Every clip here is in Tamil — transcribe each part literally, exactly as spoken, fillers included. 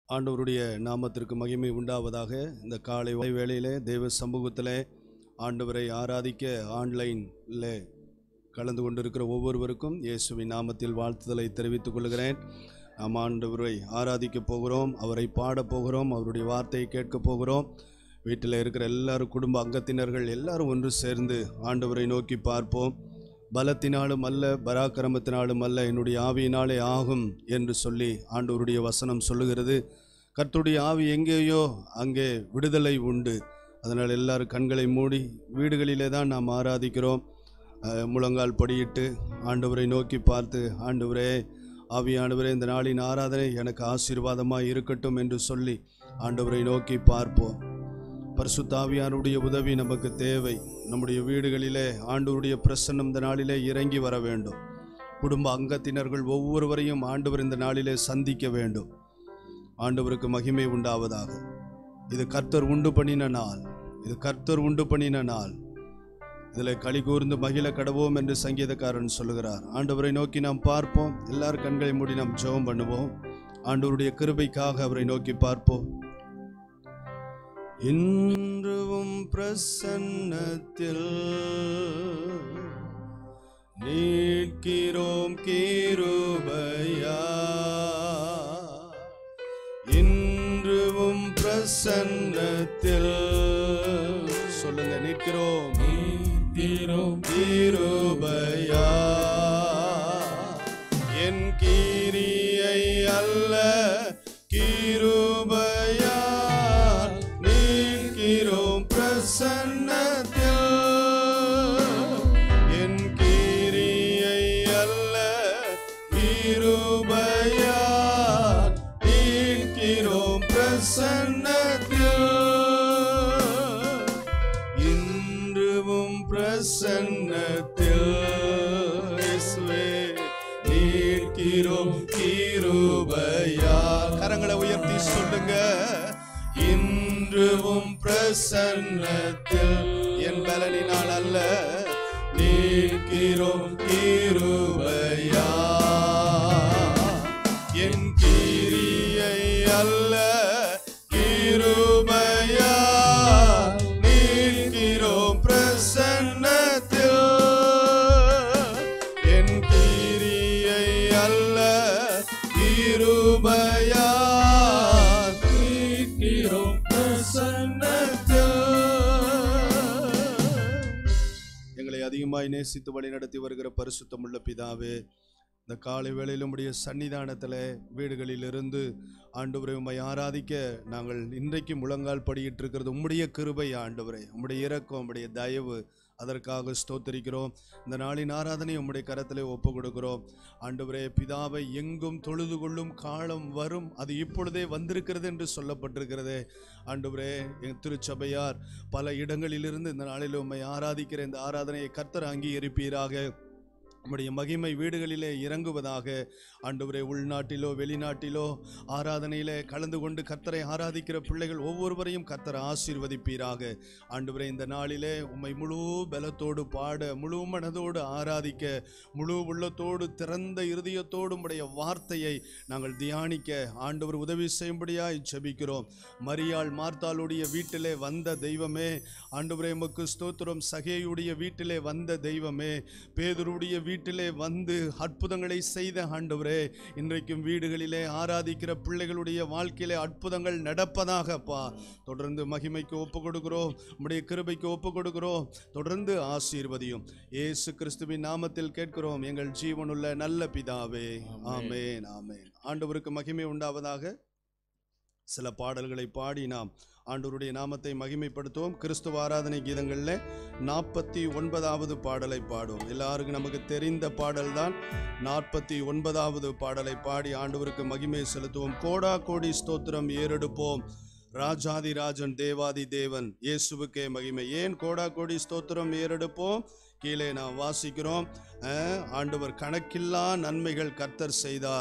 ஆண்டவருடைய நாமத்திற்கு மகிமை உண்டாவதாக. இந்த காலை வேளையிலே தேவ சமூகத்தில் ஆண்டவரை ஆராதிக்க ஆன்லைனில் கலந்து கொண்டிருக்கிற ஒவ்வொருவருக்கும் இயேசுவின் நாமத்தில் வாழ்த்துதலை தெரிவித்துக் கொள்கிறேன். நாம் ஆண்டவரை ஆராதிக்க போகிறோம், அவரை பாடப் போகிறோம், அவருடைய வார்த்தையை கேட்க போகிறோம். வீட்டில் இருக்கிற எல்லாரும், குடும்ப அங்கத்தினர்கள் எல்லாரும் ஒன்று சேர்ந்து ஆண்டவரை நோக்கி பார்ப்போம். பலத்தினாலும் அல்ல, பராக்கிரமத்தினாலும் அல்ல, என்னுடைய ஆவியினாலே ஆகும் என்று சொல்லி ஆண்டவருடைய வசனம் சொல்லுகிறது. கர்த்தருடைய ஆவி எங்கேயோ அங்கே விடுதலை உண்டு. அதனால் எல்லாரும் கண்களை மூடி, வீடுகளிலே தான் நாம் ஆராதிக்கிறோம், முழங்கால் படியிட்டு ஆண்டவரை நோக்கி பார்த்து, ஆண்டவரே, ஆவியானவரே, இந்த நாளின் ஆராதனை எனக்கு ஆசீர்வாதமாக இருக்கட்டும் என்று சொல்லி ஆண்டவரை நோக்கி பார்ப்போம். பரிசுத்த ஆவியானுடைய உதவி நமக்கு தேவை. நம்முடைய வீடுகளிலே ஆண்டவருடைய பிரசன்னம் இந்த நாளிலே இறங்கி வர வேண்டும். குடும்ப அங்கத்தினர்கள் ஒவ்வொருவரையும் ஆண்டவர் இந்த நாளிலே சந்திக்க வேண்டும். ஆண்டவருக்கு மகிமை உண்டாவதாக. இது கர்த்தர் உண்டு பண்ணின நாள், இது கர்த்தர் உண்டு பண்ணின நாள். இதில் களி கூர்ந்து மகிழ கடவோம் என்று சங்கீதக்காரன் சொல்லுகிறார். ஆண்டவரை நோக்கி நாம் பார்ப்போம். எல்லாரும் கண்களை மூடி நாம் ஜெபம் பண்ணுவோம். ஆண்டவருடைய கிருபைக்காக அவரை நோக்கி பார்ப்போம். இன்றும் பிரசன்னத்தில் நீட்கிறோம் கிருபையா, இன்றும் பிரசன்னத்தில் சொல்லுங்க, நீட்கிறோம் நீட்கிறோம் கிருபையா, என் கிரியை அல்ல கிருபையா, நீட்கிறோம் பிரசன்னத்தில், என் கிரியை அல்ல கிருபையா, நீட்கிறோம் பிரசன்னத்தில், இன்றும் பிரசன்னத்தில் இயேசுவே நீட்கிறோம் கிருபையா. கரங்களை உயர்த்தி சொல்லுங்க, இன்றும் பிரசன்னத்தில், என் பலனினால் அல்ல, நீட்கிறோம் கிருபையா, என் கிரியை அல்ல கிருபையா, நீட்கிறோம் பிரசன்னத்தில், என் கிரியை அல்ல கிருபையா, எங்களை அதிகமாய் நேசித்து வழி நடத்தி வருகிற பரிசுத்தமுள்ள பிதாவே, இந்த காலை வேளையில் உம்முடைய சன்னிதானத்தில் வீடுகளிலிருந்து ஆண்டவரை உம்மை ஆராதிக்க நாங்கள் இன்றைக்கு முழங்கால் படியிட்டு இருக்கிறது உம்முடைய கிருபை ஆண்டவரே, உம்முடைய இரக்கம், உம்முடைய தயவு, அதற்காக ஸ்தோத்திரிக்கிறோம். இந்த நாளின் ஆராதனை உம்முடைய கரத்திலே ஒப்பு கொடுக்கிறோம் ஆண்டவரே. பிதாவை எங்கும் தொழுது கொள்ளும் காலம் வரும், அது இப்பொழுதே வந்திருக்கிறது என்று சொல்லப்பட்டிருக்கிறதே ஆண்டவரே. என் திருச்சபையார் பல இடங்களிலிருந்து இந்த நாளில் உம்மை ஆராதிக்கிற இந்த ஆராதனையை கர்த்தர் அங்கீகரிப்பீராக. நம்முடைய மகிமை வீடுகளிலே இறங்குவதாக ஆண்டவரே. உள்நாட்டிலோ வெளிநாட்டிலோ ஆராதனையிலே கலந்து கொண்டு கர்த்தரை ஆராதிக்கிற பிள்ளைகள் ஒவ்வொருவரையும் கர்த்தரை ஆசீர்வதிப்பீராக ஆண்டவரே. இந்த நாளிலே உம்மை முழு பலத்தோடு பாட, முழு மனதோடு ஆராதிக்க, முழு உள்ளத்தோடு திறந்த இருதயத்தோடு உம்முடைய வார்த்தையை நாங்கள் தியானிக்க ஆண்டவர் உதவி செய்யும்படியாய் ஜெபிக்கிறோம். மரியாள் மார்த்தாளுடைய வீட்டிலே வந்த தெய்வமே ஆண்டவரே, உமக்கு ஸ்தோத்திரம். சகேயுடைய வீட்டிலே வந்த தெய்வமே, பேதுருடைய வீட்டிலே வந்து அற்புதங்களை செய்த ஆண்டவரே, இன்றைக்கும் வீடுகளிலே ஆராதிக்கிற பிள்ளைகளுடைய வாழ்க்கையிலே அற்புதங்கள் நடப்பதாகப்பா. தொடர்ந்து மகிமைக்கு ஒப்பு கொடுக்கிறோம், உம்முடைய கிருபைக்கு ஒப்பு கொடுக்கிறோம். தொடர்ந்து ஆசீர்வதியும். இயேசு கிறிஸ்துவின் நாமத்தில் கேட்கிறோம் எங்கள் ஜீவனுள்ள நல்ல பிதாவே, ஆமென், ஆமென். ஆண்டவருக்கு மகிமை உண்டாவதாக. சில பாடல்களை பாடி நாம் ஆண்டவருடைய நாமத்தை மகிமைப்படுத்துவோம். கிறிஸ்துவ ஆராதனை கீதங்களில் நாற்பத்தி ஒன்பதாவது பாடலை பாடுவோம். எல்லாருக்கும் நமக்கு தெரிந்த பாடல் தான். நாற்பத்தி ஒன்பதாவது பாடலை பாடி ஆண்டவருக்கு மகிமை செலுத்துவோம். கோடா கோடி ஸ்தோத்திரம் ஏறெடுப்போம், ராஜாதி ராஜன் தேவாதி தேவன் இயேசுவுக்கே மகிமை. ஏன் கோடா கோடி ஸ்தோத்திரம் ஏறெடுப்போம்? கீழே நாம் வாசிக்கிறோம், ஆண்டவர் கணக்கில்லா நன்மைகள் கர்த்தர் செய்தார்,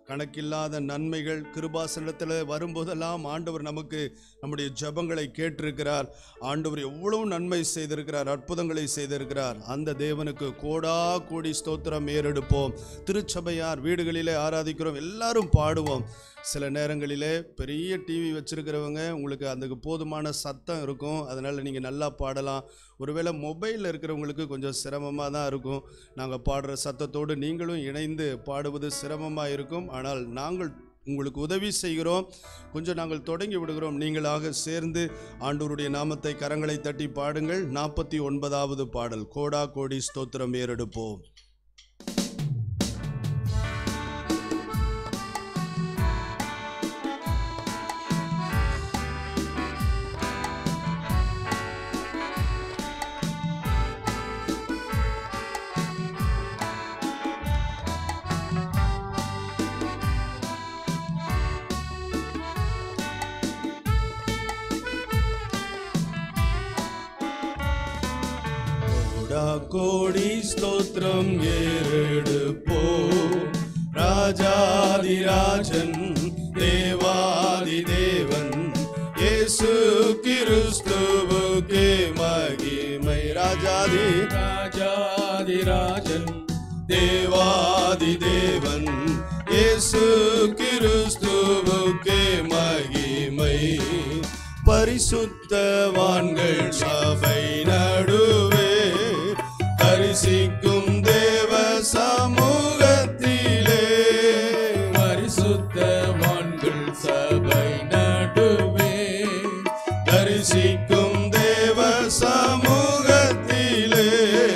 கணக்கில்லாத நன்மைகள் கிருபாசனத்தில் வரும்போதெல்லாம் ஆண்டவர் நமக்கு நம்முடைய ஜெபங்களை கேட்டிருக்கிறார். ஆண்டவர் எவ்வளவு நன்மை செய்திருக்கிறார், அற்புதங்களை செய்திருக்கிறார். அந்த தேவனுக்கு கோடா கோடி ஸ்தோத்திரம் ஏறெடுப்போம். திருச்சபையார் வீடுகளிலே ஆராதிக்கிறோம், எல்லாரும் பாடுவோம். சில நேரங்களிலே பெரிய டிவி வச்சுருக்கிறவங்க உங்களுக்கு அதுக்கு போதுமான சத்தம் இருக்கும், அதனால் நீங்கள் நல்லா பாடலாம். ஒருவேளை மொபைலில் இருக்கிறவங்களுக்கு கொஞ்சம் சிரமமாக தான் இருக்கும். நாங்கள் பாடுற சத்தத்தோடு நீங்களும் இணைந்து பாடுவது சிரமமாக இருக்கும். ஆனால் நாங்கள் உங்களுக்கு உதவி செய்கிறோம். கொஞ்சம் நாங்கள் தொடங்கி விடுகிறோம். நீங்களாக சேர்ந்து ஆண்டவருடைய நாமத்தை கரங்களை தட்டி பாடுங்கள். நாற்பத்தி ஒன்பதாவது பாடல், கோடா கோடி ஸ்தோத்திரம் ஏறெடுப்போம். கோடி ஸ்தோத்திரம் ஏறெடுப்போம். ராஜாதிராஜன் தேவாதி தேவன் இயேசு கிறிஸ்துவுக்கே மகிமை. ராஜாதி ராஜாதிராஜன் தேவாதி தேவன் இயேசு கிறிஸ்துவுக்கே மகிமை. பரிசுத்தவான்கள் சபை நடுவே தரிசிக்கும் தேவ சமூகத்திலே, பரிசுத்தவான்கள் சபை நடுவே தரிசிக்கும் தேவ சமூகத்திலே,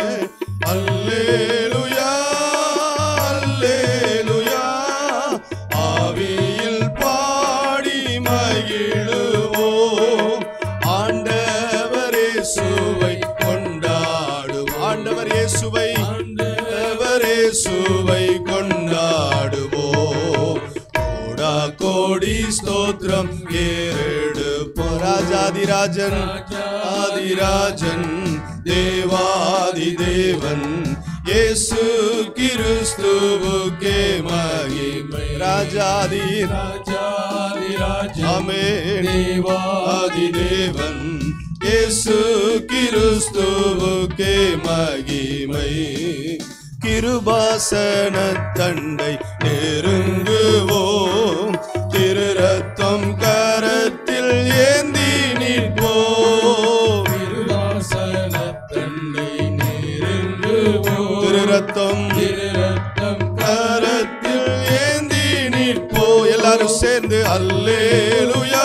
அல்லேலூயா அல்லேலூயா ஆவியில் பாடி மகிழுவோம். ஆண்டவர் இயேசுவை கொண்டாடுவோம். ஆண்டவர் இயேசுவை ஆண்டவர் இயேசுவை கொண்டாடுவோம். கோடா கோடி ஸ்தோத்திரம் ஏறெடுப்போம். ராஜாதிராஜன் ஆதிராஜன் தேவாதி தேவன் இயேசு கிறிஸ்துவுக்கே மகிமை. ராஜாதி ராஜாதிராஜன் ஆமென் தேவாதி தேவன் இயேசு கிறிஸ்துவுக்கே மகிமை. கிருபாசன தண்டை நெருங்குவோம், திரு ரத்தம் கரத்தில் ஏந்தி நிற்போம். கிருபாசன தண்டை நெருங்குவோம், திரு ரத்தம் திரு ரத்தம் கரத்தில் ஏந்தி நிற்போம். எல்லாரும் சேர்ந்து அல்லேலூயா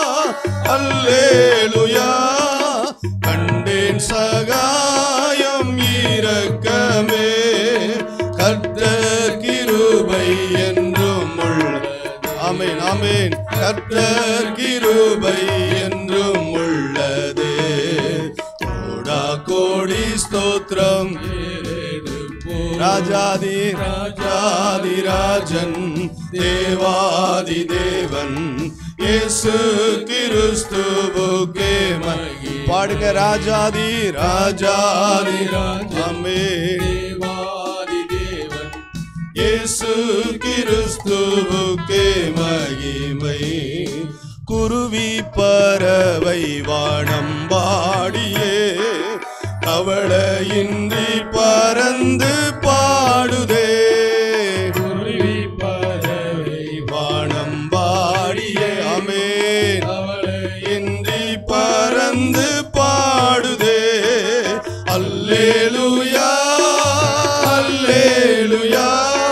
அல்லேலூயா. கண்டேன் சகாயம் இரக்கமே, கர்த்தர் கிருபை என்றும் உள்ளது. ஆமென் ஆமென். கர்த்தர் கிருபை என்றும் உள்ளது. கோடா கோடி ஸ்தோத்திரம் ராஜாதி ராஜாதிராஜன் தேவாதி தேவன் இயேசு கிறிஸ்துவுக்கே மகிமை. பாடுங்க. ராஜாதி ராஜாதி ஆமென் தேவாதி தேவன் இயேசு கிறிஸ்துவுக்கே மகிமை. குருவி பறவை வானம் பாடியே கவலையின்றி பறந்து பாடுதே. குருவி பறவை வானம் பாடியே ஆமென் கவலையின்றி பறந்து பாடுதே. அல்லேலூயா அல்லேலூயா.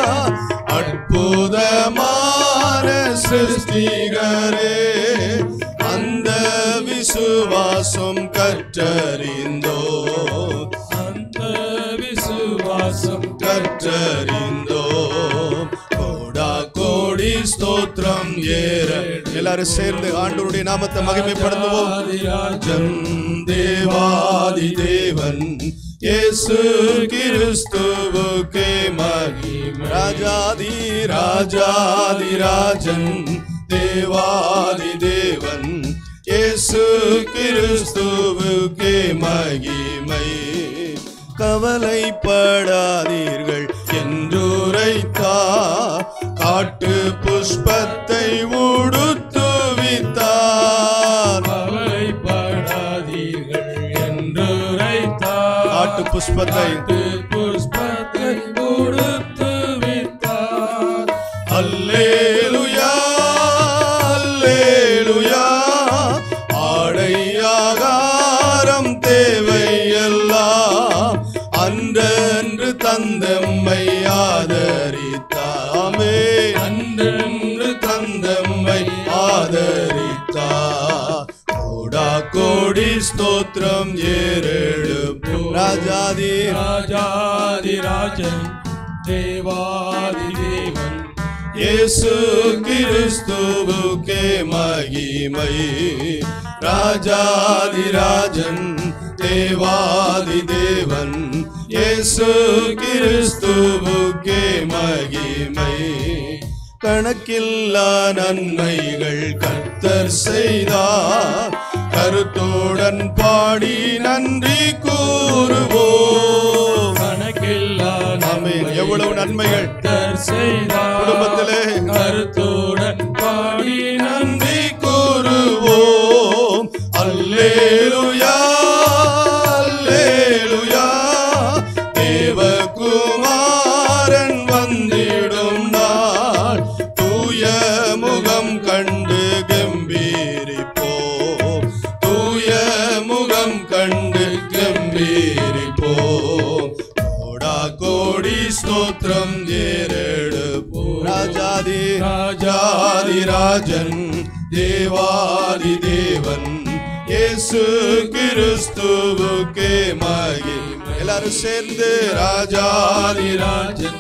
அற்புதமான சிருஷ்டிகரே, அந்த விசுவாசம் கற்றறிந்தோ, அந்த விசுவாசம் கற்றறிந்தோ. கோடா கோடி ஸ்தோத்திரம் ஏற. எல்லாரும் சேர்ந்து ஆண்டவருடைய நாமத்தை மகிமைப்படுத்துவோம். ராஜன் தேவாதி தேவன் இயேசு கிறிஸ்துவுக்கே மகிமை. ராஜாதி ராஜாதி ராஜன் தேவாதி தேவன் இயேசு கிறிஸ்துவுக்கே மகிமை. கவலைப்படாதீர்கள் என்றுரைத்தார், காட்டு புஷ்பத்தை உடுத்துவித்தார். கவலைப்படாதீர்கள் என்று உரைத்தார். காட்டு புஷ்பத்தை புஷ்பத்தை உடுத்துவித்தார். அல்லேலூயா அல்லேலூயா. ஆடையாகாரம் தேவையெல்லாம் அன்றன்று தந்தம்மை ஆதரித்தாமே. அன்றென்று தந்தம்மை ஆதரித்தார். கோடா கோடி ஸ்தோத்திரம் ஏறெழுப்பு. ராஜாதி ராஜாதி ராஜன் தேவாதி தேவன் இயேசு கிறிஸ்துவுக்கே மகிமை. ராஜாதி ராஜன் தேவாதி தேவன் இயேசு கிறிஸ்துவுக்கே மகிமை. கணக்கில்லா நன்மைகள் கர்த்தர் செய்தார். கருத்துடன் பாடி நன்றி கூறுவோம். கணக்கில்லா ஆமென். எவ்வளவு நன்மைகள் கர்த்தர் செய்தார். குடும்பத்திலே கருத்துடன் பாடி நன்றி கூறுவோம். அல்லேலூயா அல்லேலூயா. தேவகுமாரன் வந்திடும் நாள் தூய முகம் கண்டு கம்பீரிப்போம். தூய முகம் கண்டு கம்பீரிப்போம். கோடா கோடி ஸ்தோத்திரம் ஏறெடுப்போம். ராஜாதி ராஜாதி ராஜன் தேவாதி தேவன் இயேசு கிறிஸ்துவுக்கே மகிமை. எல்லாரும் சேர்ந்து ராஜாதி ராஜன்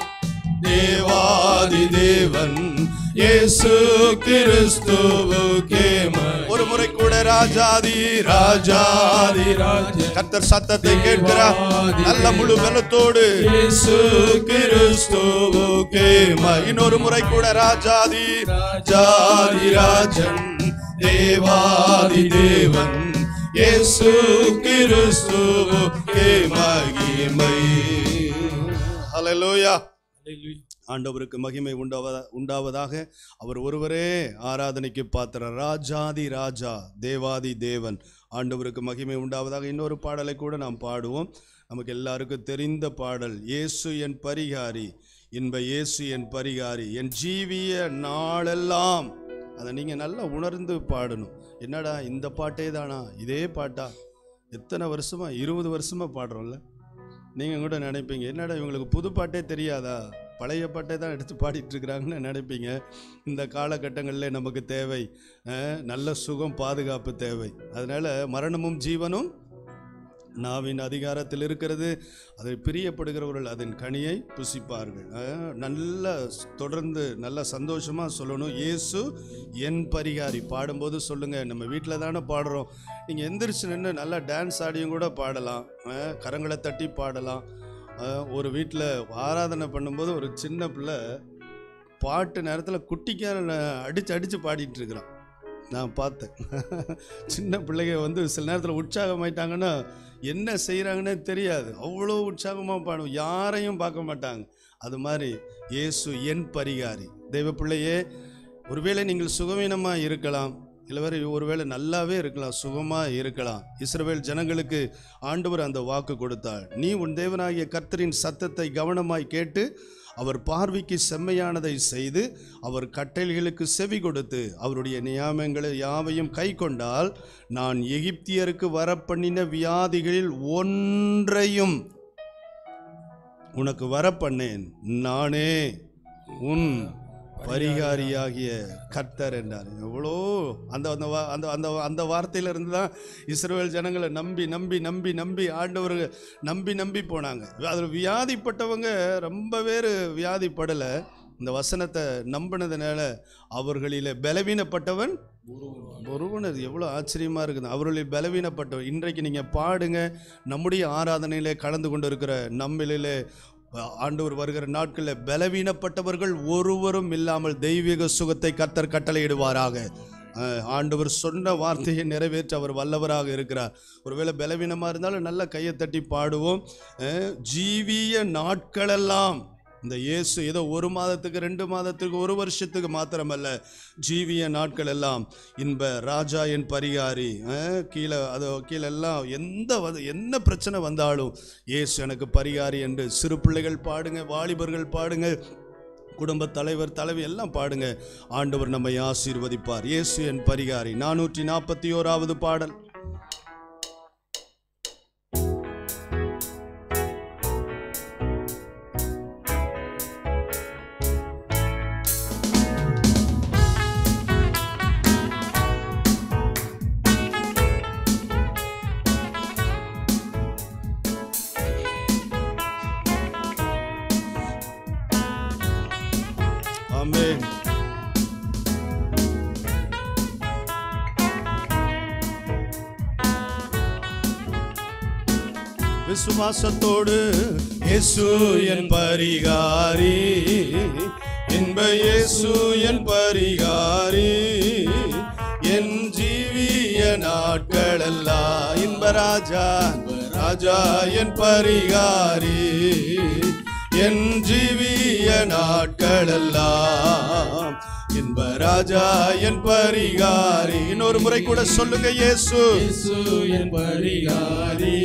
தேவாதி தேவன் இயேசு கிறிஸ்துவுக்கே மகிமை. ஒரு முறை கூட ராஜாதி ராஜாதி ராஜன். கர்த்தர் சத்தத்தை கேட்கிறார் நல்ல முழு பலத்தோடு. இயேசு கிறிஸ்துவுக்கே மகிமை. இன்னொரு முறை கூட ராஜாதி ராஜாதி ராஜன் தேவாதி தேவன் இயேசு கிறிஸ்துவுக்கே மகிமை. ஹல்லேலூயா. ஆண்டவருக்கு மகிமை உண்டாவதா உண்டாவதாக. அவர் ஒருவரே ஆராதனைக்கு பாத்திரர். ராஜாதி ராஜா தேவாதி தேவன். ஆண்டவருக்கு மகிமை உண்டாவதாக. இன்னொரு பாடலை கூட நாம் பாடுவோம். நமக்கு எல்லாருக்கும் தெரிந்த பாடல். இயேசு என் பரிகாரி, இன்ப இயேசு என் பரிகாரி, என் ஜீவிய நாளெல்லாம். அதை நீங்கள் நல்லா உணர்ந்து பாடணும். என்னடா இந்த பாட்டே தானா, இதே பாட்டா, எத்தனை வருஷமா, இருபது வருஷமா பாடுறோம்ல. நீங்கள் கூட நினைப்பீங்க என்னடா இவங்களுக்கு புது பாட்டே தெரியாதா, பழைய பாட்டை தான் எடுத்து பாடிட்டு இருக்கிறாங்கன்னு நினைப்பீங்க. இந்த காலகட்டங்களில் நமக்கு தேவை நல்ல சுகம், பாதுகாப்பு தேவை. அதனால் மரணமும் ஜீவனும் நாவின் அதிகாரத்தில் இருக்கிறது. அதை பிரியப்படுகிறவர்கள் அதன் கனியை புசிப்பார்கள். நல்ல தொடர்ந்து நல்ல சந்தோஷமாக சொல்லணும். இயேசு என் பரிகாரி. பாடும்போது சொல்லுங்கள். நம்ம வீட்டில் தானே பாடுறோம். நீங்கள் எந்திரிச்சு நின்று நல்லா டான்ஸ் ஆடியும் கூட பாடலாம், கரங்களை தட்டி பாடலாம். ஒரு வீட்டில் ஆராதனை பண்ணும்போது ஒரு சின்ன பிள்ளை பாட்டு நேரத்தில் குட்டிக்கார அடித்து அடித்து பாடிட்டு இருக்கிறான். நான் பார்த்தேன். சின்ன பிள்ளைங்க வந்து சில நேரத்தில் உற்சாகமாயிட்டாங்கன்னா என்ன செய்கிறாங்கன்னே தெரியாது. அவ்வளோ உற்சாகமாக பாடும், யாரையும் பார்க்க மாட்டாங்க. அது மாதிரி இயேசு என் பரிகாரி. தெய்வ பிள்ளையே, ஒருவேளை நீங்கள் சுகவீனமாக இருக்கலாம், இல்லை ஒருவேளை நல்லாவே இருக்கலாம், சுகமாக இருக்கலாம். இஸ்ரவேல் ஜனங்களுக்கு ஆண்டவர் அந்த வாக்கு கொடுத்தார். நீ உன் தேவனாகிய கர்த்தரின் சத்தத்தை கவனமாய் கேட்டு அவர் பார்வைக்கு செம்மையானதை செய்து அவர் கட்டளைகளுக்கு செவி கொடுத்து அவருடைய நியாமங்களை யாவையும் கை கொண்டால் நான் எகிப்தியருக்கு வரப்பண்ணின வியாதிகளில் ஒன்றையும் உனக்கு வரப்பண்ணேன். நானே உன் பரிகாரியாகிய கர்த்தர் என்றார். எவ்வளோ அந்த அந்த அந்த அந்த அந்த வார்த்தையிலிருந்து தான் இஸ்ரவேல் ஜனங்களை நம்பி நம்பி நம்பி நம்பி ஆண்டவர்கள் நம்பி நம்பி போனாங்க. அதில் வியாதிப்பட்டவங்க ரொம்ப பேர் வியாதிப்படலை. இந்த வசனத்தை நம்பினதுனால அவர்களில் பலவீனப்பட்டவன் ஒருவன். எவ்வளோ ஆச்சரியமாக இருக்குது. அவர்களில் பலவீனப்பட்டவன். இன்றைக்கு நீங்கள் பாடுங்க. நம்முடைய ஆராதனையிலே கலந்து கொண்டு இருக்கிற நம்மளிலே ஆண்டவர் வருகிற நாட்களில் பலவீனப்பட்டவர்கள் ஒருவரும் இல்லாமல் தெய்வீக சுகத்தை கர்த்தர் கட்டளையிடுவாராக. ஆண்டவர் சொன்ன வார்த்தையை நிறைவேற்ற அவர் வல்லவராக இருக்கிறார். ஒருவேளை பலவீனமாக இருந்தாலும் நல்ல கையை தட்டி பாடுவோம். ஜீவிய நாட்களெல்லாம் இந்த இயேசு ஏதோ ஒரு மாதத்துக்கு ரெண்டு மாதத்துக்கு ஒரு வருஷத்துக்கு மாத்திரமல்ல, ஜீவிய நாட்கள் எல்லாம் இன்ப ராஜா என் பரிகாரி, கீழே அதோ கீழே எல்லாம் எந்த என்ன பிரச்சனை வந்தாலும் இயேசு எனக்கு பரிகாரி என்று சிறு பிள்ளைகள் பாடுங்க, வாலிபர்கள் பாடுங்க, குடும்ப தலைவர் தலைவி எல்லாம் பாடுங்க. ஆண்டவர் நம்மை ஆசீர்வதிப்பார். இயேசு என் பரிகாரி. நானூற்றி நாற்பத்தி ஓராவது பாடல். ஆமென். விசுவாசத்தோடு இயேசு என் பரிகாரி, இன்ப இயேசு என் பரிகாரி, என் ஜீவிய நாட்களெல்லாம் இன்ப ராஜா ராஜா என் பரிகாரி, என் ஜீவிய நாட்களெல்லாம் இன்ப ராஜா என் பரிகாரி. இன்னொரு முறை கூட சொல்லுங்க, இயேசு என் பரிகாரி,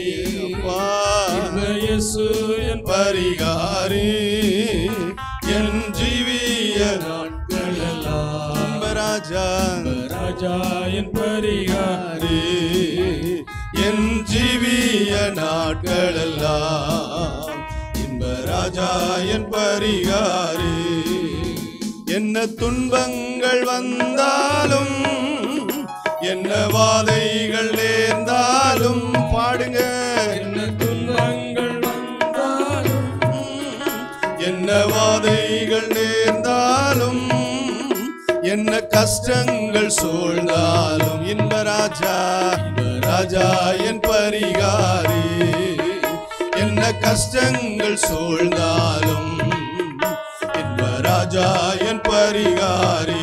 இயேசு என் பரிகாரி, என் ஜீவிய நாட்களெல்லாம் இன்ப ராஜா ராஜா என் பரிகாரி, என் ஜீவிய நாட்களெல்லாம் இன்ப ராஜா என் பரிகாரி. என்ன துன்பங்கள் வந்தாலும் என்ன வாதைகள் நேர்ந்தாலும் பாடுங்க, என்ன துன்பங்கள் வந்தாலும் என்ன வாதைகள் நேர்ந்தாலும் என்ன கஷ்டங்கள் சூழ்ந்தாலும் இன்ப ராஜா ராஜா என் பரிகாரி, என்ன கஷ்டங்கள் சூழ்ந்தாலும் இன்ப ராஜா என் பரிகாரி,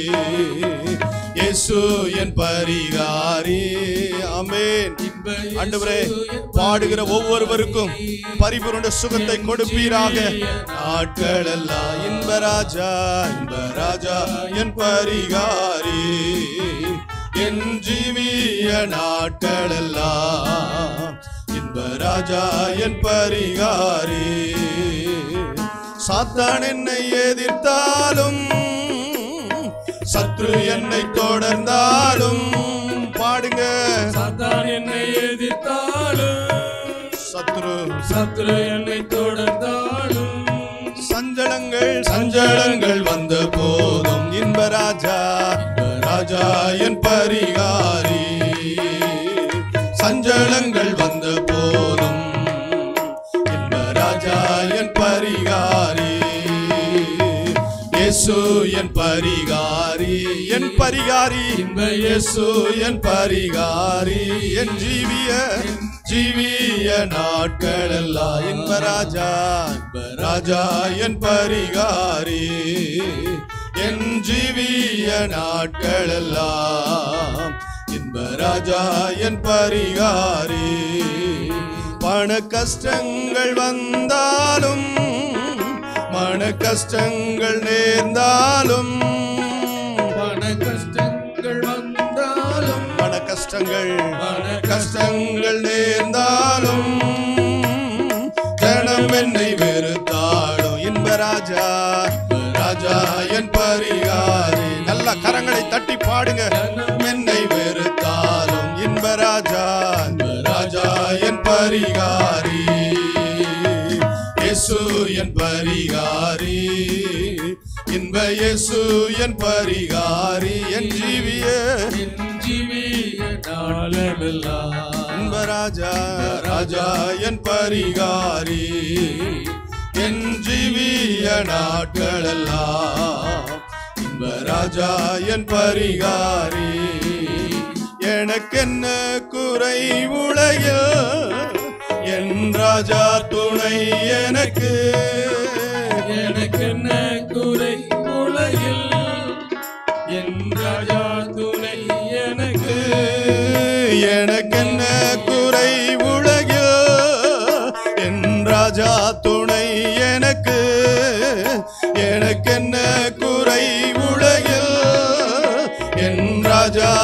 இயேசு என் பரிகாரி. ஆமென். ஆண்டவரே, பாடுகிற ஒவ்வொருவருக்கும் பரிபூரண சுகத்தை கொடுப்பீராக. நாட்களெல்லாம் இன்ப ராஜா இன்ப ராஜா என் பரிகாரி, என் ஜீவிய நாட்களெல்லாம் இன்ப ராஜா என் பரிகாரி. சாத்தான் என்னை எதிர்த்தாலும் சத்ரு என்னை தொடர்ந்தாலும் பாடுங்க, சாத்தான் என்னை எதிர்த்தாலும் சத்ரு சத்ரு என்னை தொடர்ந்தாலும் சஞ்சலங்கள் சஞ்சலங்கள் வந்த போதும் இன்ப ராஜா ராஜா என் பரிகாரி, சஞ்சலங்கள் வந்த போதும் இன்ப ராஜா என் பரிகாரி, இயேசு என் பரிகாரி, என் பரிகாரி இன்ப இயேசு என் பரிகாரி, என் ஜீவிய ஜீவிய நாட்களெல்லாம் இன்ப ராஜா இன்ப ராஜா என் பரிகாரி, என் ஜீவிய நாட்களெல்லாம் இன்ப ராஜா என் பரிகாரி. பண கஷ்டங்கள் வந்தாலும் மன கஷ்டங்கள் நேர்ந்தாலும் பண கஷ்டங்கள் வந்தாலும் மன கஷ்டங்கள் மன கஷ்டங்கள் நேர்ந்தாலும் ஜனம் என்னை வெறுத்தாலும் இன்ப ராஜா ராஜா என் பரிகாரி. நல்ல கரங்களை தட்டி பாடுங்க. என்னை வெறுத்தாலும் இன்ப ராஜா ராஜா என் பரிகாரி, இயேசு என் பரிகாரி, இன்ப இயேசு என் பரிகாரி, என் ஜீவிய ஜீவிய நாளெல்லாம் இன்ப ராஜா ராஜா என் பரிகாரி, என் ஜீவிய நாட்களெல்லாம் இன்ப ராஜா என் பரிகாரி. எனக்கென்ன குறை உலகில் என் ராஜா துணை எனக்கு, எனக்கென்ன குறை உலகில் என் ராஜா துணை எனக்கு, எனக்கென்ன குறை உலகில் என் ராஜா துணை எனக்கு,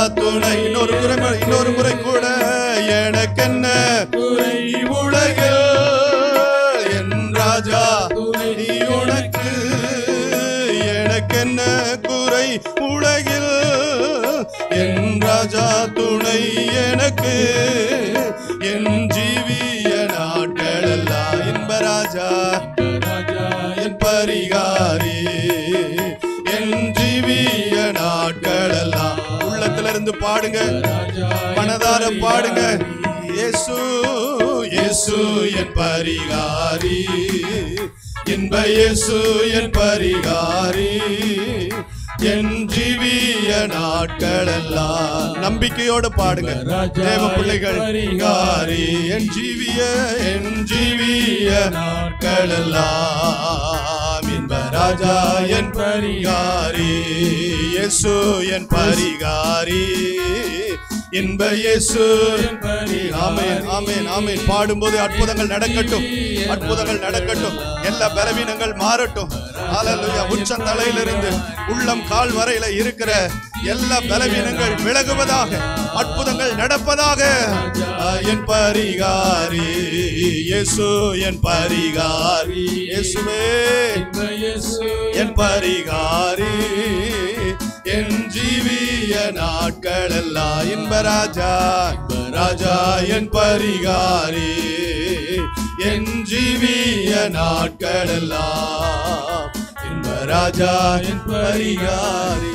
துணை. இன்னொரு முறை இன்னொரு முறை கூட. எனக்கென்ன குறை உலகில் என் ராஜா துணை உனக்கு. எனக்கென்ன குறை உலகில் என் ராஜா துணை எனக்கு. என் ஜீவிய நாட்களெல்லாம் இன்பராஜா ராஜா என் பரிகாரி. என் ஜீவிய நாட்களெல்லாம் உள்ளத்திலிருந்து பாடுங்க, ராஜா மனதார பாடுங்க. இயேசு இயேசு என் பரிகாரி. இன்ப இயேசு என் பரிகாரி. என் ஜீவிய நாட்களெல்லாம் நம்பிக்கையோடு பாடுங்க தேவ பிள்ளைகள். பரிகாரி என் ஜீவிய என் ஜீவிய நாட்களெல்லாம் இன்ப ராஜா என் பரிகாரி. இயேசு என் பரிகாரி. இன்ப இயேசு என் பரிகாரி. ஆமென் ஆமென் ஆமென். பாடும்போது அற்புதங்கள் நடக்கட்டும், அற்புதங்கள் நடக்கட்டும். எல்லா பலவீனங்கள் மாறட்டும். ஹல்லேலூயா. உச்சந்தலையிலிருந்து உள்ளம் கால் வரையில இருக்கிற எல்லா பலவீனங்கள் விலகுவதாக, அற்புதங்கள் நடப்பதாக. என் பரிகாரி இயேசு என் பரிகாரி. இயேசுவே என் பரிகாரி. என் ஜீவிய நாட்களெல்லாம் இன்பராஜா ராஜா என் பரிகாரி. என் ஜீவிய நாட்களெல்லாம் இன்பராஜா என் பரிகாரி.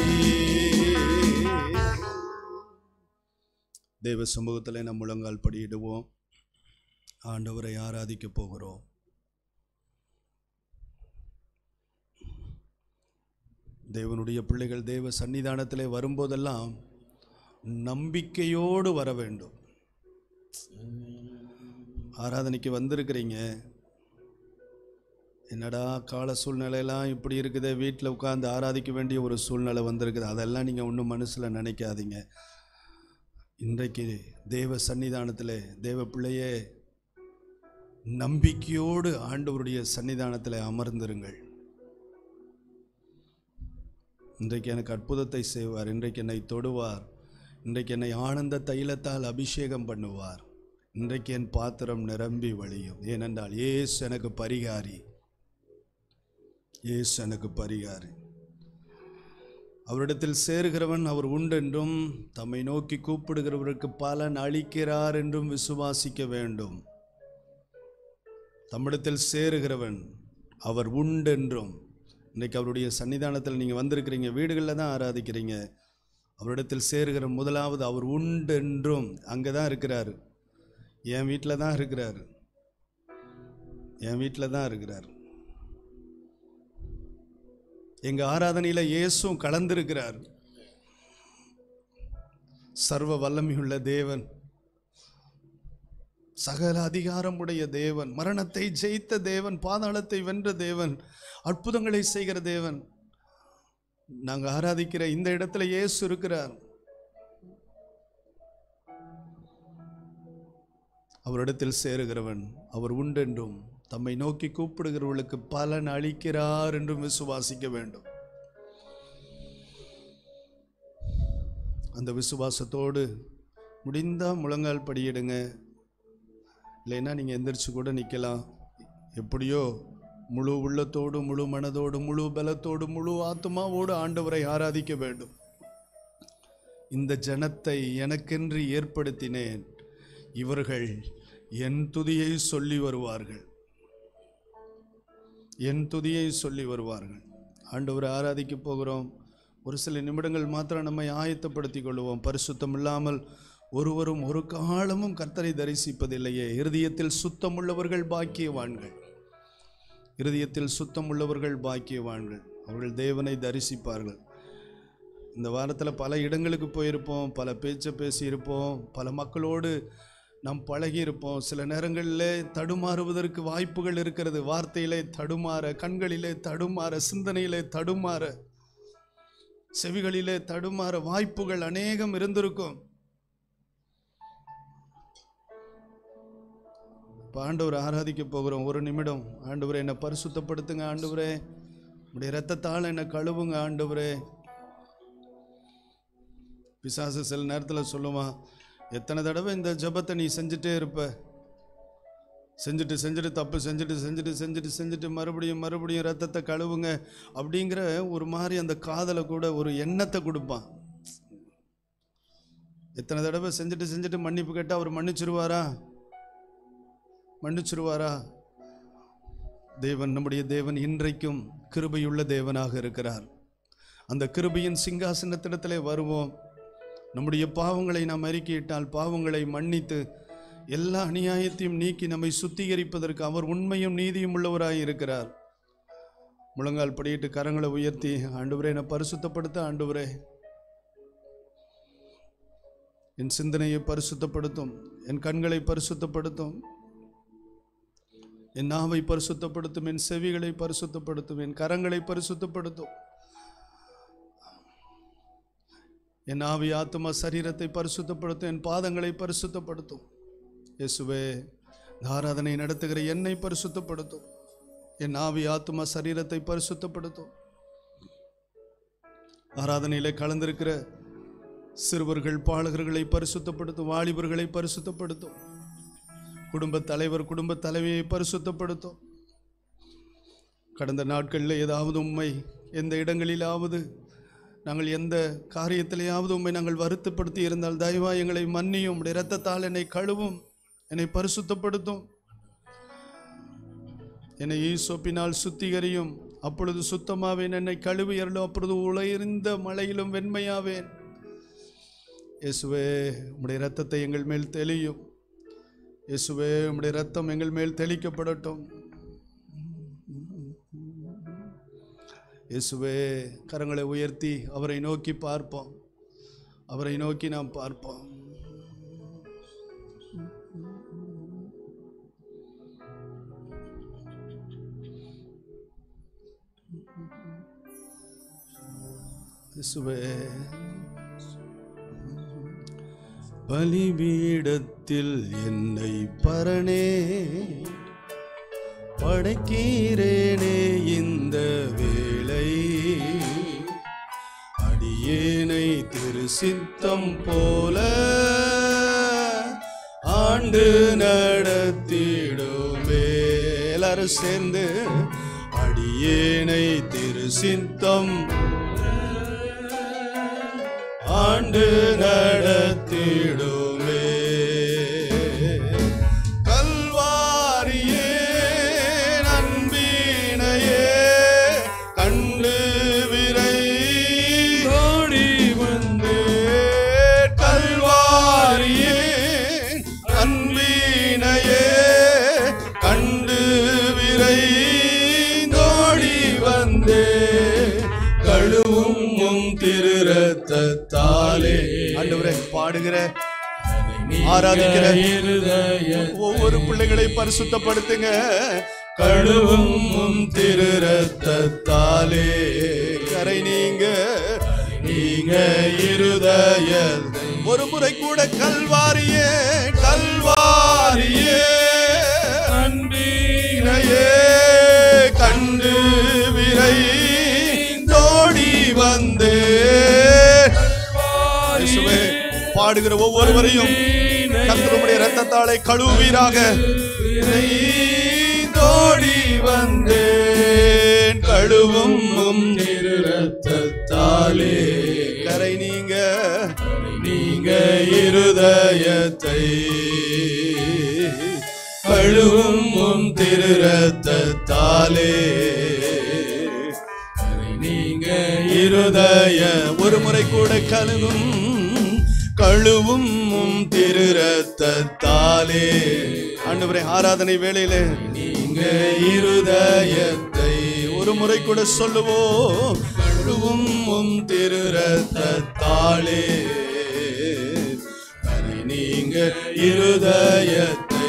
தேவ சமூகத்தில் நம் முழங்கால் படியிடுவோம். ஆண்டவரை ஆராதிக்க போகிறோம். தேவனுடைய பிள்ளைகள் தேவ சன்னிதானத்திலே வரும்போதெல்லாம் நம்பிக்கையோடு வர வேண்டும். ஆராதனைக்கு வந்திருக்கிறீங்க, என்னடா கால சூழ்நிலையெல்லாம் இப்படி இருக்குது, வீட்டில் உட்கார்ந்து ஆராதிக்க வேண்டிய ஒரு சூழ்நிலை வந்திருக்குது, அதெல்லாம் நீங்கள் ஒன்றும் மனசில் நினைக்காதீங்க. இன்றைக்கு தேவ சன்னிதானத்தில் தேவ பிள்ளையே நம்பிக்கையோடு ஆண்டவருடைய சன்னிதானத்தில் அமர்ந்திருங்கள். இன்றைக்கு எனக்கு அற்புதத்தை செய்வார், இன்றைக்கு என்னை தொடுவார், இன்றைக்கு என்னை ஆனந்த தைலத்தால் அபிஷேகம் பண்ணுவார், இன்றைக்கு என் பாத்திரம் நிரம்பி வழியும். ஏனென்றால் இயேசு எனக்கு பரிகாரி, இயேசு எனக்கு பரிகாரி. அவரிடத்தில் சேருகிறவன் அவர் உண்டென்றும் தம்மை நோக்கி கூப்பிடுகிறவருக்கு பலன் அளிக்கிறார் என்றும் விசுவாசிக்க வேண்டும். தம்மிடத்தில் சேருகிறவன் அவர் உண்டென்றும். இன்றைக்கு அவருடைய சன்னிதானத்தில் நீங்கள் வந்திருக்கிறீங்க, வீடுகளில் தான் ஆராதிக்கிறீங்க. அவரிடத்தில் சேருகிற முதலாவது அவர் உண்டென்றும். அங்கே தான் இருக்கிறார், என் வீட்டில் தான் இருக்கிறார், என் வீட்டில் தான் இருக்கிறார். எங்கள் ஆராதனையில் இயேசுவும் கலந்திருக்கிறார். சர்வ வல்லமையுள்ள தேவன், சகல அதிகாரமுடைய தேவன், மரணத்தை ஜெயித்த தேவன், பாதாளத்தை வென்ற தேவன், அற்புதங்களை செய்கிற தேவன். நாங்கள் ஆராதிக்கிற இந்த இடத்துல இயேசு இருக்கிறார். அவரிடத்தில் சேருகிறவன் அவர் உண்டென்றும் தம்மை நோக்கி கூப்பிடுகிறவர்களுக்கு பலன் அளிக்கிறார் என்றும் விசுவாசிக்க வேண்டும். அந்த விசுவாசத்தோடு முடிந்தால் முழங்கால் படியிடுங்க, இல்லைன்னா நீங்கள் எந்திரிச்சு கூட நிற்கலாம். எப்படியோ முழு உள்ளத்தோடு, முழு மனதோடு, முழு பலத்தோடு, முழு ஆத்மாவோடு ஆண்டவரை ஆராதிக்க வேண்டும். இந்த ஜனத்தை எனக்கென்று ஏற்படுத்தினேன், இவர்கள் என் துதியை சொல்லி வருவார்கள், என் துதியை சொல்லி வருவார்கள். ஆண்டவரை ஆராதிக்க போகிறோம். ஒரு சில நிமிடங்கள் மாத்திரம் நம்மை ஆயத்தப்படுத்திக் கொள்வோம். பரிசுத்தம் இல்லாமல் ஒருவரும் ஒரு காலமும் கர்த்தரை தரிசிப்பதில்லையே. இருதயத்தில் சுத்தம் உள்ளவர்கள் பாக்கியவான்கள், இருதயத்தில் சுத்தம் உள்ளவர்கள் பாக்கியவான்கள், அவர்கள் தேவனை தரிசிப்பார்கள். இந்த வாரத்தில் பல இடங்களுக்கு போயிருப்போம், பல பேச்சை பேசியிருப்போம், பல மக்களோடு நாம் பழகி இருப்போம். சில நேரங்களிலே தடுமாறுவதற்கு வாய்ப்புகள் இருக்கிறது. வார்த்தையிலே தடுமாற, கண்களிலே தடுமாற, சிந்தனையிலே தடுமாற, செவிகளிலே தடுமாற வாய்ப்புகள் அநேகம் இருந்திருக்கும். இப்போ ஆண்டவரை ஆராதிக்க போகிறோம். ஒரு நிமிடம் ஆண்டவரை என்னை பரிசுத்தப்படுத்துங்க, ஆண்டவரே உடைய இரத்தத்தால் என்னை கழுவுங்க, ஆண்டவரே பிசாசு சில நேரத்தில் சொல்லுவான், எத்தனை தடவை இந்த ஜபத்தை நீ செஞ்சுட்டே இருப்ப, செஞ்சுட்டு செஞ்சுட்டு தப்பு செஞ்சுட்டு செஞ்சுட்டு செஞ்சுட்டு செஞ்சுட்டு மறுபடியும் மறுபடியும் ரத்தத்தை கழுவுங்க அப்படிங்கிற ஒரு மாதிரி அந்த காதலை கூட ஒரு எண்ணத்தை கொடுப்பான். எத்தனை தடவை செஞ்சுட்டு செஞ்சுட்டு மன்னிப்பு கேட்டால் அவர் மன்னிச்சிருவாரா? மன்னிச்சிருவாரா? தேவன், நம்முடைய தேவன் இன்றைக்கும் கிருபையுள்ள தேவனாக இருக்கிறார். அந்த கிருபையின் சிங்காசனத்திடத்திலே வருவோம். நம்முடைய பாவங்களை நாம் அறிக்கையிட்டால் பாவங்களை மன்னித்து எல்லா அநியாயத்தையும் நீக்கி நம்மை சுத்திகரிப்பதற்கு அவர் உண்மையும் நீதியும் உள்ளவராய் இருக்கிறார். முழங்கால் படியிட்டு கரங்களை உயர்த்தி, ஆண்டவரே என்னை பரிசுத்தப்படுத்த, ஆண்டவரே என் சிந்தனையை பரிசுத்தப்படுத்தும், என் கண்களை பரிசுத்தப்படுத்தும், என் நாவை பரிசுத்தப்படுத்தும், என் செவிகளை பரிசுத்தப்படுத்தும், என் கரங்களை பரிசுத்தப்படுத்தும், என் ஆவி ஆத்துமா சரீரத்தை பரிசுத்தப்படுத்தும், என் பாதங்களை பரிசுத்தப்படுத்தும். இயேசுவே, ஆராதனை நடத்துகிற என்னை பரிசுத்தப்படுத்தும், என் ஆவி ஆத்துமா சரீரத்தை பரிசுத்தப்படுத்தும். ஆராதனையிலே கலந்திருக்கிற சிறுவர்கள் பாலகர்களை பரிசுத்தப்படுத்தும், வாலிபர்களை பரிசுத்தப்படுத்தும், குடும்ப தலைவர் குடும்ப தலைவியை பரிசுத்தப்படுத்தும். கடந்த நாட்களில் ஏதாவது உண்மை எந்த இடங்களிலாவது நாங்கள் எந்த காரியத்திலேயாவது உண்மை நாங்கள் வருத்தப்படுத்தி இருந்தால் தயவா எங்களை மன்னியும், உடைய இரத்தத்தால் என்னை கழுவும், என்னை பரிசுத்தப்படுத்தும், என்னை ஈசோப்பினால் சுத்திகரியும், அப்பொழுது சுத்தமாவேன், என்னை கழுவி அருளும், அப்பொழுது உலர்ந்த மழையிலும் வெண்மையாவேன். இயேசுவே, உம்முடைய இரத்தத்தை எங்கள் மேல் தெளியும். இயேசுவே, உம்முடைய இரத்தம் எங்கள் மேல் தெளிக்கப்படட்டும். இயேசுவே, கரங்களை உயர்த்தி அவரை நோக்கி பார்ப்போம், அவரை நோக்கி நாம் பார்ப்போம். இயேசுவே, பலிபீடத்தில் என்னை பரணே படைக்கிறேனே இந்த வேளை, அடியேனை திரு சித்தம் போல ஆண்டு நடத்திடுமே. எல்லாரும் சேர்ந்து, அடியேனை திரு சித்தம் ஆண்டு நடத்திடுமே. கல்வாரியே நன்பினையே கண்டு விரை ஓடி வந்தே. கல்வாரியே நன்பினையே கண்டு விரை ஓடி வந்தே. கழுவும் திரு ரத்தத்தாலே. ஆண்டவரே, பாடுகிற ஆராதிக்கிற ஒவ்வொரு பிள்ளைகளை பரிசுத்தப்படுத்துங்க. கழுவும் திரு ரத்தத்தாலே கரை நீங்க நீங்க இருதய. ஒரு முறை கூட கல்வாரியே கல்வாரியே அன்பினையே கண்டு விரை வந்தே. பாடுகிற ஒவ்வொருவரையும் கர்த்தருடைய இரத்தத்தாலே கழுவீராக. தோடி வந்தேன் கழுவும் திரு இரத்தத்தாலே கரை நீங்க நீங்க இருதயத்தை. கழுவும் திரு இரத்தத்தாலே இருதய. ஒரு முறை கூட கழுவும் கழுவும் திரு ரத்தத்தாலே. ஆண்டவரே, ஆராதனை வேளையிலே நீங்க இருதயத்தை ஒரு முறை கூட சொல்லுவோம். கழுவும் திரு ரத்தத்தாலே நீங்க இருதயத்தை.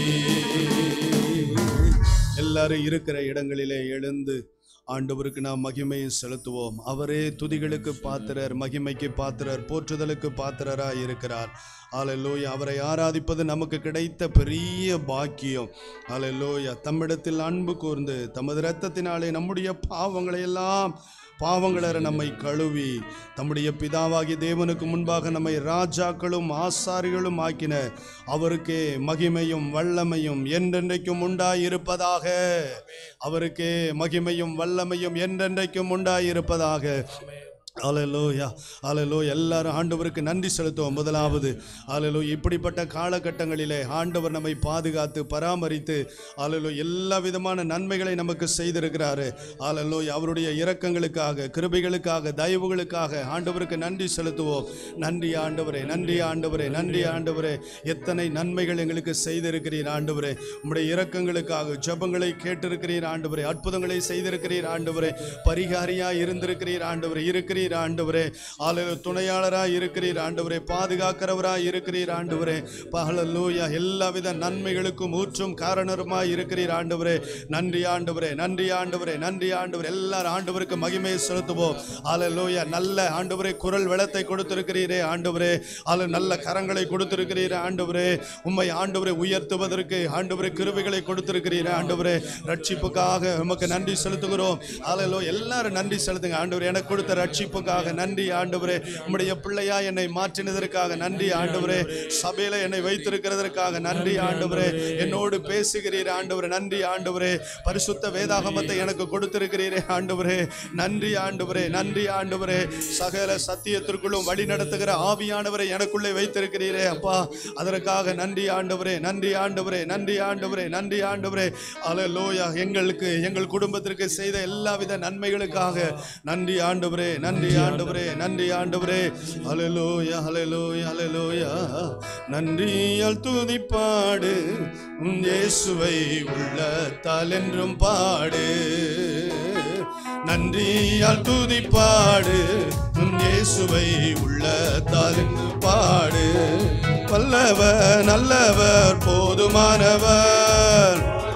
எல்லாரும் இருக்கிற இடங்களிலே எழுந்து ஆண்டவருக்கு நாம் மகிமையை செலுத்துவோம். அவரே துதிகளுக்கு பாத்திரர், மகிமைக்கு பாத்திரர், போற்றுதலுக்கு பாத்திரராய் இருக்கிறார். ஹல்லேலூயா. அவரை ஆராதிப்பது நமக்கு கிடைத்த பெரிய பாக்கியம். ஹல்லேலூயா. தம்மிடத்தில் அன்பு கூர்ந்து தமது இரத்தத்தினாலே நம்முடைய பாவங்களை எல்லாம் பாவங்களற நம்மை கழுவி தம்முடைய பிதாவாகிய தேவனுக்கு முன்பாக நம்மை ராஜாக்களும் ஆசாரிகளும் ஆக்கின அவருக்கே மகிமையும் வல்லமையும் என்றென்றைக்கும் உண்டாயிருப்பதாக. அவருக்கே மகிமையும் வல்லமையும் என்றென்றைக்கும் உண்டாயிருப்பதாக. அல்லேலூயா, அல்லேலூயா. எல்லாரும் ஆண்டவருக்கு நன்றி செலுத்துவோம். முதலாவது அல்லேலூயா, இப்படிப்பட்ட காலகட்டங்களிலே ஆண்டவர் நம்மை பாதுகாத்து பராமரித்து அல்லேலூயா எல்லா விதமான நன்மைகளை நமக்கு செய்திருக்கிறாரு. அல்லேலூயா, அவருடைய இரக்கங்களுக்காக, கிருபைகளுக்காக, தயவுகளுக்காக ஆண்டவருக்கு நன்றி செலுத்துவோம். நன்றி ஆண்டவரே, நன்றி ஆண்டவரே, நன்றி ஆண்டவரே. எத்தனை நன்மைகள் எங்களுக்கு செய்திருக்கிறீர் ஆண்டவரே. உம்முடைய இரக்கங்களுக்காக ஜெபங்களை கேட்டிருக்கிறீர் ஆண்டவரே. அற்புதங்களை செய்திருக்கிறீர் ஆண்டவரே. பரிகாரியாய் இருந்திருக்கிறீர் ஆண்டவரே. இருக்கிறீர் ஆண்டவரே. அல்லேலூயா, துணையாளராய் இருக்கிறீர் ஆண்டவரே. பாதுகாக்கிறவராய் இருக்கிறீர் ஆண்டவரே. ஹல்லேலூயா, எல்லாவித நன்மைகளுக்கும் ஊற்றும் காரணருமாய் இருக்கிறீர் ஆண்டவரே. நன்றி ஆண்டவரே, நன்றி ஆண்டவரே, நன்றி ஆண்டவரே. எல்லாரும் ஆண்டவருக்கு மகிமையை செலுத்துவோம். ஹல்லேலூயா, நல்ல ஆண்டவரே குரல் வளத்தை கொடுத்திருக்கிறீரே ஆண்டவரே. அல்ல நல்ல கரங்களை கொடுத்திருக்கிறீரே ஆண்டவரே. உம்மை ஆண்டவரை உயர்த்துவதற்கு ஆண்டவரே கிருபைகளை கொடுத்திருக்கிறீரே ஆண்டவரே. ரட்சிப்புக்காக உமக்கு நன்றி செலுத்துகிறோம். ஹல்லேலூயா, எல்லாரும் நன்றி செலுத்துங்க ஆண்டவரே. எனக்கு கொடுத்த ரட்சிப்புக்காக நன்றி ஆண்டவரே. உம்முடைய பிள்ளையா என்னை மாற்றினதற்காக நன்றி ஆண்டவரே. சபையில என்னை வைத்திருக்கிறதற்காக நன்றி ஆண்டவரே. என்னோடு பேசுகிறீர் ஆண்டவரே. நன்றி ஆண்டவரே. பரிசுத்த வேதாகமத்தை எனக்கு கொடுத்திருக்கிறீரே ஆண்டவரே. நன்றி ஆண்டவரே, நன்றி ஆண்டவரே. சகல சத்தியத்திற்குள்ளும் வழி நடத்துகிற ஆவியானவரை எனக்குள்ளே வைத்திருக்கிறீரே அப்பா. அதற்காக நன்றி ஆண்டவரே, நன்றி ஆண்டவரே, நன்றி ஆண்டவரே, நன்றி ஆண்டவரே. அல்லேலூயா, எங்களுக்கு எங்கள் குடும்பத்திற்கு செய்த எல்லாவித நன்மைகளுக்காக நன்றி ஆண்டவரே, நன்றி ஆண்டவரே, நன்றி ஆண்டவரே. ஹல்லேலூயா, ஹல்லேலூயா, ஹல்லேலூயா. நன்றியால் துதிப்பாடு உன் இயேசுவை உள்ளத்தால் என்றும் பாடு. நன்றியால் துதிப்பாடு உன் இயேசுவை உள்ளத்தால் என்றும் பாடு. வல்லவர், நல்லவர், போதுமானவர்.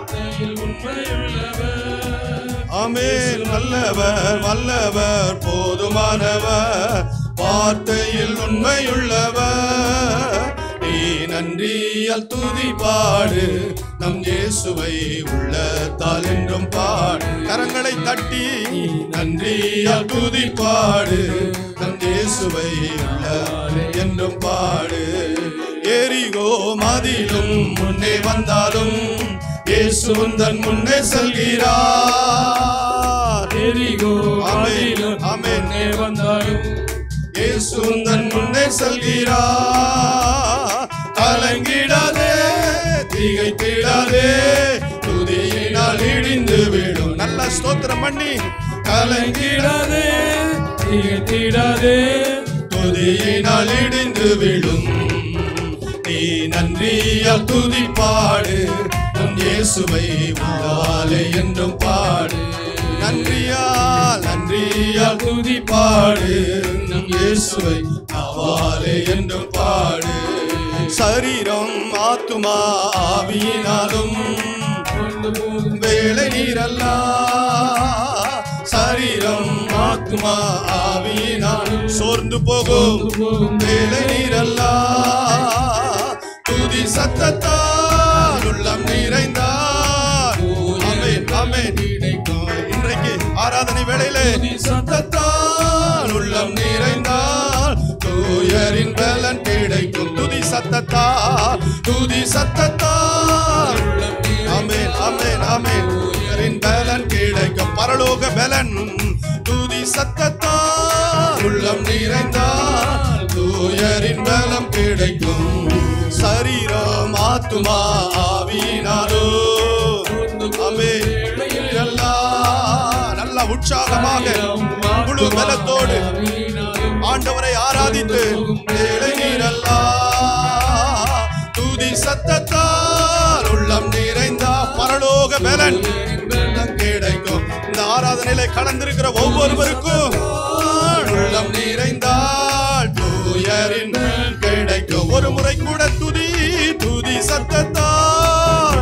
ஆமென். நல்லவர், வல்லவர், போதுமானவர், வார்த்தையில் உண்மையுள்ளவர். நீ நன்றியால் துதிப்பாடு நம் இயேசுவை உள்ளத்தால் என்றும் பாடு. கரங்களை தட்டி நன்றியால் துதிப்பாடு நம் இயேசுவை உள்ளத்தால் என்றும் பாடு. எரிகோ மதிலும் முன்னே வந்தாலும் இயேசு தன் முன்னே செல்கிறார். எரிகோ மதிலும் முன்னே வந்தாலும் இயேசு தன் முன்னே செல்கிறார். கலங்கிடாதே, திகைத்திடாதே, துதியினால் இடிந்து விடும். நல்ல ஸ்தோத்திரம் பண்ணி கலங்கிடாதே, திகைத்திடாதே, துதியினால் இடிந்து விடும். நீ நன்றியால் துதிப்பாடு நம் இயேசுவை உள்ளாலே என்றும் பாடு. நன்றியால், நன்றியால் துதிப்பாடு நம் இயேசுவை நாவாலே என்றும் பாடு. சரீரம் ஆத்துமா ஆவியினாலும் வேலை நீரல்ல. சரீரம் ஆத்துமா ஆவியினாலும் சோர்ந்து போகும் வேலை நீரல்ல. துதி சத்தத்தால் உள்ளம் நிறைந்தார். ஆமென், ஆமென். இன்றைக்கு ஆராதனை வேளையிலே சத்தத்தால் உள்ளம் நிறைந்தால் தூயரின் பலன் கிடைக்கும். துதி சத்தத்தால், துதி சத்தத்தால். ஆமென், ஆமென், ஆமென். தூயரின் பலன் கிடைக்கும். பரலோக பலன் துதி சத்தத்தால் உள்ளம் நிறைந்தால் தூயரின் பலம் கிடைக்கும். சரீரம் ஆத்துமா ஆவியினாலோ நல்ல உற்சாகமாக முழு பலத்தோடு ஆண்டவரை ஆராதித்து துதி சத்தத்தால் உள்ளம் நிறைந்தா பரலோக பலன் கிடைக்கும். இந்த ஆராதனையில கலந்திருக்கிற ஒவ்வொருவருக்கும் உள்ளம் நிறைந்தால் தூயரின் கிடைக்கும். ஒரு முறை கூட துதி துதி சத்தத்தால்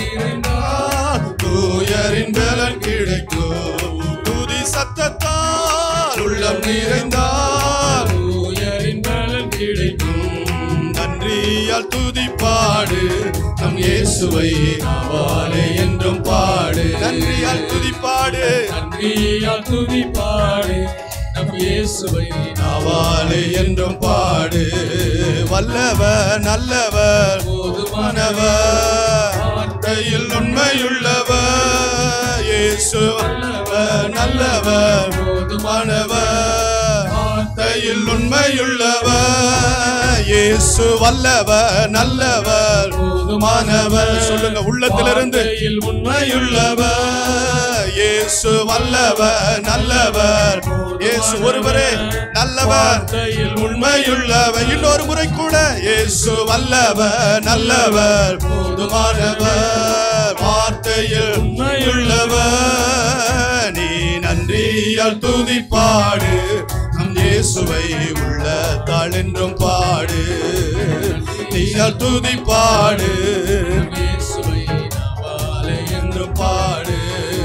தூயரின் பலன் கிடைக்கும். துதி சத்தத்தால் உள்ளம் நிறைந்தால் தூயரின் பலன் கிடைக்கும். நன்றியால் துதிப்பாடு நம் இயேசுவை நாவாலே என்றும் பாடு. நன்றியால் துதிப்பாடு நன்றியால் துதிப்பாடு நம் இயேசுவை நாவாலே என்றும் பாடு. வல்லவர் நல்லவர் போதுமானவர் வார்த்தையில் உண்மையுள்ளவர். இயேசு வல்லவர் நல்லவர் போதுமானவர் வார்த்தையில் உண்மையுள்ளவர். இயேசு வல்லவர் நல்லவர் போதுமானவர். சொல்லுங்க உள்ளத்திலிருந்து உண்மையுள்ளவர். இயேசு வல்லவர் நல்லவர். இயேசு ஒருவரே நல்லவர் உண்மையுள்ளவர். இன்னொரு முறை கூட இயேசு வல்லவர் நல்லவர் போதுமானவர் வார்த்தையில் உண்மையுள்ளவர். நீ நன்றியால் துதிப்பாடு நம் இயேசுவை உள்ளத்தால் என்றும் பாடு. நீயால் துதிப்பாடு இயேசுவை நாவாலே என்றும் பாடு.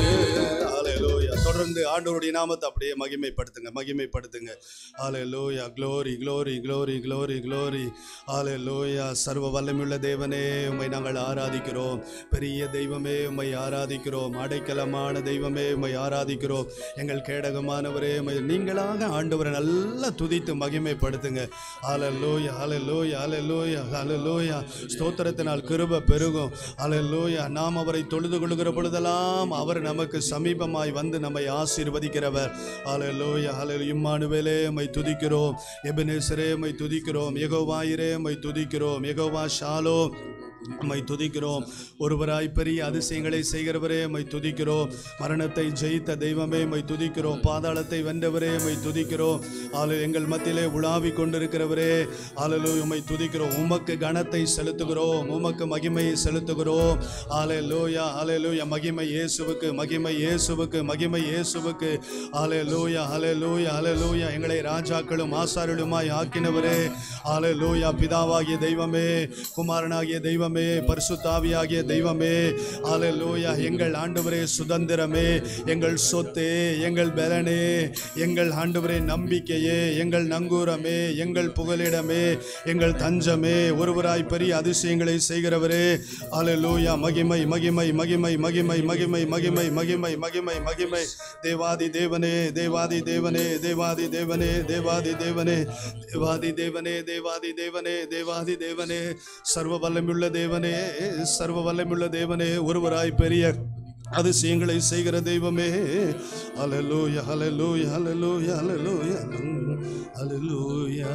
தொடர்ந்து ஆண்டவருடைய நாமத்தை அப்படியே மகிமைப்படுத்துங்க மகிமைப்படுத்துங்க. ஹல்லேலூயா. Glory glory glory glory glory. ஹல்லேலூயா. சர்வ வல்லமையுள்ள தேவனே உம்மை நாங்கள் ஆராதிக்கிறோம். பெரிய தெய்வமே உம்மை ஆராதிக்கிறோம். அடைக்கலமான தெய்வமே உம்மை ஆராதிக்கிறோம். எங்கள் கேடகமானவரே உம்மை நீங்களாக ஆண்டவரை நல்லா துதித்து மகிமைப்படுத்துங்க. ஹல்லேலூயா ஹல்லேலூயா ஹல்லேலூயா ஹல்லேலூயா. ஸ்தோத்திரத்தினால் கிருபை பெருகும். ஹல்லேலூயா. நாம் அவரை தொழுது கொள்ளுகிற பொழுதெல்லாம் அவர் நமக்கு சமீபமாய் வந்து நம்மை ஆசீர்வதிக்கிறவர். ஹல்லேலூயா ஹல்லேலூயா. இம்மானுவேலே உம்மை துதிக்கிறோம். எபெனேசரே உம்மை துதிக்கிறோம். யெகோவாயிரே உம்மை துதிக்கிறோம். யெகோவா ஷாலோம் உம்மை துதிக்கிறோம். ஒருவராய் பெரிய அதிசயங்களை செய்கிறவரே உம்மை துதிக்கிறோம். மரணத்தை ஜெயித்த தெய்வமே உம்மை துதிக்கிறோம். பாதாளத்தை வென்றவரே உம்மை துதிக்கிறோம். ஆளு எங்கள் மத்தியிலே உலாவி கொண்டிருக்கிறவரே ஹல்லேலூயா உம்மை துதிக்கிறோம். உமக்கு கனத்தை செலுத்துகிறோம். உமக்கு மகிமையை செலுத்துகிறோம். ஹல்லேலூயா ஹல்லேலூயா. மகிமை இயேசுவுக்கு மகிமை இயேசுவுக்கு மகிமை இயேசுவுக்கு. ஹல்லேலூயா ஹல்லேலூயா ஹல்லேலூயா. எங்களை ராஜாக்களும் ஆசாரியர்களுமாய் ஆக்கினவரே ஹல்லேலூயா. பிதாவாகிய தெய்வமே குமாரனாகிய தெய்வமே பரிசுத்தாவியாகிய தெய்வமே ஹல்லேலூயா. எங்கள் ஆண்டவரே சுதந்திரமே எங்கள் சொத்தே எங்கள் பலனே எங்கள் ஆண்டவரே நம்பிக்கையே எங்கள் நங்கூரமே எங்கள் புகலிடமே எங்கள் தஞ்சமே ஒருவராய் பெரிய அதிசயங்களை செய்கிறவரே ஹல்லேலூயா. மகிமை மகிமை மகிமை மகிமை மகிமை மகிமை மகிமை மகிமை மகிமை. தேவாதி தேவனே தேவாதி தேவனே தேவாதி தேவனே தேவாதி தேவனே தேவாதி தேவனே தேவாதி தேவனே தேவாதி தேவனே சர்வ வல்லமையுள்ள தேவனே சர்வ வல்லமையுள்ள தேவனே ஒருவராய் பெரிய அதிசயங்களை செய்கிற தெய்வமே. ஹல்லேலூயா ஹல்லேலூயா ஹல்லேலூயா ஹல்லேலூயா ஹல்லேலூயா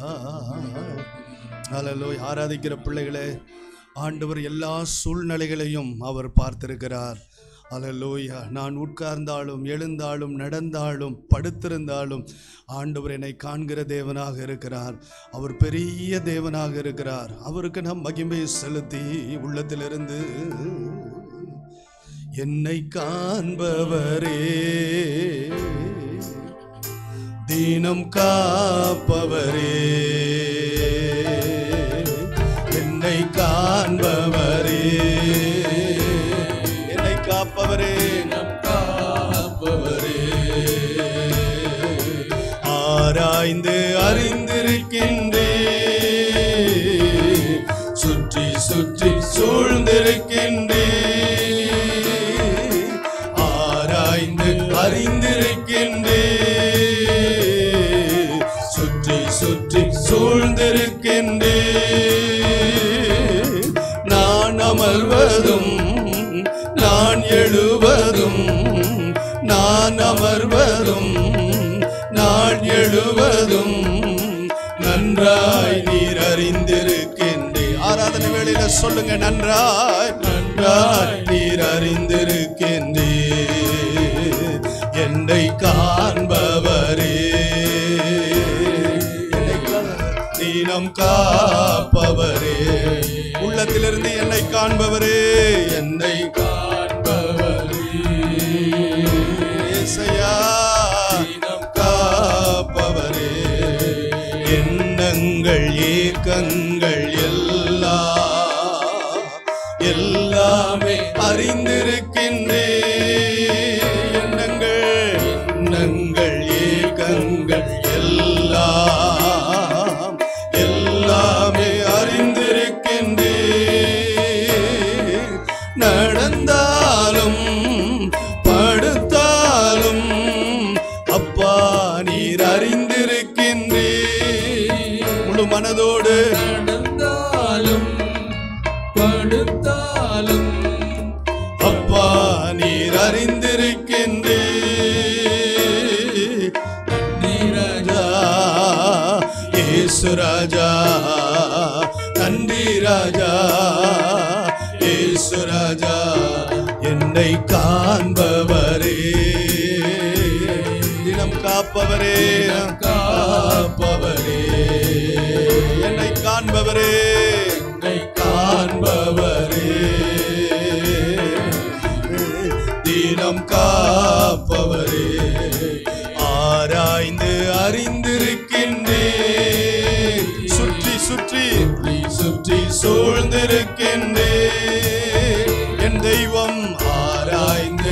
ஹல்லேலூயா. ஆராதிக்கிற பிள்ளைகளே, ஆண்டவர் எல்லா சூழ்நிலைகளையும் அவர் பார்த்திருக்கிறார். ஹல்லேலூயா. நான் உட்கார்ந்தாலும் எழுந்தாலும் நடந்தாலும் படுத்திருந்தாலும் ஆண்டவர் என்னை காண்கிற தேவனாக இருக்கிறார். அவர் பெரிய தேவனாக இருக்கிறார். அவருக்கு நாம் மகிமையை செலுத்தி உள்ளத்திலிருந்து என்னை காண்பவரே தீனம் காப்பவரே என்னை காண்பவரே என்னை காப்பவரே நம் காப்பவரே ஆராய்ந்து அறிந்திருக்கின்றே சுற்றி சுற்றி சூழ்ந்திருக்கின்றே ஆராய்ந்து அறிந்திருக்கின்றே சுற்றி சுற்றி சூழ்ந்திருக்கின்றே நான் அமர்வதும் நான் எழுவதும் நான் அமர்வதும் நான் எழுவதும் நன்றாய் நீர் அறிந்திருக்கின்றே. ஆராதனை வேளையில சொல்லுங்க, நன்றாய் நன்றாய் நீர் அறிந்திருக்கின்றே என்னை காண்பவரே தீனம் காப்பவரே உள்ளத்திலிருந்து என்னை காண்பவரே என்னை காண்பவரே இயேசையா தீனம் காப்பவரே எண்ணங்கள் ஏக்கங்கள் எல்லாம் எல்லாமே அறிந்திருக்கின்றே எண்ணங்கள் எண்ணங்கள் ஏக்கங்கள் எல்லாம் எல்லாமே அறிந்திருக்கின்றே நடந்தாலும் படுத்தாலும் இயேசு ராஜா, நன்றி ராஜா, இயேசு ராஜா, என்னை காண்பவரே, தினம் காப்பவரே, காப்பவரே, என்னை காண்பவரே, என்னை காண்பவரே, தினம் காப்பவரே, ஆராய்ந்து அறிந்திருக்கின்றேன், சுற்றி சுற்றி சுற்றி சூழ்ந்திருக்கின்றேன், என் தெய்வம் ஆராய்ந்து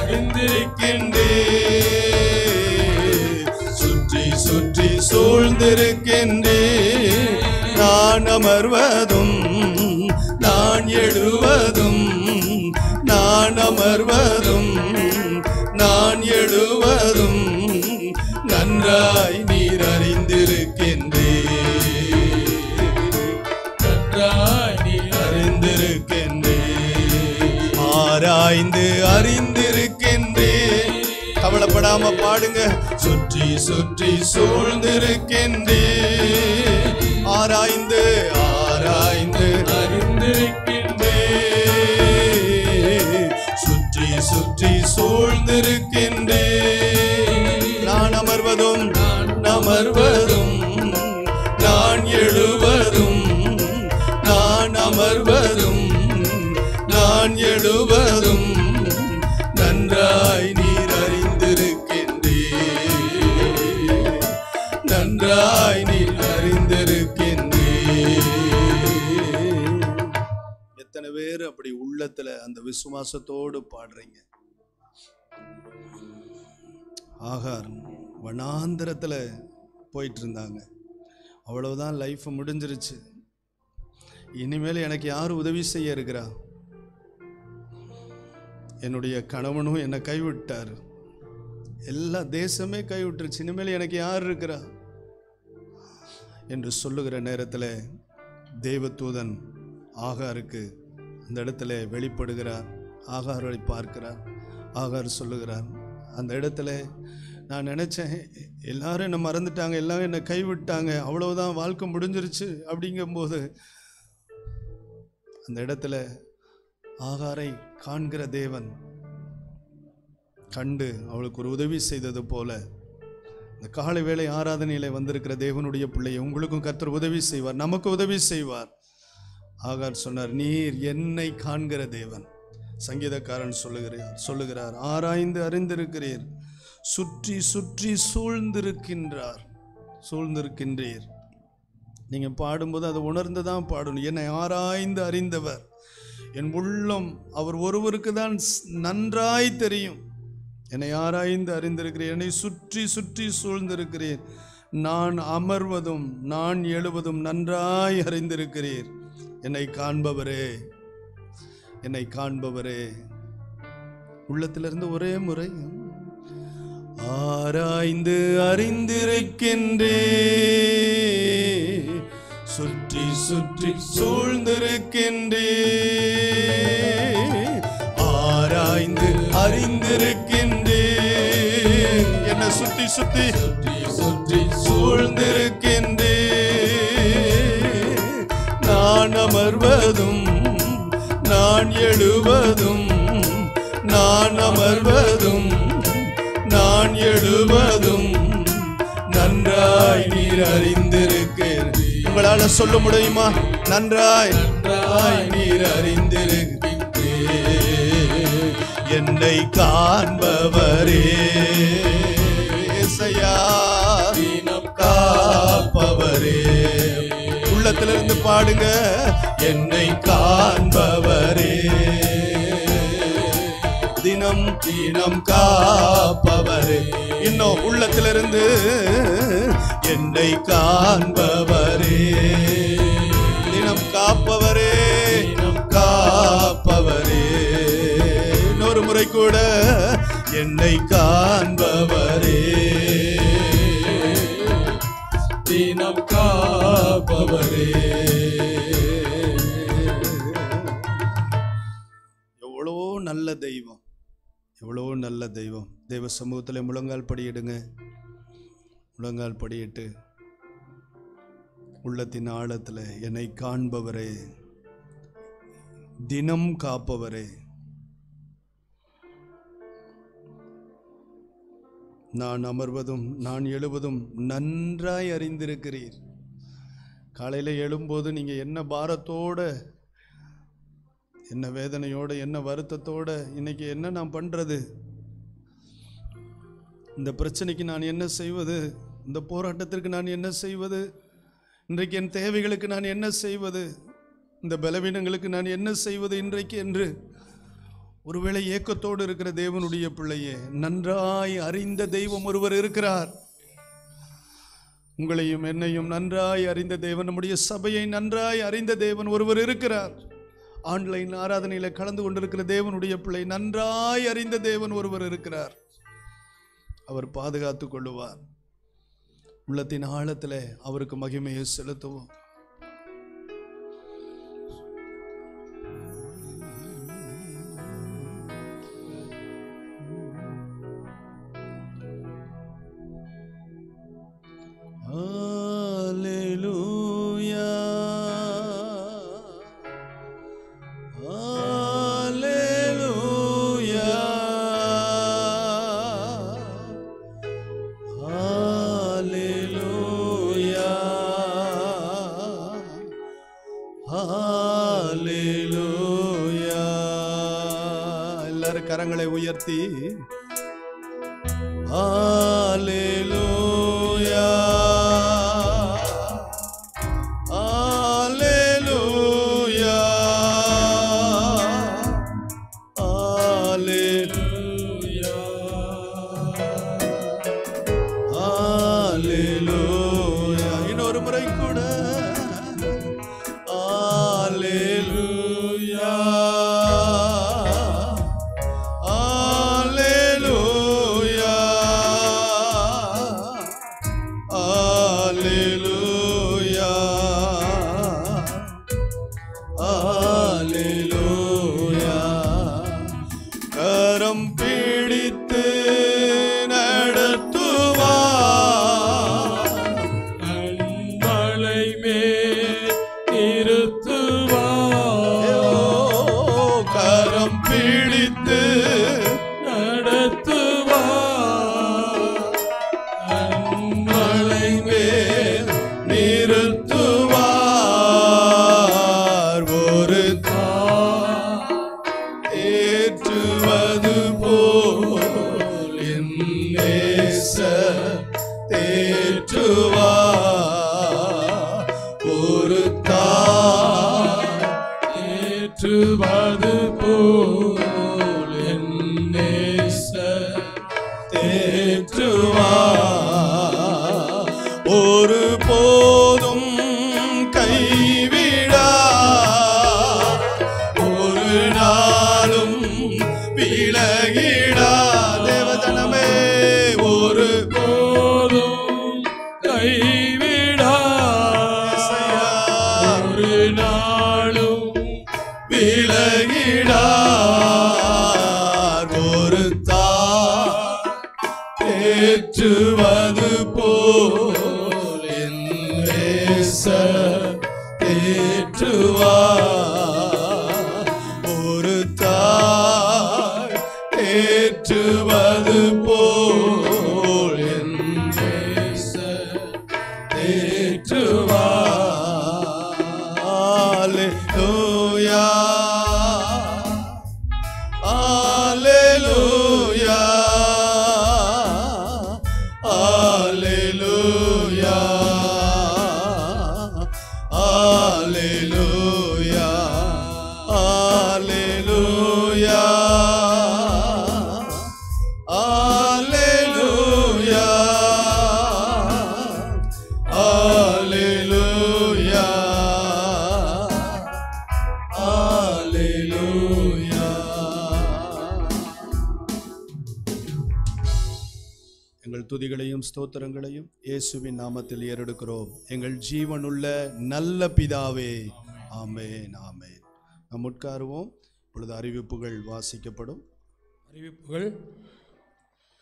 அறிந்திருக்கின்றேன், சுற்றி சுற்றி சூழ்ந்திருக்கின்றேன், நான் அமர்வதும் நான் எழுவதும், நான் அமர்வதும் நான் எழுவதும் நன்றாய் நீர் அறிந்திருக்கின்றேன், நன்றாய் நீர் அறிந்திருக்கின்றேன், ஆராய்ந்து அறிந்திருக்கின்றேன். கவலைப்படாம பாடுங்க. சுற்றி சுற்றி சூழ்ந்திருக்கின்றேன், ஆராய்ந்து ஆராய்ந்து அறிந்திருக்கின்றேன், சுற்றி சுற்றி சூழ்ந்திருக்கின்றேன், நான் அமர்வதும் நான் அமர்வதும் நான் எழுவதும், நான் அமர்வதும் நான் எழுவதும் நன்றாய் நீர் அறிந்திருக்கின்றேன், நன்றாய் நீர் அறிந்திருக்கின்றேன். எத்தனை பேர் அப்படி உள்ளத்துல அந்த விசுவாசத்தோடு பாடுறீங்க? ஆகார் வனாந்தரத்துல போயிட்டு இருந்தாங்க, அவ்வளவுதான், லைஃப் முடிஞ்சிருச்சு. இனிமேல் எனக்கு யார் உதவி செய்ய இருக்கிறா? என்னுடைய கணவனும் என்னை கைவிட்டார், எல்லா தேசமே கைவிட்டுருச்சு, இனிமேல் எனக்கு யார் இருக்கிறா என்று சொல்லுகிற நேரத்தில் தேவதூதன் ஆகாருக்கு அந்த இடத்துல வெளிப்படுகிறார். ஆகாரை பார்க்கிறார். ஆகார் சொல்லுகிறார், அந்த இடத்துல நான் நினச்சேன் எல்லாரும் என்னை மறந்துட்டாங்க, எல்லாரும் என்னை கைவிட்டாங்க, அவ்வளவுதான், வாழ்க்கை முடிஞ்சிருச்சு. அப்படிங்கும்போது அந்த இடத்துல ஆகாரை காண்கிற தேவன் கண்டு அவளுக்கு ஒரு உதவி செய்தது போல இந்த காலை வேளை ஆராதனையில வந்திருக்கிற தேவனுடைய பிள்ளையை உங்களுக்கும் கர்த்தர் உதவி செய்வார், நமக்கு உதவி செய்வார். ஆகார் சொன்னார், நீர் என்னை காண்கிற தேவன். சங்கீதக்காரன் சொல்லுகிறார் சொல்லுகிறார் ஆராய்ந்து அறிந்திருக்கிறீர், சுற்றி சுற்றி சூழ்ந்திருக்கின்றார் சூழ்ந்திருக்கின்றீர். நீங்க பாடும்போது அதை உணர்ந்துதான் பாடணும். என்னை ஆராய்ந்து அறிந்தவர், என் உள்ளம் அவர் ஒருவருக்கு தான் நன்றாய் தெரியும். என்னை ஆராய்ந்து அறிந்திருக்கிறேன், என்னை சுற்றி சுற்றி சூழ்ந்திருக்கிறேன், நான் அமர்வதும் நான் எழுவதும் நன்றாய் அறிந்திருக்கிறீர். என்னை காண்பவரே, என்னை காண்பவரே. உள்ளத்திலிருந்து ஒரே முறை ஆராய்ந்து அறிந்திருக்கின்றே, சுற்றி சுற்றி சூழ்ந்திருக்கின்றே, ஆராய்ந்து அறிந்திருக்கின்றே, என்ன சுற்றி சுற்றி சுற்றி சுற்றி சூழ்ந்திருக்கின்றே, நான் அமர்வதும் நான் எழுவதும், நான் அமர்வதும் நான் எழுவதும் நன்றாய் நீர் அறிந்திருக்கிறீர். உங்களால சொல்ல முடியுமா? நன்றாய் நன்றாய் நீர் அறிந்திருக்கிறீர். என்னை காண்பவரே, இயேசையா தினம் காப்பவரே. உள்ளத்திலிருந்து பாடுங்க, என்னை காண்பவரே, தினம் தினம் காப்பவரே. இன்னும் உள்ளத்திலிருந்து என்னை காண்பவரே, தினம் காப்பவரே, தினம் காப்பவரே. இன்னொரு முறை கூட என்னை காண்பவரே, தினம் காப்பவரே. எவ்வளோ நல்ல தெய்வம், எவ்வளோ நல்ல தெய்வம். தெய்வ சமூகத்தில் முழங்கால் படியிடுங்க. முழங்கால் படியிட்டு உள்ளத்தின் ஆழத்தில் என்னை காண்பவரே, தினம் காப்பவரே, நான் அமர்வதும் நான் எழுவதும் நன்றாய் அறிந்திருக்கிறீர். காலையில் எழும்போது நீங்கள் என்ன பாரத்தோட, என்ன வேதனையோட, என்ன வருத்தத்தோட, இன்னைக்கு என்ன நான் பண்ணுறது, இந்த பிரச்சனைக்கு நான் என்ன செய்வது, இந்த போராட்டத்திற்கு நான் என்ன செய்வது, இன்றைக்கு என் தேவைகளுக்கு நான் என்ன செய்வது, இந்த பலவீனங்களுக்கு நான் என்ன செய்வது இன்றைக்கு என்று ஒருவேளை ஏக்கத்தோடு இருக்கிற தேவனுடைய பிள்ளையே, நன்றாய் அறிந்த தெய்வம் ஒருவர் இருக்கிறார். உங்களையும் என்னையும் நன்றாய் அறிந்த தேவன், நம்முடைய சபையை நன்றாய் அறிந்த தேவன் ஒருவர் இருக்கிறார். ஆன்லைன் ஆராதனையில் கலந்து கொண்டிருக்கிற தேவனுடைய பிள்ளை, நன்றாய் அறிந்த தேவன் ஒருவர் இருக்கிறார். அவர் பாதுகாத்து கொள்ளுவார். உள்ளத்தின் ஆழத்தில் அவருக்கு மகிமையை செலுத்துவோம். Hallelujah, Hallelujah, Hallelujah, Hallelujah. எல்லாரும் கரங்களை உயர்த்தி Hallelujah, ஒரு போதும் கைவிடா, ஒரு நாளும் விலகிடா தேவஜனமே, ஒரு போதும் கைவிடா, ஒரு நாளும் விலகிடா, ஒரு தாய் ஏற்றுவது போல் என் நேசர் ஏற்றுவார், ஒரு தாய் ஏற்றுவது போல் என் நேசர் ஏற்றுவார். Hallelujah, Hallelujah, Hallelujah, Hallelujah, Hallelujah, Hallelujah, Hallelujah, Hallelujah. எங்கள் துதிகளையும் ஸ்தோத்திரங்களையும் இயேசுவின் நாமத்தில் ஏறெடுக்கிறோம். எங்கள் ஜீவனுள்ள நல்ல பிதாவே, ஆமென், ஆமென். நாம் உட்காருவோம். இப்பொழுது அறிவிப்புகள் வாசிக்கப்படும். அறிவிப்புகள்.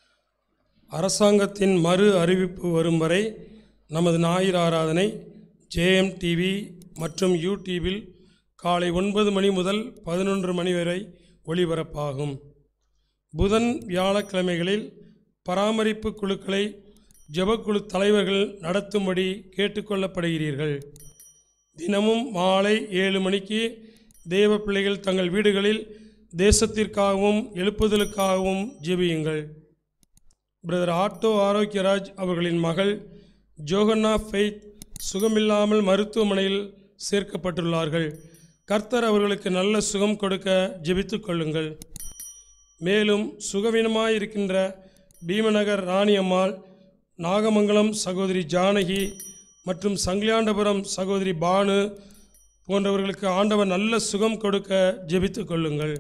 அரசாங்கத்தின் மறு அறிவிப்பு வரும் வரை நமது ஞாயிறு ஆராதனை ஜேஎம் டிவி மற்றும் யூடியூபில் காலை ஒன்பது மணி முதல் பதினொன்று மணி வரை ஒளிபரப்பாகும். புதன் வியாழக்கிழமைகளில் பராமரிப்பு குழுக்களை ஜெபக்குழு தலைவர்கள் நடத்தும்படி கேட்டுக்கொள்ளப்படுகிறீர்கள். தினமும் மாலை ஏழு மணிக்கு தேவ பிள்ளைகள் தங்கள் வீடுகளில் தேசத்திற்காகவும் எழுப்புதலுக்காகவும் ஜெபியுங்கள். பிரதர் ஆட்டோ ஆரோக்கியராஜ் அவர்களின் மகள் ஜோகன்னா ஃபெய்த் சுகமில்லாமல் மருத்துவமனையில் சேர்க்கப்பட்டுள்ளார்கள். கர்த்தர் அவர்களுக்கு நல்ல சுகம் கொடுக்க ஜெபித்து கொள்ளுங்கள். மேலும் சுகவீனமாயிருக்கின்ற பீமநகர் ராணியம்மாள், நாகமங்கலம் சகோதரி ஜானகி மற்றும் சங்கிலியாண்டபுரம் சகோதரி பானு போன்றவர்களுக்கு ஆண்டவர் நல்ல சுகம் கொடுக்க ஜெபித்து கொள்ளுங்கள்.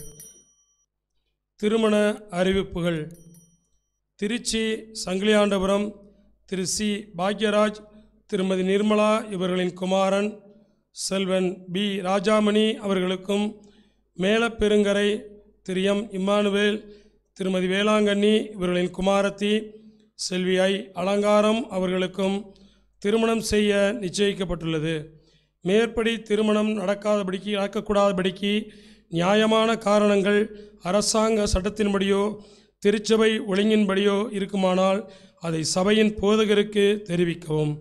திருமண அறிவிப்புகள். திருச்சி சங்கிலியாண்டபுரம் திரு சி பாக்யராஜ், திருமதி நிர்மலா இவர்களின் குமாரன் செல்வன் பி ராஜாமணி அவர்களுக்கும், மேலப்பெருங்கரை திரு எம் இம்மானுவேல், திருமதி வேளாங்கண்ணி இவர்களின் குமாரத்தி செல்வி ஐ அலங்காரம் அவர்களுக்கும் திருமணம் செய்ய நிச்சயிக்கப்பட்டுள்ளது. மேற்படி திருமணம் நடக்காதபடிக்கு நடக்கக்கூடாதபடிக்கு நியாயமான காரணங்கள் அரசாங்க சட்டத்தின்படியோ திருச்சபை ஒழுங்கின்படியோ இருக்குமானால் அதை சபையின் போதகருக்கு தெரிவிக்கவும்.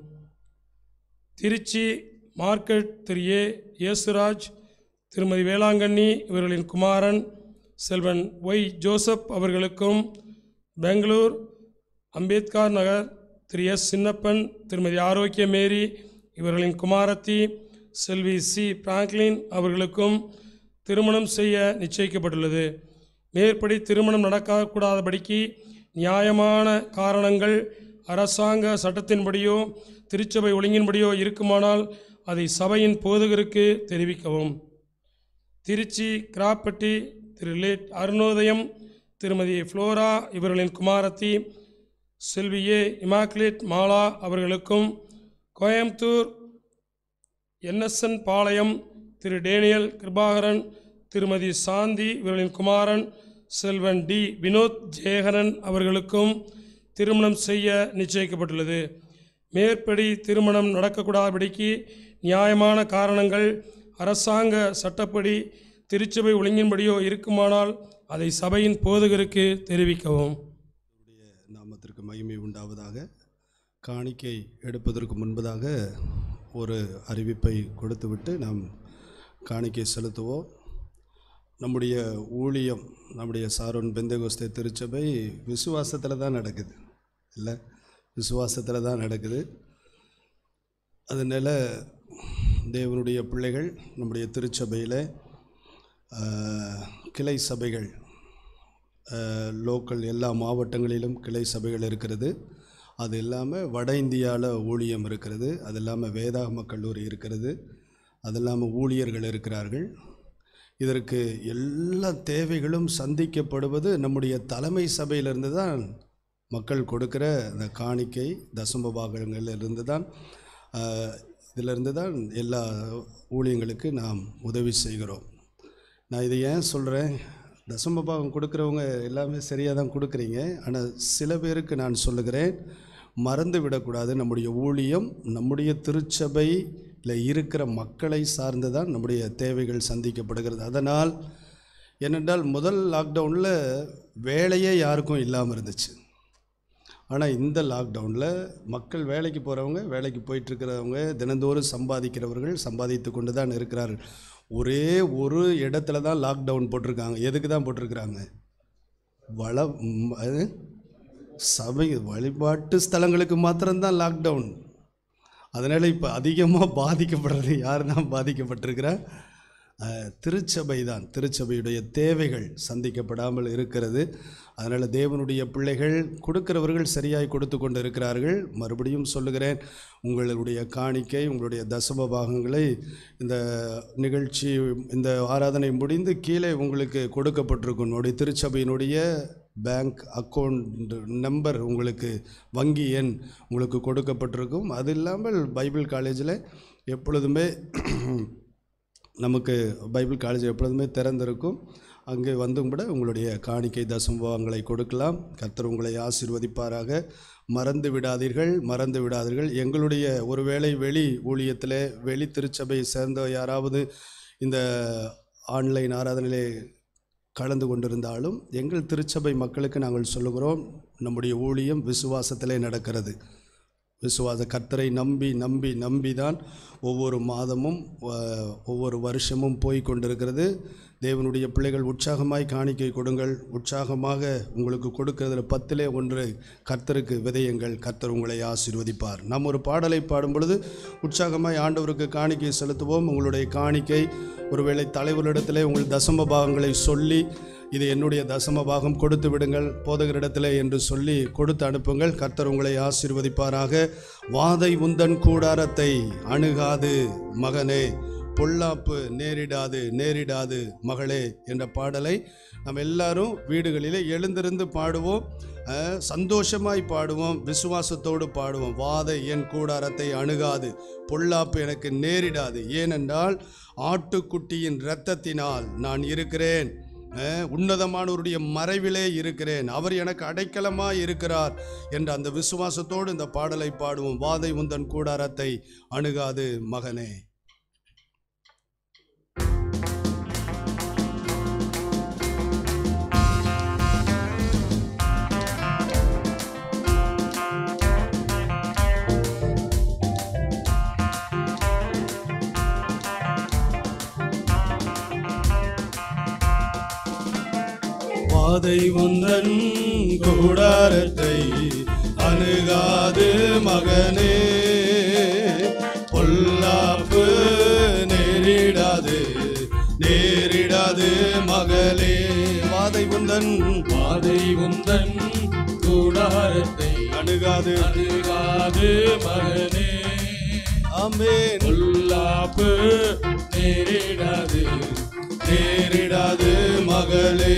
திருச்சி மார்க்கெட் திரு ஏ இயேசுராஜ், திருமதி வேளாங்கண்ணி இவர்களின் குமாரன் செல்வன் ஒய் ஜோசப் அவர்களுக்கும், பெங்களூர் அம்பேத்கர் நகர் திரு எஸ் சின்னப்பன், திருமதி ஆரோக்கிய மேரி இவர்களின் குமாரத்தி செல்வி சி பிராங்க்லின் அவர்களுக்கும் திருமணம் செய்ய நிச்சயிக்கப்பட்டுள்ளது. மேற்படி திருமணம் நடக்கக்கூடாதபடிக்கு நியாயமான காரணங்கள் அரசாங்க சட்டத்தின்படியோ திருச்சபை ஒழுங்கின்படியோ இருக்குமானால் அதை சபையின் போதகருக்கு தெரிவிக்கவும். திருச்சி கிராப்பட்டி திரு லேட் அருணோதயம், திருமதி ஃப்ளோரா இவர்களின் குமாரத்தி செல்வி ஏ இமாக்லேட் மாலா அவர்களுக்கும், கோயம்புத்தூர் என்எஸ்என் பாளையம் திரு டேனியல் கிருபாகரன், திருமதி சாந்தி இவர்களின் குமாரன் செல்வன் டி வினோத் ஜெயகரன் அவர்களுக்கும் திருமணம் செய்ய நிச்சயிக்கப்பட்டுள்ளது. மேற்படி திருமணம் நடக்கக்கூடாதபடிக்கு நியாயமான காரணங்கள் அரசாங்க சட்டப்படி திருச்சபை ஒழுங்கின்படியோ இருக்குமானால் அதை சபையின் போதகருக்கு தெரிவிக்கவும். நாமத்திற்கு மகிமை உண்டாவதாக. காணிக்கை எடுப்பதற்கு முன்பதாக ஒரு அறிவிப்பை கொடுத்துவிட்டு நாம் காணிக்கை செலுத்துவோம். நம்முடைய ஊழியம், நம்முடைய சாரோன் பெந்தேகோஸ்தே திருச்சபை விசுவாசத்தில் தான் நடக்குது, இல்லை விசுவாசத்தில் தான் நடக்குது. அதனால் தேவனுடைய பிள்ளைகள் நம்முடைய திருச்சபையில் கிளை சபைகள், லோக்கல் எல்லா மாவட்டங்களிலும் கிளை சபைகள் இருக்கிறது. அது இல்லாமல் வட இந்தியாவில் ஊழியம் இருக்கிறது. அது இல்லாமல் வேதாகம கல்லூரி இருக்கிறது. அது இல்லாமல் ஊழியர்கள் இருக்கிறார்கள். இதற்கு எல்லா தேவைகளும் சந்திக்கப்படுவது நம்முடைய தலைமை சபையிலிருந்து தான். மக்கள் கொடுக்கிற அந்த காணிக்கை தசம பாகங்களிலிருந்து தான், இதிலிருந்து தான் எல்லா ஊழியங்களுக்கு நாம் உதவி செய்கிறோம். நான் இதை ஏன் சொல்கிறேன், தசம பாகம் கொடுக்குறவங்க எல்லாமே சரியாக தான் கொடுக்குறீங்க. ஆனால் சில பேருக்கு நான் சொல்லுகிறேன், மறந்து விடக்கூடாது. நம்முடைய ஊழியம் நம்முடைய திருச்சபையில் இருக்கிற மக்களை சார்ந்து தான் நம்முடைய தேவைகள் சந்திக்கப்படுகிறது. அதனால் ஏனென்றால் முதல் லாக்டவுனில் வேலையே யாருக்கும் இல்லாமல் இருந்துச்சு. ஆனால் இந்த லாக்டவுனில் மக்கள் வேலைக்கு போகிறவங்க, வேலைக்கு போயிட்டுருக்கிறவங்க, தினந்தோறும் சம்பாதிக்கிறவர்கள் சம்பாதித்து கொண்டு தான் இருக்கிறார்கள். ஒரே ஒரு இடத்துல தான் லாக்டவுன் போட்டிருக்காங்க. எதுக்கு தான் போட்டிருக்கிறாங்க? வள சபை வழிபாட்டு ஸ்தலங்களுக்கு மாத்திரம்தான் லாக்டவுன். அதனால் இப்போ அதிகமாக பாதிக்கப்படுறது யார் தான் பாதிக்கப்பட்டிருக்கிறா? திருச்சபை தான். திருச்சபையுடைய தேவைகள் சந்திக்கப்படாமல் இருக்கிறது. அதனால் தேவனுடைய பிள்ளைகள் கொடுக்கிறவர்கள் சரியாய் கொடுத்து கொண்டு இருக்கிறார்கள். மறுபடியும் சொல்லுகிறேன், உங்களுடைய காணிக்கை, உங்களுடைய தசம பாகங்களை இந்த நிகழ்ச்சி, இந்த ஆராதனை முடிந்து கீழே உங்களுக்கு கொடுக்கப்பட்டிருக்கும். உங்களுடைய திருச்சபையினுடைய பேங்க் அக்கௌண்ட் நம்பர், உங்களுக்கு வங்கி எண் உங்களுக்கு கொடுக்கப்பட்டிருக்கும். அது இல்லாமல் பைபிள் காலேஜில் எப்பொழுதுமே நமக்கு பைபிள் காலேஜ் எப்பொழுதுமே திறந்திருக்கும். அங்கே வந்தும் கூட உங்களுடைய காணிக்கை தசமபாகங்களை கொடுக்கலாம். கர்த்தர் உங்களை ஆசீர்வதிப்பாராக. மறந்து விடாதீர்கள் மறந்து விடாதீர்கள் எங்களுடைய ஒருவேளை வெளி ஊழியத்தில் வெளி திருச்சபையை சேர்ந்த யாராவது இந்த ஆன்லைன் ஆராதனையிலே கலந்து கொண்டிருந்தாலும் எங்கள் திருச்சபை மக்களுக்கு நாங்கள் சொல்லுகிறோம், நம்முடைய ஊழியம் விசுவாசத்திலே நடக்கிறது. விசுவாச கர்த்தரை நம்பி நம்பி நம்பி தான் ஒவ்வொரு மாதமும் ஒவ்வொரு வருஷமும் போய் கொண்டிருக்கிறது. தேவனுடைய பிள்ளைகள் உற்சாகமாய் காணிக்கை கொடுங்கள். உற்சாகமாக உங்களுக்கு கொடுக்கிறதுல பத்திலே ஒன்று கர்த்தருக்கு விதையுங்கள். கர்த்தர் உங்களை ஆசீர்வதிப்பார். நாம் ஒரு பாடலை பாடும் பொழுது உற்சாகமாய் ஆண்டவருக்கு காணிக்கை செலுத்துவோம். உங்களுடைய காணிக்கை ஒருவேளை தலைவரிடத்திலே உங்கள் தசம பாகங்களை சொல்லி, இது என்னுடைய தசம பாகம் கொடுத்து விடுங்கள் போதகரிடத்திலே என்று சொல்லி கொடுத்து அனுப்புங்கள். கர்த்தர் உங்களை ஆசீர்வதிப்பாராக. வாதை உந்தன் கூடாரத்தை அணுகாது மகனே, பொல்லாப்பு நேரிடாது நேரிடாது மகளே என்ற பாடலை நம்ம எல்லாரும் வீடுகளிலே எழுந்திருந்து பாடுவோம். சந்தோஷமாய் பாடுவோம், விசுவாசத்தோடு பாடுவோம். வாதை என் கூடாரத்தை அணுகாது, பொல்லாப்பு எனக்கு நேரிடாது, ஏனென்றால் ஆட்டுக்குட்டியின் இரத்தத்தினால் நான் இருக்கிறேன், உன்னதமானவருடைய மறைவிலே இருக்கிறேன், அவர் எனக்கு அடைக்கலமாய் இருக்கிறார் என்ற அந்த விசுவாசத்தோடு இந்த பாடலை பாடுவோம். வாதை உந்தன் கூடாரத்தை அணுகாது மகனே. வாதை உந்தன் கூடாரத்தை அணுகாது மகனே, பொல்லாப்பு நேரிடாது நேரிடாது மகளே. வாதை உந்தன் வாதை உந்தன் கூடாரத்தை அணுகாது அணுகாது மகனே, ஆமென். பொல்லாப்பு நேரிடாது நேரிடாது மகளே.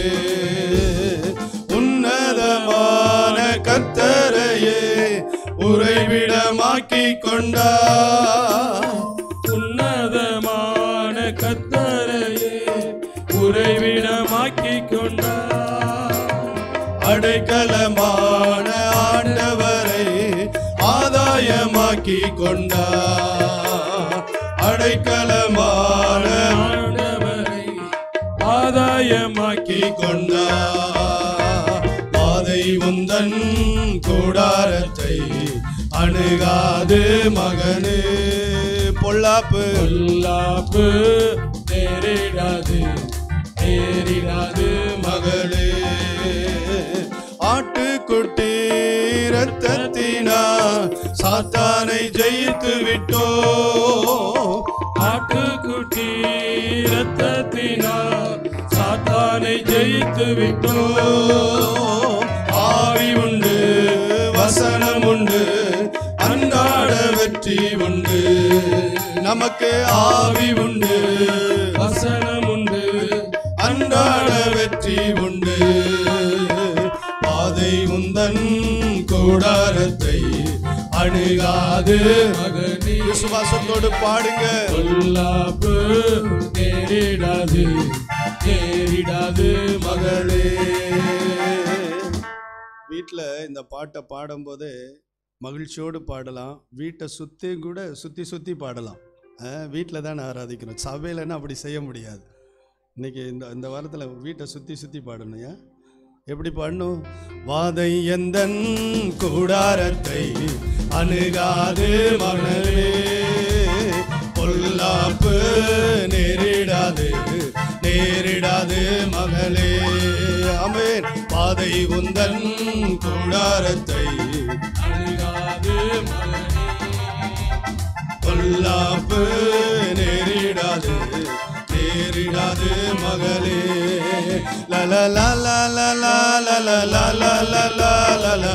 உன்னதமான கர்த்தரையே உறைவிடமாக்கி கொண்டார், உன்னதமான கர்த்தரையே உறைவிடமாக்கி கொண்டார். அடைக்கலமான ஆண்டவரை ஆதாயமாக்கி கொண்டார், அடைக்கலமான ஆதாயமாக்கி கொண்டார். வாதை உந்தன் கூடாரத்தை அணுகாது மகனே, பொல்லாப்பு பொல்லாப்பு நேரிடாது நேரிடாது மகளே. ஆட்டுக்குட்டி இரத்தத்தினால் சாத்தானை ஜெயித்து விட்டோ, ஆட்டுக்குட்டி இரத்தத்தினால் சாத்தானை ஜெயித்து விட்டோ. ஆவி உண்டு வசனம் உண்டு அன்றாட வெற்றி உண்டு, நமக்கு ஆவி உண்டு வசனம் உண்டு அன்றாட வெற்றி உண்டு. பாதை உந்தன் கூடாரத்தை அணுகாது மகனே, விசுவாசத்தோடு பாடுங்க. பொல்லாப்பு நேரிடாது நேரிடாது மகளே. வீட்டில் இந்த பாட்டை பாடும்போது மகிழ்ச்சியோடு பாடலாம், வீட்டை சுற்றி கூட சுற்றி சுற்றி பாடலாம். வீட்டில் தான் ஆராதிக்கணும், சபையிலன்னா அப்படி செய்ய முடியாது. இன்றைக்கி இந்த இந்த வாரத்தில் வீட்டை சுற்றி சுற்றி பாடணும். ஏன் எப்படி பாடணும்? வாதை எந்தன் கூடாரத்தை அணுகாது மகளே, பொல்லாப்பு நேரிடாது நேரிடாது மகளே. ஆமென். பாதை உந்தன் கூடாரத்தை அணுகாது மகனே, பொல்லாப்பு நேரிடாது நேரிடாது மகளே. லல லல லல லல லல லல லல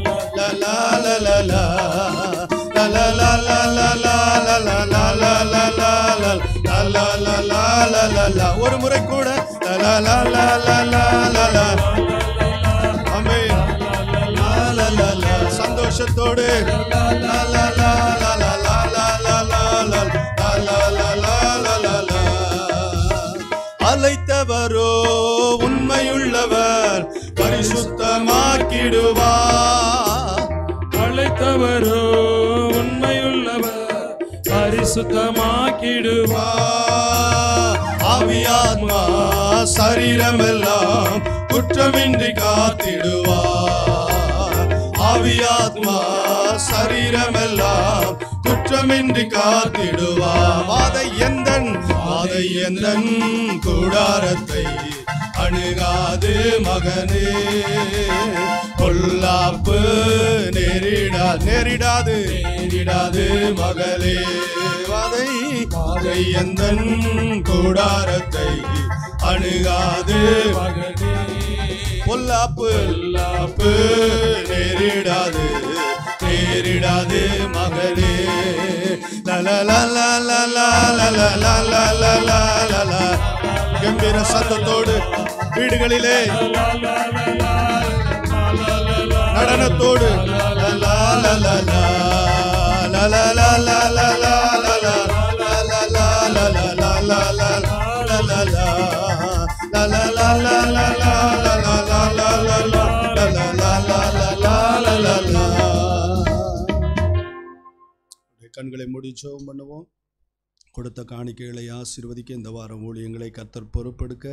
ஒரு முறை கூட சந்தோஷத்தோடு அழைத்தவரோ உண்மையுள்ளவர் பரிசுத்தமாக்கிடுவார், பரிசுத்தமாக்கிடுவா. ஆவியாத்மா சரீரமெல்லாம் குற்றமின்றி காத்திடுவா. ஆவியாத்மா சரீரமெல்லாம் குற்றமின்றி காத்திடுவா. வாதை எந்தன் வாதை எந்தன் கூடாரத்தை அணுகாது மகனே. பொல்லாப்பு நேரிடா நேரிடாது நேரிடாது மகளே. வாதை வாதை எந்தன் கூடாரத்தை அணுகாது மகனே. பொல்லாப்பு பொல்லாப்பு நேரிடாது நேரிடாது மகளே. கம்பீர சத்தத்தோடு வீடுகளிலே நடனத்தோடு கண்களை மூடி ஜெபம் பண்ணுவோம். கொடுத்த காணிக்கைகளை ஆசீர்வதிக்க இந்த வாரம் ஊழியங்களை கர்த்தர் பொறுப்பெடுக்க,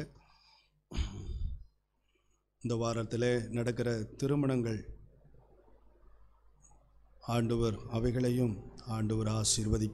இந்த வாரத்திலே நடக்கிற திருமணங்கள் ஆண்டவர் அவைகளையும் ஆண்டவர் ஆசீர்வதிக்க,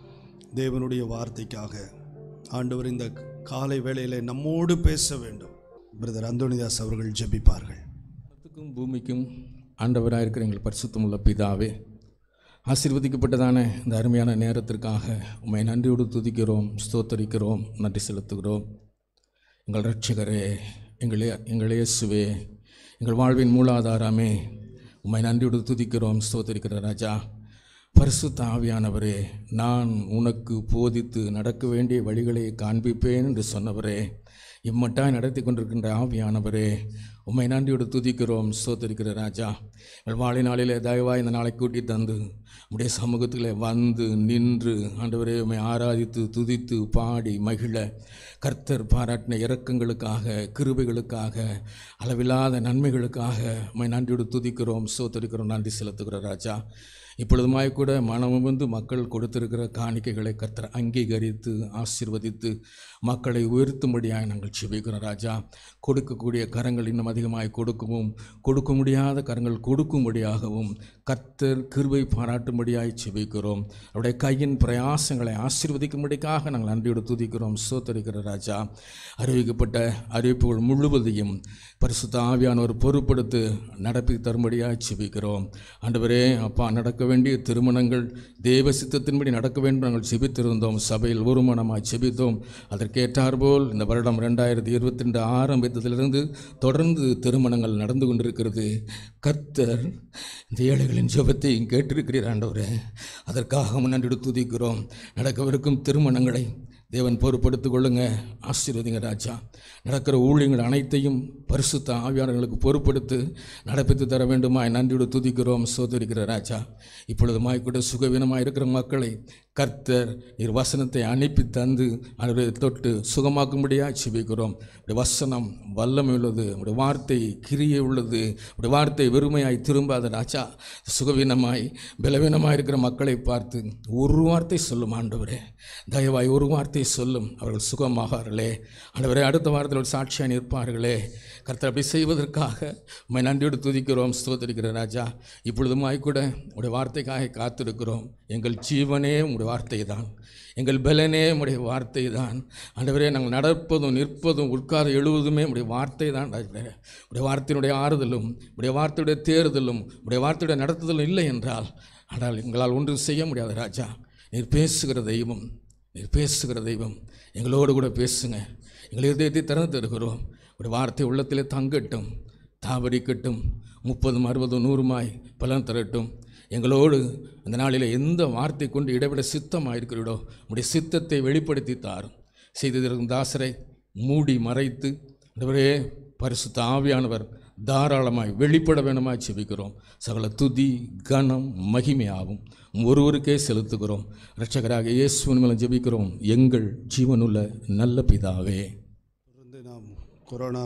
தேவனுடைய வார்த்தைக்காக ஆண்டவர் இந்த காலை வேளையிலே நம்மோடு பேச வேண்டும். பிரதர் அந்தோனிதாஸ் அவர்கள் ஜெபிப்பார்கள். பூமிக்கும் ஆண்டவராக இருக்கிற எங்கள் பரிசுத்தமுள்ள பிதாவே, ஆசீர்வதிக்கப்பட்டதான இந்த அருமையான நேரத்திற்காக உம்மை நன்றியோடு துதிக்கிறோம், ஸ்தோத்தரிக்கிறோம், நன்றி செலுத்துகிறோம். எங்கள் இரட்சகரே, எங்களே எங்கள் இயேசுவே, எங்கள் வாழ்வின் மூலாதாரமே, உம்மை நன்றியோடு துதிக்கிறோம், ஸ்தோத்தரிக்கிற ராஜா. பரிசுத்த ஆவியானவரே, நான் உனக்கு போதித்து நடக்க வேண்டிய வழிகளை காண்பிப்பேன் என்று சொன்னவரே, இம்மட்டாய் நடத்தி கொண்டிருக்கின்ற ஆவியானவரே, உம்மை நன்றியோடு துதிக்கிறோம், ஸ்தோத்தரிக்கிற ராஜா. எங்கள் வாழை நாளிலே தயவாய் இந்த நாளை கூட்டி தந்து உடைய சமூகத்தில் வந்து நின்று ஆண்டவரே உம்மை ஆராதித்து துதித்து பாடி மகிழ கர்த்தர் பாராட்டின இரக்கங்களுக்காக, கிருபைகளுக்காக, அளவில்லாத நன்மைகளுக்காக உம்மை நன்றியோடு துதிக்கிறோம், ஸ்தோத்தரிக்கிறோம், நன்றி செலுத்துகிற ராஜா. இப்பொழுதுமாய் கூட மனம் வந்து மக்கள் கொடுத்திருக்கிற காணிக்கைகளை கர்த்தர் அங்கீகரித்து ஆசீர்வதித்து மக்களை உயர்த்தும்படியாக நாங்கள் செபிக்கிறோம் ராஜா. கொடுக்கக்கூடிய கரங்கள் இன்னும் அதிகமாய் கொடுக்கவும், கொடுக்க முடியாத கரங்கள் கொடுக்கும்படியாகவும் கர்த்தர் கிருபை பாராட்டும்படியாய் செபிக்கிறோம். அவருடைய கையின் பிரயாசங்களை ஆசீர்வதிக்கும்படிக்காக நாங்கள் நன்றியோடு துதிக்கிறோம், ஸ்தோத்தரிக்கிற ராஜா. அறிவிக்கப்பட்ட அறிவிப்புகள் முழுவதையும் பரிசுத்த ஆவியானவர் பொறுப்படுத்து நடப்பி தரும்படியாய் செபிக்கிறோம். ஆண்டவரே அப்பா, நடக்க வேண்டிய திருமணங்கள் தேவ சித்தத்தின்படி நடக்க வேண்டும் நாங்கள் செபித்திருந்தோம். சபையில் ஒரு மனமாய் செபித்தோம். அதற்கேற்றாற்போல் இந்த வருடம் ரெண்டாயிரத்தி இருபத்தி ரெண்டு ஆரம்பித்ததிலிருந்து தொடர்ந்து திருமணங்கள் நடந்து கொண்டிருக்கிறது. கர்த்தர் இந்த ஏழைகளின் ஜெபத்தை கேட்டிருக்கிறீர் ஆண்டவரே, அதற்காக நன்றி துதிக்கிறோம். நடக்கவிருக்கும் திருமணங்களை தேவன் பொறுப்படுத்திக் கொள்ளுங்க, ஆசீர்வதிங்க ராஜா. நடக்கிற ஊழியங்கள் அனைத்தையும் பரிசுத்த ஆவியாளர்களுக்கு பொறுப்படுத்து நடப்பித்து தர வேண்டுமா நன்றியோடு துதிக்கிறோம், சோதரிக்கிற ராஜா. இப்பொழுதுமாய் கூட சுகவீனமாக இருக்கிற மக்களை கர்த்தர் நீர் வசனத்தை அனுப்பி தந்து அவரை தொட்டு சுகமாக்கும்படியாக செபிக்கிறோம். உடைய வசனம் வல்லமை உள்ளது, உடைய வார்த்தை கிரியை உள்ளது, உடைய வார்த்தை வெறுமையாய் திரும்பாத ராஜா. சுகவீனமாய் பலவீனமாக இருக்கிற மக்களை பார்த்து ஒரு வார்த்தை சொல்லும் ஆண்டவரே, தயவாய் ஒரு வார்த்தை சொல்லும், அவர்கள் சுகமாகார்களே ஆண்டவரே. அடுத்த வாரத்தில் ஒரு சாட்சியாக நிற்பார்களே. கர்த்தர் அப்படி செய்வதற்காக உம்மை நன்றியோடு துதிக்கிறோம், ஸ்தோத்திரிக்கிற ராஜா. இப்பொழுதுமாய் கூட உடைய வார்த்தைக்காக காத்திருக்கிறோம். எங்கள் ஜீவனே உடைய வார்த்தை தான், எங்கள் பலனே உடைய வார்த்தை தான் ஆண்டவரே. நாங்கள் நடப்பதும் நிற்பதும் உட்கார எழுவதுமே உடைய வார்த்தை தான் ஆண்டவரே. உடைய வார்த்தையினுடைய ஆறுதலும் உடைய வார்த்தையுடைய தேறுதலும் உடைய வார்த்தையுடைய நடத்துதலும் இல்லை என்றால் ஆனால் எங்களால் ஒன்றும் செய்ய முடியாது ராஜா. நீர் பேசுகிற தெய்வம், நீர் பேசுகிற தெய்வம். எங்களோடு கூட பேசுங்க, எங்கள் இதயத்தை திறந்து தருகிறோம். ஒரு வார்த்தை உள்ளத்திலே தங்கட்டும், தாவரிக்கட்டும், முப்பதும் அறுபதும் நூறுமாய் பலன் தரட்டும். எங்களோடு அந்த நாளில் எந்த வார்த்தை கொண்டு இடைவிட சித்தமாக இருக்கிறீடோ உடைய சித்தத்தை வெளிப்படுத்தி தாரும். செய்திருக்கும் தாசரை மூடி மறைத்து ஆண்டவரே பரிசுத்த ஆவியானவர் தாராளமாய் வெளிப்பட வேணுமாய் செபிக்கிறோம். சகல துதி கனம் மகிமையாகும் ஒருவருக்கே செலுத்துகிறோம். இரட்சகராக இயேசுவின் மூலம் ஜெபிக்கிறோம் எங்கள் ஜீவனுள்ள நல்ல பிதாவே. தொடர்ந்து நாம் கொரோனா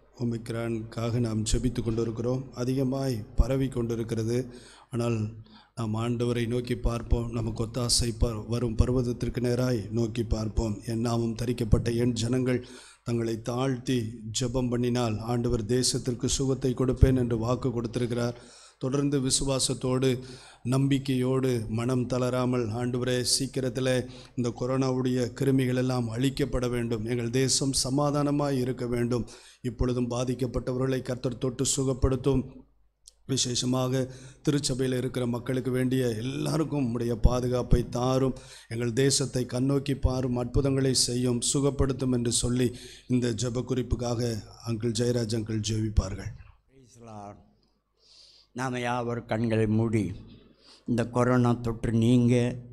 ஒமிக்ரானுக்காக நாம் ஜெபித்து கொண்டிருக்கிறோம். அதிகமாய் பரவி கொண்டிருக்கிறது. ஆனால் நாம் ஆண்டவரை நோக்கி பார்ப்போம். நமக்கு ஒத்தாசை ப வரும் பர்வதத்திற்கு நேராய் நோக்கி பார்ப்போம். என் நாமம் தரிக்கப்பட்ட என் ஜனங்கள் தங்களை தாழ்த்தி ஜெபம் பண்ணினால் ஆண்டவர் தேசத்திற்கு சுகத்தை கொடுப்பேன் என்று வாக்கு கொடுத்திருக்கிறார். தொடர்ந்து விசுவாசத்தோடு நம்பிக்கையோடு மனம் தளராமல், ஆண்டவரே சீக்கிரத்தில் இந்த கொரோனாவுடைய கிருமிகள் எல்லாம் அழிக்கப்பட வேண்டும், எங்கள் தேசம் சமாதானமாய் இருக்க வேண்டும், இப்பொழுதும் பாதிக்கப்பட்டவர்களை கர்த்தர் தொட்டு சுகப்படுத்தும், விசேஷமாக திருச்சபையில் இருக்கிற மக்களுக்கு வேண்டிய எல்லாருக்கும் உம்முடைய பாதுகாப்பை தாரும், எங்கள் தேசத்தை கண்ணோக்கி பாரும், அற்புதங்களை செய்யும், சுகப்படுத்தும் என்று சொல்லி இந்த ஜெப குறிப்புக்காக அங்கிள் ஜெயராஜ் அங்கிள் ஜெபிப்பார்கள். நாம் யாவர் கண்களை மூடி இந்த கொரோனா தொற்று நீங்க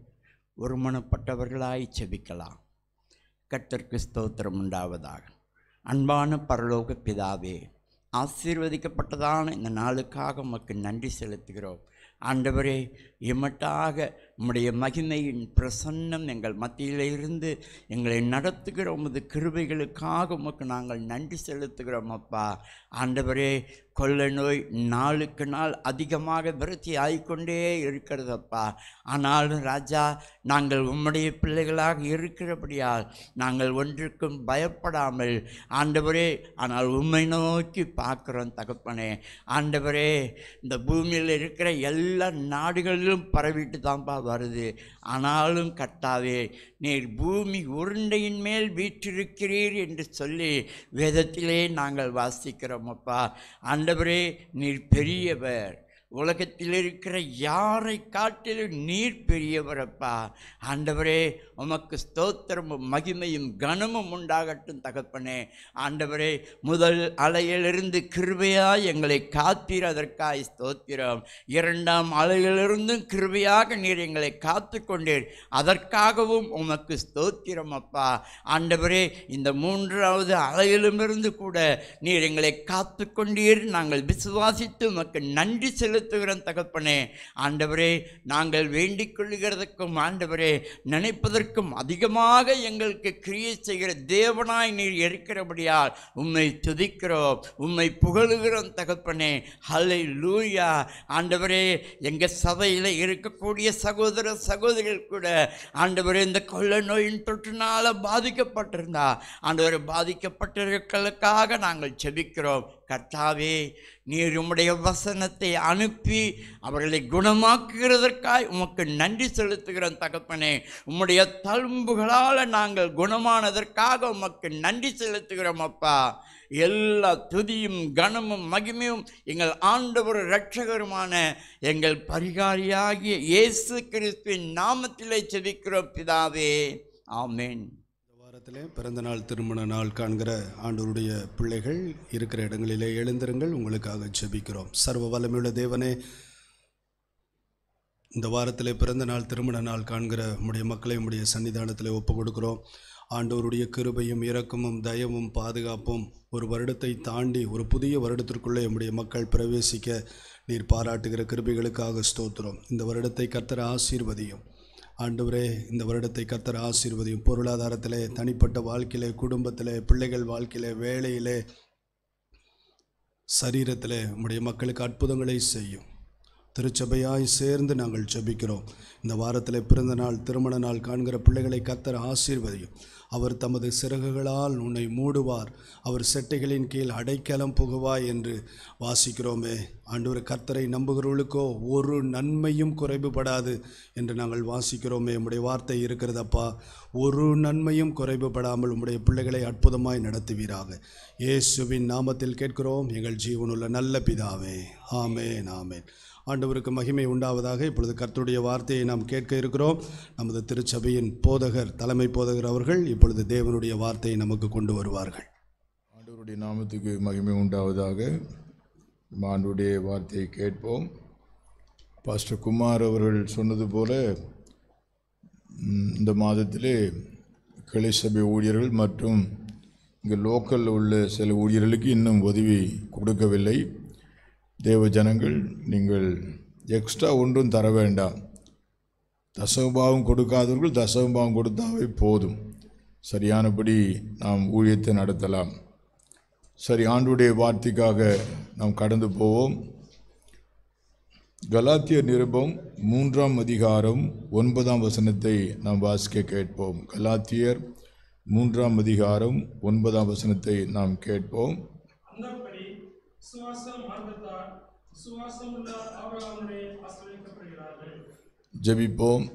ஒருமனப்பட்டவர்களாய் செபிக்கலாம். கர்த்தருக்கு ஸ்தோத்திரம் உண்டாவதாக. அன்பான பரலோக பிதாவே, ஆசீர்வதிக்கப்பட்டதான இந்த நாளுக்காக உமக்கு நன்றி செலுத்துகிறோம். ஆண்டவரே, இம்மட்டாக உம்முடைய மகிமையின் பிரசன்னம் எங்கள் மத்தியிலே இருந்து எங்களை நடத்துகிற உமது கிருபைகளுக்காக உமக்கு நாங்கள் நன்றி செலுத்துகிறோம் அப்பா. ஆண்டவரே, கொள்ள நோய் நாளுக்கு நாள் அதிகமாக விருத்தி ஆகிக்கொண்டே இருக்கிறதப்பா. ஆனாலும் ராஜா, நாங்கள் உம்முடைய பிள்ளைகளாக இருக்கிறபடியால் நாங்கள் ஒன்றுக்கும் பயப்படாமல் ஆண்டவரே, ஆனால் உம்மை நோக்கி பார்க்குறோம் தகப்பனே. ஆண்டவரே, இந்த பூமியில் இருக்கிற எல்லா நாடுகளிலும் பரவிட்டு தான்ப்பா வருது. ஆனாலும் கர்த்தாவே, நீர் பூமி உருண்டையின் மேல் வீற்றிருக்கிறீர் என்று சொல்லி வேதத்திலே நாங்கள் வாசிக்கிறோம் அப்பா. ஆண்டவரே, நீர் பெரியவர், உலகத்தில் இருக்கிற யாரை காட்டிலும் நீர் பெரியவரப்பா. ஆண்டவரே, உமக்கு ஸ்தோத்திரமும் மகிமையும் கனமும் உண்டாகட்டும் தகப்பனே. ஆண்டவரே, முதல் அலையிலிருந்து கிருபையாய் எங்களை காத்தீர், அதற்காய் ஸ்தோத்திரம். இரண்டாம் அலையிலிருந்தும் கிருபையாக நீர் எங்களை காத்து கொண்டீர், அதற்காகவும் உமக்கு ஸ்தோத்திரம் அப்பா. ஆண்டவரே, இந்த மூன்றாவது அலையிலுமிருந்து கூட நீர் எங்களை காத்து கொண்டீர். நாங்கள் விசுவாசித்து உமக்கு நன்றி செலுத்துகிறோம் தகப்பனே. ஆண்டவரே, நாங்கள் வேண்டிக் கொள்ளுகிறதுக்கும் ஆண்டவரே நினைப்பதற்கும் அதிகமாக எங்களுக்கு கிரியை செய்கிற தேவனாய் நீர் இருக்கிறபடியால் உம்மை துதிக்கிறோம், உம்மை புகழுகிறோம் தகப்பனே. ஹல்லேலூயா. ஆண்டவரே, எங்கள் சபையில் இருக்கக்கூடிய சகோதர சகோதரிகள் கூட ஆண்டவரே இந்த கொள்ள நோயின் தொற்றினால் பாதிக்கப்பட்டிருந்தா ஆண்டவரை பாதிக்கப்பட்டிருக்கிறதுக்காக நாங்கள் செபிக்கிறோம். கர்த்தாவே, நீர் உம்முடைய வசனத்தை அனுப்பி அவர்களை குணமாக்குகிறதற்காய் உமக்கு நன்றி செலுத்துகிறோம் தகப்பனே. உம்முடைய தழும்புகளால் நாங்கள் குணமானதற்காக உமக்கு நன்றி செலுத்துகிறோம் அப்பா. எல்லா துதியும் கனமும் மகிமையும் எங்கள் ஆண்டவர் இரட்சகருமான எங்கள் பரிகாரியாகிய இயேசு கிறிஸ்துவின் நாமத்திலே செபிக்கிறோம் பிதாவே. ஆமென். பிறந்த நாள் திருமண நாள் காண்கிற ஆண்டவருடைய பிள்ளைகள் இருக்கிற இடங்களிலே எழுந்திருங்கள், உங்களுக்காக ஜெபிக்கிறோம். சர்வ வல்லமையுள்ள தேவனே, இந்த வாரத்திலே பிறந்த நாள் திருமண நாள் காண்கிற உம்முடைய மக்களை உம்முடைய சன்னிதானத்திலே ஒப்பு கொடுக்கிறோம். ஆண்டவருடைய கிருபையும் இரக்கமும் தயவும் பாதுகாப்பும் ஒரு வருடத்தை தாண்டி ஒரு புதிய வருடத்திற்குள்ளே உம்முடைய மக்கள் பிரவேசிக்க நீர் பாராட்டுகிற கிருபைகளுக்காக ஸ்தோத்திரம். இந்த வருடத்தை கர்த்தர் ஆசீர்வதியும். ஆண்டவரே, இந்த வருடத்தை கர்த்தர் ஆசீர்வதியும். பொருளாதாரத்திலே, தனிப்பட்ட வாழ்க்கையிலே, குடும்பத்திலே, பிள்ளைகள் வாழ்க்கையிலே, வேலையிலே, சரீரத்திலே உம்முடைய மக்களுக்கு அற்புதங்களை செய்யும். திருச்சபையாய் சேர்ந்து நாங்கள் ஜெபிக்கிறோம். இந்த வாரத்தில் பிறந்த நாள் திருமண நாள் காண்கிற பிள்ளைகளை கர்த்தர் ஆசீர்வதியும். அவர் தமது சிறகுகளால் உன்னை மூடுவார், அவர் செட்டைகளின் கீழ் அடைக்கலம் புகுவாய் என்று வாசிக்கிறோமே. ஆண்டவர், கர்த்தரை நம்புகிறவர்களுக்கோ ஒரு நன்மையும் குறைவுபடாது என்று நாங்கள் வாசிக்கிறோமே. உம்முடைய வார்த்தை இருக்கிறதப்பா. ஒரு நன்மையும் குறைவுபடாமல் உம்முடைய பிள்ளைகளை அற்புதமாய் நடத்துவீராக. இயேசுவின் நாமத்தில் கேட்கிறோம் எங்கள் ஜீவனுள்ள நல்ல பிதாவே. ஆமேன், ஆமேன். ஆண்டவருக்கு மகிமை உண்டாவதாக. இப்பொழுது கர்த்தருடைய வார்த்தையை நாம் கேட்க இருக்கிறோம். நமது திருச்சபையின் போதகர், தலைமை போதகர் அவர்கள் இப்பொழுது தேவனுடைய வார்த்தையை நமக்கு கொண்டு வருவார்கள். ஆண்டவருடைய நாமத்துக்கு மகிமை உண்டாவதாக. ஆண்டவருடைய வார்த்தையை கேட்போம். பாஸ்டர் குமார் அவர்கள் சொன்னது போல இந்த மாதத்திலே கிளை சபை ஊழியர்கள் மற்றும் இங்கே லோக்கலில் உள்ள சில ஊழியர்களுக்கு இன்னும் உதவி கொடுக்கவில்லை. தேவ ஜனங்கள், நீங்கள் எக்ஸ்ட்ரா ஒன்றும் தர வேண்டாம். தசமபாவம் கொடுக்காதவர்கள் தசமபாவம் கொடுத்தாவே போதும். சரியானபடி நாம் ஊழியத்தை நடத்தலாம். சரி, ஆண்டுடைய வார்த்தைக்காக நாம் கடந்து போவோம். கலாத்தியர் நிருபம் மூன்றாம் அதிகாரம் ஒன்பதாம் வசனத்தை நாம் வாசிக்க கேட்போம். கலாத்தியர் மூன்றாம் அதிகாரம் ஒன்பதாம் வசனத்தை நாம் கேட்போம். அந்தப்படி விசுவாச மார்க்கத்தால் விசுவாசமுள்ள ஆபிரகாமுடனே ஆசீர்வதிக்கப்படுகிறார்கள். ஜெபிப்போம்.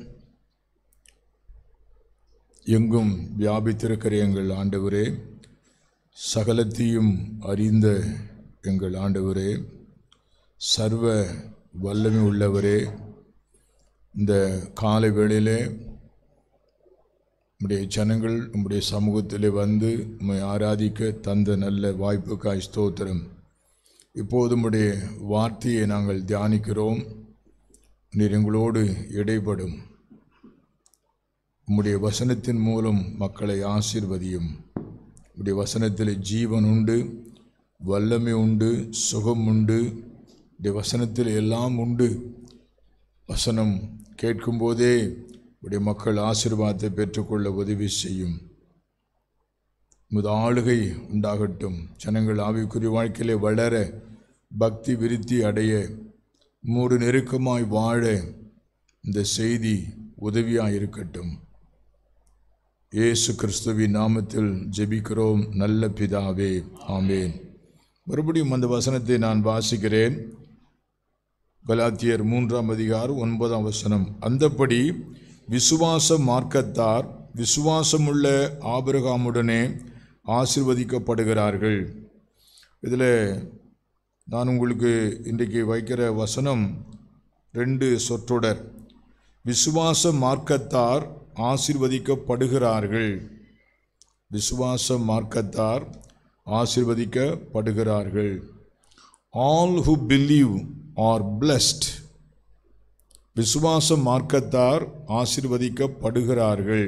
எங்கும் வியாபித்திருக்கிற எங்கள் ஆண்டவரே, சகலத்தையும் அறிந்த எங்கள் ஆண்டவரே, சர்வ வல்லமை உள்ளவரே, இந்த காலை வேளையிலே உம்முடைய ஜனங்கள் உம்முடைய சமூகத்திலே வந்து உம்மை ஆராதிக்க தந்த நல்ல வாய்ப்புக்காய் ஸ்தோத்திரம். இப்போது உம்முடைய வார்த்தையை நாங்கள் தியானிக்கிறோம். நீர் எங்களோடு இடைப்படும். உம்முடைய வசனத்தின் மூலம் மக்களை ஆசீர்வதியும். உம்முடைய வசனத்தில் ஜீவன் உண்டு, வல்லமை உண்டு, சுகம் உண்டு. உடைய வசனத்தில் எல்லாம் உண்டு. வசனம் கேட்கும்போதே உடைய மக்கள் ஆசீர்வாதத்தை பெற்றுக்கொள்ள உதவி செய்யும். உமது ஆளுகை உண்டாகட்டும். ஜனங்கள் ஆவிக்குரிய வாழ்க்கையிலே வளர, பக்தி விருத்தி அடைய, உம்மோடு நெருக்கமாய் வாழ இந்த செய்தி உதவியாக இருக்கட்டும். இயேசு கிறிஸ்துவின் நாமத்தில் ஜெபிக்கிறோம் நல்ல பிதாவே, ஆமேன். மறுபடியும் அந்த வசனத்தை நான் வாசிக்கிறேன். கலாத்தியர் மூன்றாம் அதிகாரம் ஒன்பதாம் வசனம். அந்தப்படி விசுவாச மார்க்கத்தார் விசுவாசமுள்ள ஆபிரகாமுடனே ஆசீர்வதிக்கப்படுகிறார்கள். இதில் நான் உங்களுக்கு இன்றைக்கு வைக்கிற வசனம் ரெண்டு சொற்றொடர். விசுவாச மார்க்கத்தார் ஆசீர்வதிக்கப்படுகிறார்கள். விசுவாச மார்க்கத்தார் ஆசீர்வதிக்கப்படுகிறார்கள். All who believe are blessed. விசுவாச மார்க்கத்தார் ஆசீர்வதிக்கப்படுகிறார்கள்.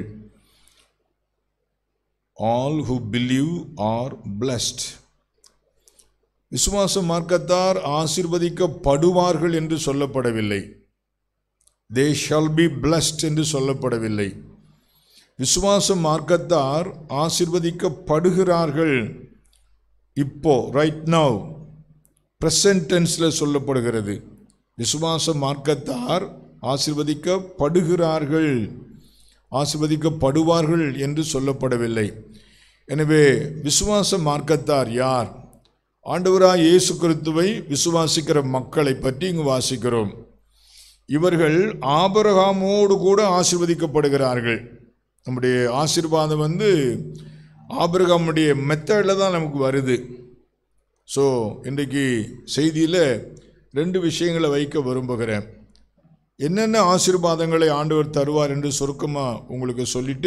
All who believe are blessed. விசுவாச மார்க்கத்தார் ஆசீர்வதிக்கப்படுவார்கள் என்று சொல்லப்படவில்லை. They shall be blessed என்று சொல்லப்படவில்லை. விசுவாச மார்க்கத்தார் ஆசீர்வதிக்கப்படுகிறார்கள். இப்போ ரைட் நவ் பிரசன்ட் டென்ஸில் சொல்லப்படுகிறது. விசுவாச மார்க்கத்தார் ஆசீர்வதிக்கப்படுகிறார்கள், ஆசீர்வதிக்கப்படுவார்கள் என்று சொல்லப்படவில்லை. எனவே விசுவாச மார்க்கத்தார் யார்? ஆண்டவராய் இயேசு கிறிஸ்துவை விசுவாசிக்கிற மக்களை பற்றி இங்கு வாசிக்கிறோம். இவர்கள் ஆபிரகாமோடு கூட ஆசீர்வதிக்கப்படுகிறார்கள். நம்முடைய ஆசீர்வாதம் வந்து ஆபிரகாமுடைய மெத்தடில் தான் நமக்கு வருது. ஸோ இன்றைக்கு செய்தியில் ரெண்டு விஷயங்களை வைக்க விரும்புகிறேன். என்னென்ன ஆசீர்வாதங்களை ஆண்டவர் தருவார் என்று சுருக்கமாக உங்களுக்கு சொல்லிட்டு,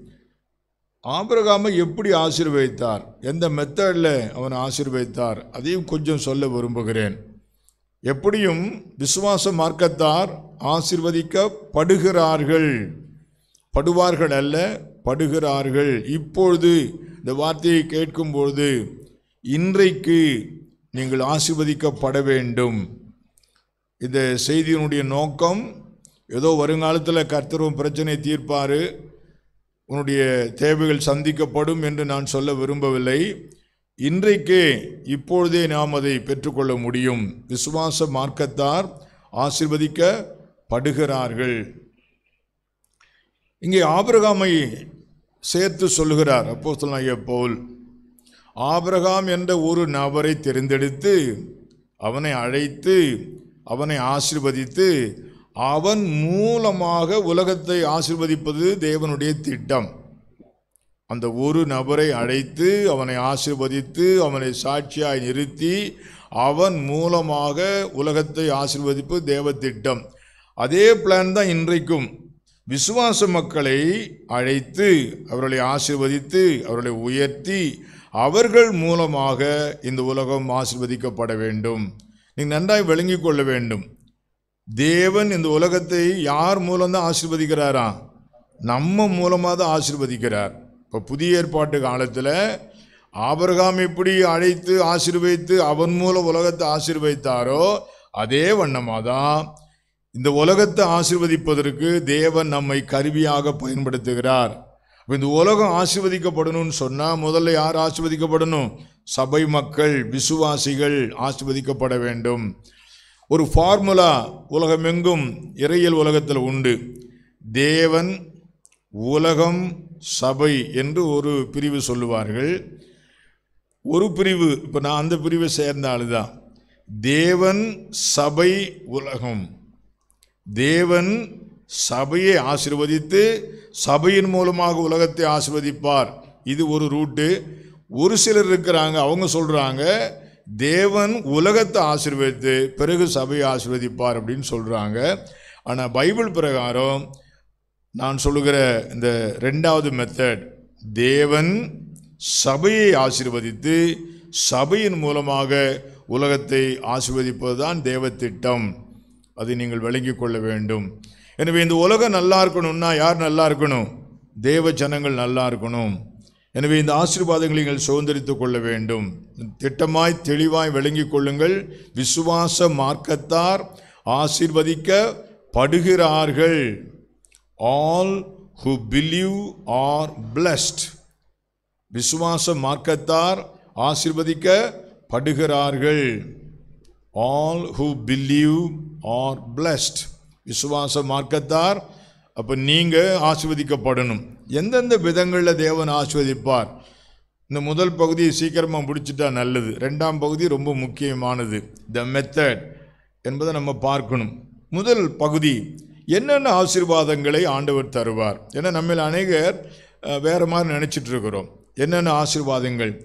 ஆபிரகாமை எப்படி ஆசீர்வதித்தார், எந்த மெத்தடில் அவனை ஆசீர்வதித்தார், அதையும் கொஞ்சம் சொல்ல விரும்புகிறேன். எப்படியும் விசுவாச மார்க்கத்தார் ஆசீர்வதிக்கப்படுகிறார்கள், படுவார்கள் அல்ல, படுகிறார்கள். இப்பொழுது இந்த வார்த்தையை கேட்கும்பொழுது இன்றைக்கு நீங்கள் ஆசீர்வதிக்கப்பட வேண்டும். இந்த செய்தியினுடைய நோக்கம் ஏதோ வருங்காலத்தில் கர்த்தரும் பிரச்சனை தீர்ப்பார், உன்னுடைய தேவைகள் சந்திக்கப்படும் என்று நான் சொல்ல விரும்பவில்லை. இன்றைக்கே இப்பொழுதே நாம் அதை பெற்றுக்கொள்ள முடியும். விசுவாச மார்க்கத்தார் ஆசீர்வதிக்கப்படுகிறார்கள். இங்கே ஆபிரகாமை சேர்த்து சொல்லுகிறார் அப்போஸ்தலனாகிய பவுல். ஆபிரகாம் என்ற ஒரு நபரை தெரிந்தெடுத்து அவனை அழைத்து அவனை ஆசீர்வதித்து அவன் மூலமாக உலகத்தை ஆசீர்வதிப்பது தேவனுடைய திட்டம். அந்த ஒரு நபரை அழைத்து அவனை ஆசீர்வதித்து அவனை சாட்சியாய் நிறுத்தி அவன் மூலமாக உலகத்தை ஆசீர்வதிப்பது தேவ திட்டம். அதே பிளான் தான் இன்றைக்கும். விசுவாச மக்களை அழைத்து அவர்களை ஆசீர்வதித்து அவர்களை உயர்த்தி அவர்கள் மூலமாக இந்த உலகம் ஆசீர்வதிக்கப்பட வேண்டும். நீங்கள் நன்றாய் விளங்கிக் கொள்ள வேண்டும். தேவன் இந்த உலகத்தை யார் மூலம்தான் ஆசீர்வதிக்கிறாரா? நம்ம மூலமாக தான் ஆசீர்வதிக்கிறார். இப்போ புதிய ஏற்பாட்டு காலத்தில் ஆபிரகாம் எப்படி அழைத்து ஆசீர்வதித்து அவன் மூலம் உலகத்தை ஆசீர்வதித்தாரோ அதே வண்ணமாக தான் இந்த உலகத்தை ஆசீர்வதிப்பதற்கு தேவன் நம்மை கருவியாக பயன்படுத்துகிறார். இந்த உலகம் ஆசீர்வதிக்கப்படணும்னு சொன்னால் முதல்ல யார் ஆசீர்வதிக்கப்படணும்? சபை மக்கள், விசுவாசிகள் ஆசீர்வதிக்கப்பட வேண்டும். ஒரு ஃபார்முலா உலகமெங்கும் இறையியல் உலகத்தில் உண்டு. தேவன், உலகம், சபை என்று ஒரு பிரிவு சொல்லுவார்கள். ஒரு பிரிவு, இப்போ நான் அந்த பிரிவை சேர்ந்த ஆளுதான். தேவன், சபை, உலகம். தேவன் சபையை ஆசீர்வதித்து சபையின் மூலமாக உலகத்தை ஆசீர்வதிப்பார். இது ஒரு ரூட்டு. ஒரு சிலர் இருக்கிறாங்க, அவங்க சொல்கிறாங்க தேவன் உலகத்தை ஆசீர்வதித்து பிறகு சபையை ஆசீர்வதிப்பார் அப்படின்னு சொல்கிறாங்க. ஆனால் பைபிள் பிரகாரம் நான் சொல்லுகிற இந்த ரெண்டாவது மெத்தட், தேவன் சபையை ஆசீர்வதித்து சபையின் மூலமாக உலகத்தை ஆசீர்வதிப்பது தான் தேவ திட்டம். அதை நீங்கள் விளங்கி கொள்ள வேண்டும். எனவே இந்த உலகம் நல்லா இருக்கணும்னா யார் நல்லா இருக்கணும்? தேவ ஜனங்கள் நல்லா இருக்கணும். எனவே இந்த ஆசீர்வாதங்களை நீங்கள் சுதந்திரித்துக் கொள்ள வேண்டும். திட்டமாய் தெளிவாய் விளங்கி கொள்ளுங்கள். விசுவாச மார்க்கத்தார் ஆசீர்வதிக்கப்படுகிறார்கள். All who believe are blessed. விசுவாச மார்க்கத்தார் ஆசீர்வதிக்கப்படுகிறார்கள். All who believe are blessed. விசுவாச மார்க்கத்தார். அப்போ நீங்கள் ஆசீர்வதிக்கப்படணும். எந்தெந்த விதங்களில் தேவன் ஆசீர்வதிப்பார்? இந்த முதல் பகுதியை சீக்கிரமாக முடிச்சுட்டா நல்லது. ரெண்டாம் பகுதி ரொம்ப முக்கியமானது, த மெத்தட் என்பதை நம்ம பார்க்கணும். முதல் பகுதி, என்னென்ன ஆசீர்வாதங்களை ஆண்டவர் தருவார்? ஏன்னா நம்ம அநேகர் வேறு மாதிரி நினச்சிட்டு இருக்கிறோம். என்னென்ன ஆசீர்வாதங்கள்?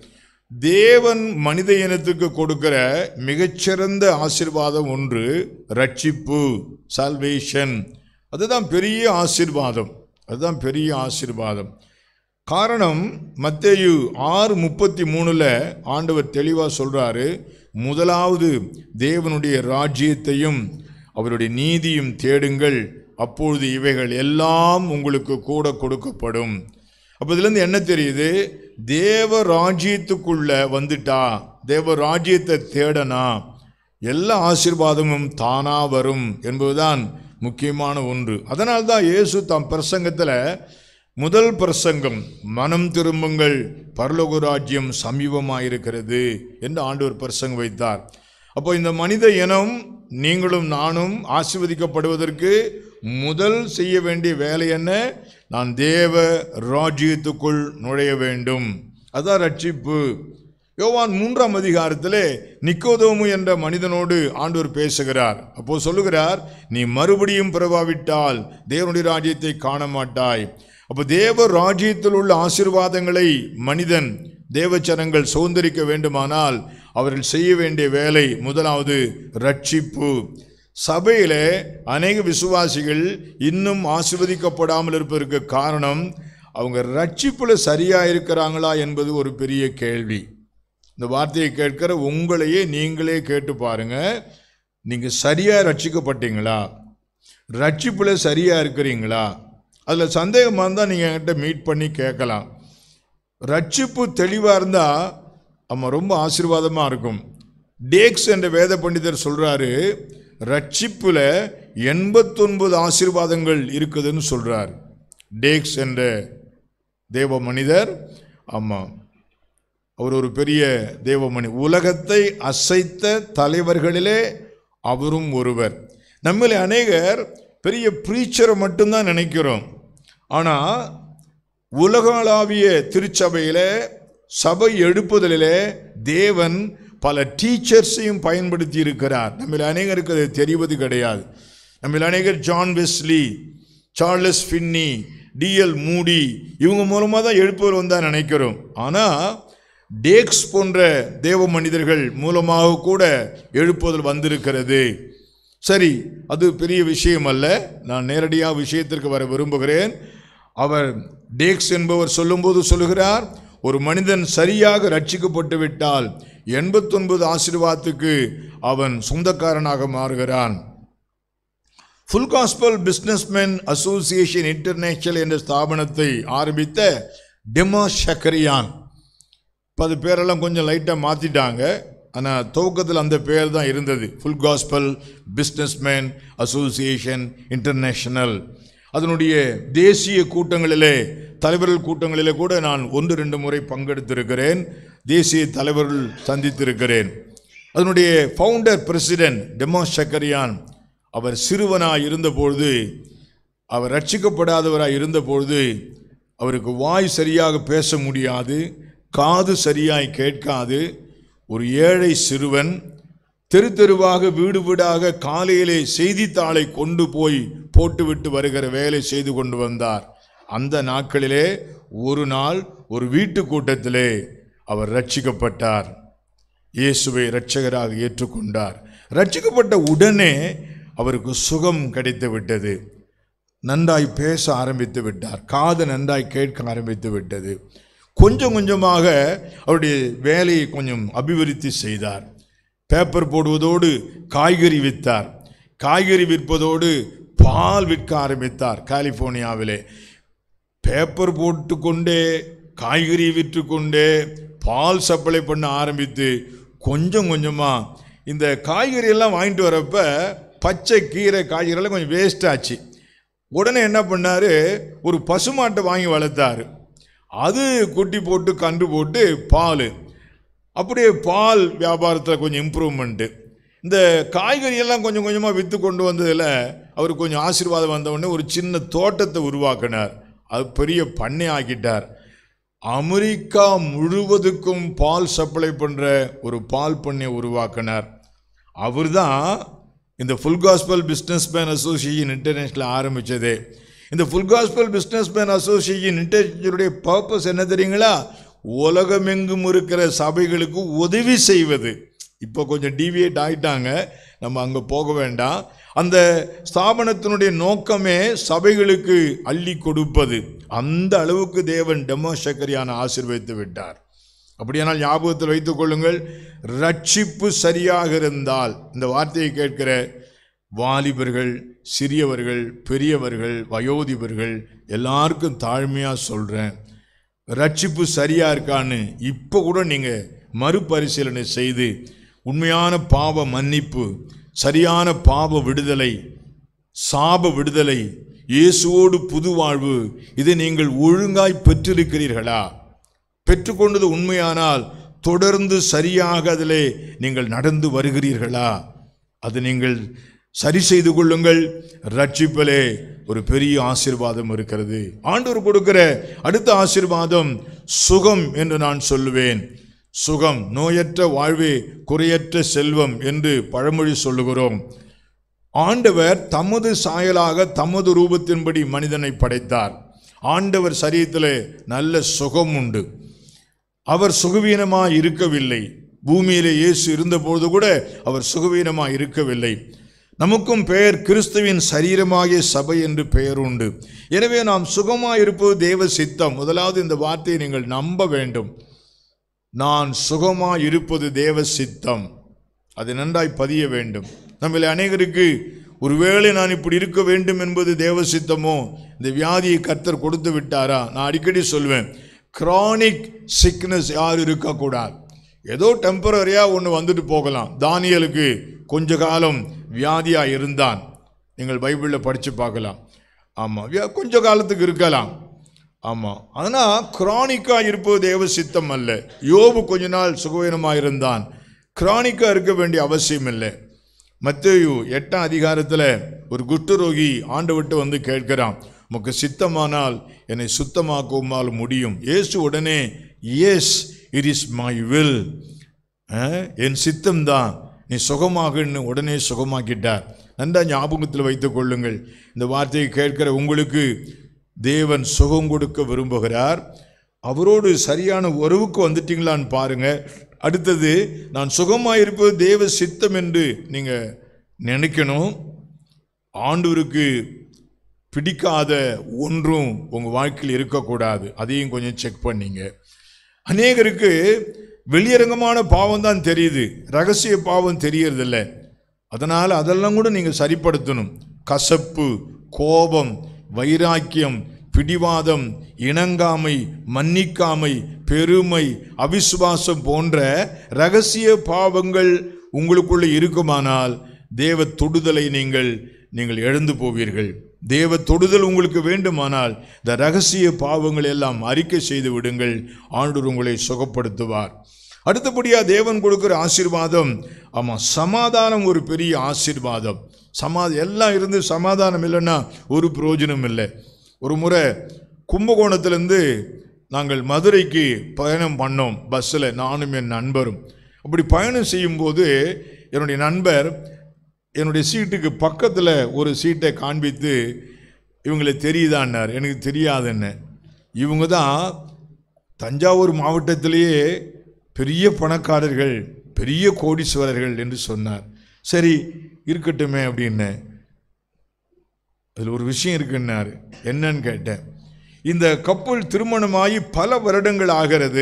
தேவன் மனித இனத்துக்கு கொடுக்கிற மிகச்சிறந்த ஆசீர்வாதம் ஒன்று ரட்சிப்பு, சால்வேஷன். அதுதான் பெரிய ஆசீர்வாதம். அதுதான் பெரிய ஆசீர்வாதம். காரணம், மத்தேயு ஆறு முப்பத்தி மூணுல ஆண்டவர் தெளிவாக சொல்றாரு, முதலாவது தேவனுடைய ராஜ்யத்தையும் அவருடைய நீதியும் தேடுங்கள், அப்பொழுது இவைகள் எல்லாம் உங்களுக்கு கூட கொடுக்கப்படும். அப்போ இதுலேருந்து என்ன தெரியுது? தேவ ராஜ்யத்துக்குள்ள வந்துட்டா, தேவ ராஜ்யத்தை தேடனா எல்லா ஆசீர்வாதமும் தானா வரும் என்பதுதான் முக்கியமான ஒன்று. அதனால்தான் இயேசு தம் பிரசங்கத்தில் முதல் பிரசங்கம், மனம் திரும்புங்கள், பரலோக ராஜ்யம் சமீபமாயிருக்கிறது என்று ஆண்டவர் பிரசங்கம் வைத்தார். அப்போ இந்த மனித இனம், நீங்களும் நானும் ஆசீர்வதிக்கப்படுவதற்கு முதல் செய்ய வேண்டிய வேலை என்ன? நான் தேவ ராஜ்யத்துக்குள் நுழைய வேண்டும். அதான் ரட்சிப்பு. யோவான் மூன்றாம் அதிகாரத்திலே நிக்கோதேமு என்ற மனிதனோடு ஆண்டவர் பேசுகிறார். அப்போ சொல்லுகிறார், நீ மறுபடியும் பிறவாவிட்டால் தேவனுடைய ராஜ்யத்தை காண மாட்டாய். அப்போ தேவ ராஜ்யத்தில் உள்ள ஆசீர்வாதங்களை மனிதன், தேவச்சனங்கள் சுதந்திரிக்க வேண்டுமானால் அவர்கள் செய்ய வேண்டிய வேலை முதலாவது ரட்சிப்பு. சபையில அநேக விசுவாசிகள் இன்னும் ஆசீர்வதிக்கப்படாமல் இருப்பதற்கு காரணம், அவங்க ரட்சிப்புல சரியா இருக்கிறாங்களா என்பது ஒரு பெரிய கேள்வி. இந்த வார்த்தையை கேட்கிற உங்களையே நீங்களே கேட்டு பாருங்க, நீங்க சரியா ரட்சிக்கப்பட்டீங்களா? ரட்சிப்புல சரியா இருக்கிறீங்களா? அதில் சந்தேகமாக இருந்தால் நீங்கள் என்கிட்ட மீட் பண்ணி கேட்கலாம். ரட்சிப்பு தெளிவாக இருந்தால் நம்ம ரொம்ப ஆசீர்வாதமாக இருக்கும். டேக்ஸ் என்ற வேத பண்டிதர் சொல்கிறாரு, ரட்சிப்பில் எண்பத்தொன்பது ஆசீர்வாதங்கள் இருக்குதுன்னு சொல்கிறார். டேக்ஸ் என்ற தேவ மனிதர், ஆமாம், அவர் ஒரு பெரிய தேவமணி. உலகத்தை அசைத்த தலைவர்களிலே அவரும் ஒருவர். நம்மளே அநேகர் பெரிய ப்ரீச்சரை மட்டும்தான் நினைக்கிறோம். ஆனால் உலகளாவிய திருச்சபையில் சபை எடுப்புதலிலே தேவன் பல டீச்சர்ஸையும் பயன்படுத்தி இருக்கிறார். நம்மள அநேகருக்கு அது தெரிவது கிடையாது. நம்மள அநேகர் John Wesley, Charles Finney, DL Moody, இவங்க மூலமாக தான் எழுப்புதல் வந்தால் நினைக்கிறோம். ஆனால் டேக்ஸ் போன்ற தேவ மனிதர்கள் மூலமாக கூட எழுப்புதல் வந்திருக்கிறது. சரி, அது பெரிய விஷயம் அல்ல. நான் நேரடியாக விஷயத்திற்கு வர விரும்புகிறேன். அவர் டேக்ஸ் என்பவர் சொல்லும்போது சொல்லுகிறார், ஒரு மனிதன் சரியாக ரட்சிக்கப்பட்டு விட்டால் எண்பத்தொன்பது ஆசீர்வாதத்துக்கு அவன் சொந்தக்காரனாக மாறுகிறான். Full Gospel Businessmen Association International என்ற ஸ்தாபனத்தை ஆரம்பித்த டெமா ஷக்கரியான், இப்போ அது பேரெல்லாம் கொஞ்சம் லைட்டாக மாற்றிட்டாங்க. ஆனால் துவக்கத்தில் அந்த பேர் தான் இருந்தது, Full Gospel Businessman Association International. அதனுடைய தேசிய கூட்டங்களிலே, தலைவர்கள் கூட்டங்களிலே கூட நான் ஒன்று ரெண்டு முறை பங்கெடுத்திருக்கிறேன். தேசிய தலைவர்கள் சந்தித்திருக்கிறேன். அதனுடைய ஃபவுண்டர் பிரசிடென்ட் டெமோஸ் சக்கரியான் அவர் சிறுவனாய் இருந்தபொழுது, அவர் ரட்சிக்கப்படாதவராய் இருந்தபொழுது, அவருக்கு வாய் சரியாக பேச முடியாது, காது சரியாய் கேட்காது. ஒரு ஏழை சிறுவன் தெரு தெருவாக வீடு வீடாக காலையிலே செய்தித்தாளை கொண்டு போய் போட்டுவிட்டு வருகிற வேலை செய்து கொண்டு வந்தார். அந்த நாட்களிலே ஒரு நாள் ஒரு வீட்டு கூட்டத்திலே அவர் ரட்சிக்கப்பட்டார். இயேசுவை இரட்சகராக ஏற்றுக்கொண்டார். ரட்சிக்கப்பட்ட உடனே அவருக்கு சுகம் கிடைத்து விட்டது. நன்றாய் பேச ஆரம்பித்து விட்டார். காது நன்றாய் கேட்க ஆரம்பித்து விட்டது. கொஞ்சம் கொஞ்சமாக அவருடைய வேலையை கொஞ்சம் அபிவிருத்தி செய்தார். பேப்பர் போடுவதோடு காய்கறி விற்றார். காய்கறி விற்பதோடு பால் விற்க ஆரம்பித்தார். கலிஃபோர்னியாவிலே பேப்பர் போட்டு கொண்டே காய்கறி விற்று கொண்டே பால் சப்ளை பண்ண ஆரம்பித்து கொஞ்சம் கொஞ்சமாக இந்த காய்கறி எல்லாம் வாங்கிட்டு வரப்ப பச்சை கீரை காய்கறியெல்லாம் கொஞ்சம் வேஸ்ட் ஆச்சு. உடனே என்ன பண்ணார், ஒரு பசுமாட்டை வாங்கி வளர்த்தார். அது குட்டி போட்டு கன்று போட்டு பால், அப்படியே பால் வியாபாரத்தில் கொஞ்சம் இம்ப்ரூவ்மெண்ட்டு. இந்த காய்கறியெல்லாம் கொஞ்சம் கொஞ்சமாக விற்று கொண்டு வந்ததில் அவருக்கு கொஞ்சம் ஆசீர்வாதம் வந்தவுடனே ஒரு சின்ன தோட்டத்தை உருவாக்கினார். அது பெரிய பண்ணை ஆக்கிட்டார். அமெரிக்கா முழுவதுக்கும் பால் சப்ளை பண்ணுற ஒரு பால் பண்ணை உருவாக்கினார். அவர் தான் இந்த Full Gospel Business Man Association International ஆரம்பித்தது. இந்த Full Gospel Business Man Association இன்டர்நேஷனலுடைய பர்பஸ் என்ன தெரியுங்களா? உலகமெங்கும் இருக்கிற சபைகளுக்கு உதவி செய்வது. இப்போ கொஞ்சம் டிவியேட் ஆகிட்டாங்க, நம்ம அங்கே போக வேண்டாம். அந்த ஸ்தாபனத்தினுடைய நோக்கமே சபைகளுக்கு அள்ளி கொடுப்பது. அந்த அளவுக்கு தேவன் டெமோஸ் சக்கரியானை ஆசீர்வதித்து விட்டார். அப்படியானால் ஞாபகத்தில் வைத்துக் கொள்ளுங்கள், ரட்சிப்பு சரியாக இருந்தால், இந்த வார்த்தையை கேட்கிற வாலிபர்கள், சிறியவர்கள், பெரியவர்கள், வயோதிபர்கள் எல்லாருக்கும் தாழ்மையாக சொல்கிறேன், ரட்சிப்பு சரியாக இருக்கான்னு இப்போ கூட நீங்கள் மறுபரிசீலனை செய்து உண்மையான பாவ மன்னிப்பு, சரியான பாவ விடுதலை, சாப விடுதலை, இயேசுவோடு புது வாழ்வு, இதை நீங்கள் ஒழுங்காய் பெற்றிருக்கிறீர்களா? பெற்றுக்கொண்டது உண்மையானால் தொடர்ந்து சரியாக அதிலே நீங்கள் நடந்து வருகிறீர்களா? அது நீங்கள் சரி செய்து கொள்ளுங்கள். ரட்சிப்பிலே ஒரு பெரிய ஆசீர்வாதம் இருக்கிறது. ஆண்டவர் கொடுக்கிற அடுத்த ஆசீர்வாதம் சுகம் என்று நான் சொல்லுவேன். சுகம், நோயற்ற வாழ்வே குறையற்ற செல்வம் என்று பழமொழி சொல்லுகிறோம். ஆண்டவர் தமது சாயலாக தமது ரூபத்தின்படி மனிதனை படைத்தார். ஆண்டவர் சரீரத்தில் நல்ல சுகம் உண்டு. அவர் சுகவீனமாக இருக்கவில்லை. பூமியிலே இயேசு இருந்தபோது கூட அவர் சுகவீனமாக இருக்கவில்லை. நமக்கும் பெயர் கிறிஸ்துவின் சரீரமாகிய சபை என்று பெயர் உண்டு. எனவே நாம் சுகமாக இருப்பது தேவ சித்தம். முதலாவது இந்த வார்த்தையை நீங்கள் நம்ப வேண்டும். நான் சுகமாக இருப்பது தேவ சித்தம். அது நன்றாய் பதிய வேண்டும். நம்மள அநேகருக்கு ஒருவேளை நான் இப்படி இருக்க வேண்டும் என்பது தேவ சித்தமோ, இந்த வியாதியை கர்த்தர் கொடுத்து விட்டாரா? நான் அடிக்கடி சொல்வேன், கிரானிக் சிக்னஸ் யாரும் இருக்கக்கூடாது. ஏதோ டெம்பரரியாக ஒன்று வந்துட்டு போகலாம். தானியலுக்கு கொஞ்ச காலம் வியாதியாக இருந்தான். நீங்கள் பைபிளில் படித்து பார்க்கலாம். ஆமாம், கொஞ்ச காலத்துக்கு இருக்கலாம். ஆமாம், ஆனால் கிரானிக்காக இருப்பது தேவ சித்தம் அல்ல. யோபு கொஞ்ச நாள் சுகவீனமாக இருந்தான். கிரானிக்காக இருக்க வேண்டிய அவசியம் இல்லை. மத்தேயு எட்டாம் அதிகாரத்தில் ஒரு குஷ்டரோகி ஆண்டவர்கிட்ட வந்து கேட்கிறான், உமக்கு சித்தமானால் என்னை சுத்தமாக்குமால் முடியும். இயேசு உடனே yes it is my will, என் சித்தம்தான், நீ சுகமாகன்னு உடனே சுகமாக்கிட்டார். நன்றா ஞாபகத்தில் வைத்துக் கொள்ளுங்கள். இந்த வார்த்தையை கேட்கிற உங்களுக்கு தேவன் சுகம் கொடுக்க விரும்புகிறார். அவரோடு சரியான உறவுக்கு வந்துட்டீங்களான்னு பாருங்க. அடுத்தது, நான் சுகமாக இருப்பது தேவ சித்தம் என்று நீங்கள் நினைக்கணும். ஆண்டவருக்கு பிடிக்காத ஒன்றும் உங்கள் வாழ்க்கையில் இருக்கக்கூடாது. அதையும் கொஞ்சம் செக் பண்ணிங்க. அநேகருக்கு வெளியரங்கமான பாவம் தான் தெரியுது, ரகசிய பாவம் தெரியறதில்லை. அதனால் அதெல்லாம் கூட நீங்கள் சரிப்படுத்தணும். கசப்பு, கோபம், வைராக்கியம், பிடிவாதம், இணங்காமை, மன்னிக்காமை, பெருமை, அவிசுவாசம் போன்ற ரகசிய பாவங்கள் உங்களுக்குள்ளே இருக்குமானால் தேவ தொடுதலை நீங்கள் நீங்கள் எழுந்து போவீர்கள். தேவ தொடுதல் உங்களுக்கு வேண்டுமானால் இந்த ரகசிய பாவங்கள் எல்லாம் அறிக்கை செய்து விடுங்கள். ஆண்டவர் உங்களை சுகப்படுத்துவார். அடுத்தபடியாக தேவன் கொடுக்குற ஆசீர்வாதம், ஆமாம், சமாதானம் ஒரு பெரிய ஆசீர்வாதம். சமாத எல்லாம் இருந்து சமாதானம் இல்லைன்னா ஒரு பிரயோஜனம் இல்லை. ஒரு முறை கும்பகோணத்திலேருந்து நாங்கள் மதுரைக்கு பயணம் பண்ணோம் பஸ்ஸில், நானும் என் நண்பரும். அப்படி பயணம் செய்யும்போது என்னுடைய நண்பர் என்னுடைய சீட்டுக்கு பக்கத்தில் ஒரு சீட்டை காண்பித்து, இவங்களை தெரியுதான்னார். எனக்கு தெரியாதுன்னு. இவங்க தான் தஞ்சாவூர் மாவட்டத்திலேயே பெரிய பணக்காரர்கள், பெரிய கோடீஸ்வரர்கள் என்று சொன்னார். சரி இருக்கட்டுமே அப்படின்னு. அதில் ஒரு விஷயம் இருக்குன்னாரு. என்னன்னு கேட்டேன். இந்த கப்பல் திருமணமாகி பல வருடங்கள் ஆகிறது.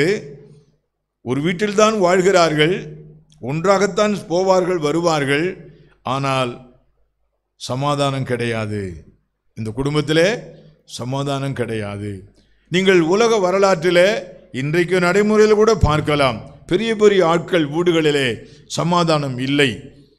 ஒரு வீட்டில்தான் வாழ்கிறார்கள், ஒன்றாகத்தான் போவார்கள் வருவார்கள். ஆனால் சமாதானம் கிடையாது. இந்த குடும்பத்திலே சமாதானம் கிடையாது. நீங்கள் உலக வரலாற்றில் இன்றைக்கு நடைமுறையில் கூட பார்க்கலாம். பெரிய பெரிய ஆட்கள் வீடுகளிலே சமாதானம் இல்லை.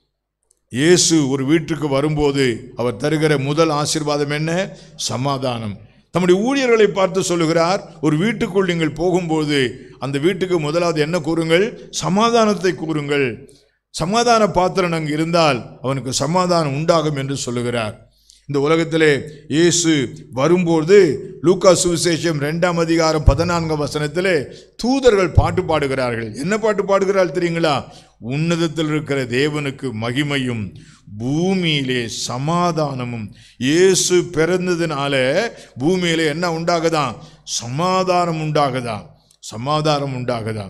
இயேசு ஒரு வீட்டுக்கு வரும்போது அவர் தருகிற முதல் ஆசீர்வாதம் என்ன? சமாதானம். தம்முடைய ஊழியர்களை பார்த்து சொல்லுகிறார், ஒரு வீட்டுக்குள் நீங்கள் போகும்போது அந்த வீட்டுக்கு முதலாவது என்ன கூறுங்கள்? சமாதானத்தை கூறுங்கள். சமாதான பாத்திரம் அங்கு இருந்தால் அவனுக்கு சமாதானம் உண்டாகும் என்று சொல்லுகிறார். இந்த உலகத்திலே இயேசு வரும்போது லூக்கா சுவிசேஷம் இரண்டாம் அதிகாரம் பதினான்காம் வசனத்திலே தூதர்கள் பாட்டு பாடுகிறார்கள். என்ன பாட்டு பாடுகிறார்கள் தெரியுங்களா? உன்னதத்தில் இருக்கிற தேவனுக்கு மகிமையும் பூமியிலே சமாதானமும். இயேசு பிறந்ததுனால பூமியிலே என்ன உண்டாகுதான்? சமாதானம் உண்டாகுதான், சமாதானம் உண்டாகுதான்.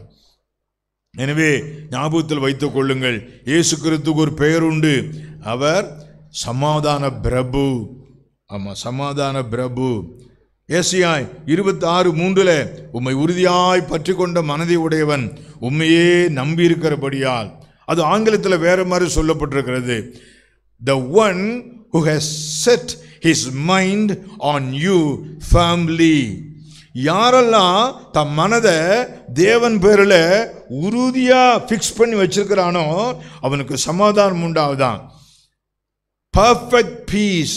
எனவே ஞாபகத்தில் வைத்துக் கொள்ளுங்கள், இயேசு கிறிஸ்துவுக்கு ஒரு பெயர் உண்டு. அவர் சமாதான பிரபு. ஆமா, சமாதான பிரபு. ஏசாயா இருபத்தி ஆறு மூன்றுல உம்மை உறுதியாய் பற்றி கொண்ட மனதை உடையவன், உண்மையே நம்பி இருக்கிறபடியால். அது ஆங்கிலத்தில் வேற மாதிரி சொல்லப்பட்டிருக்கிறது. The one who has set his mind on you firmly. யாரெல்லாம் தம் மனதை தேவன் பேரில் உறுதியா பிக்ஸ் பண்ணி வச்சிருக்கிறானோ அவனுக்கு சமாதானம் உண்டாகுதான். பர்ஃபெக்ட் பீஸ்,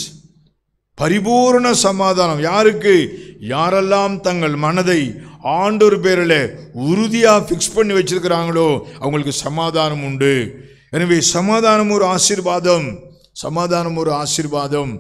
பரிபூர்ண சமாதானம். யாருக்கு? யாரெல்லாம் தங்கள் மனதை ஆண்டவர் பேரில் உறுதியா பிக்ஸ் பண்ணி வச்சிருக்கிறாங்களோ அவங்களுக்கு சமாதானம் உண்டு. எனவே சமாதானம் ஒரு ஆசீர்வாதம், சமாதானம் ஒரு ஆசீர்வாதம்.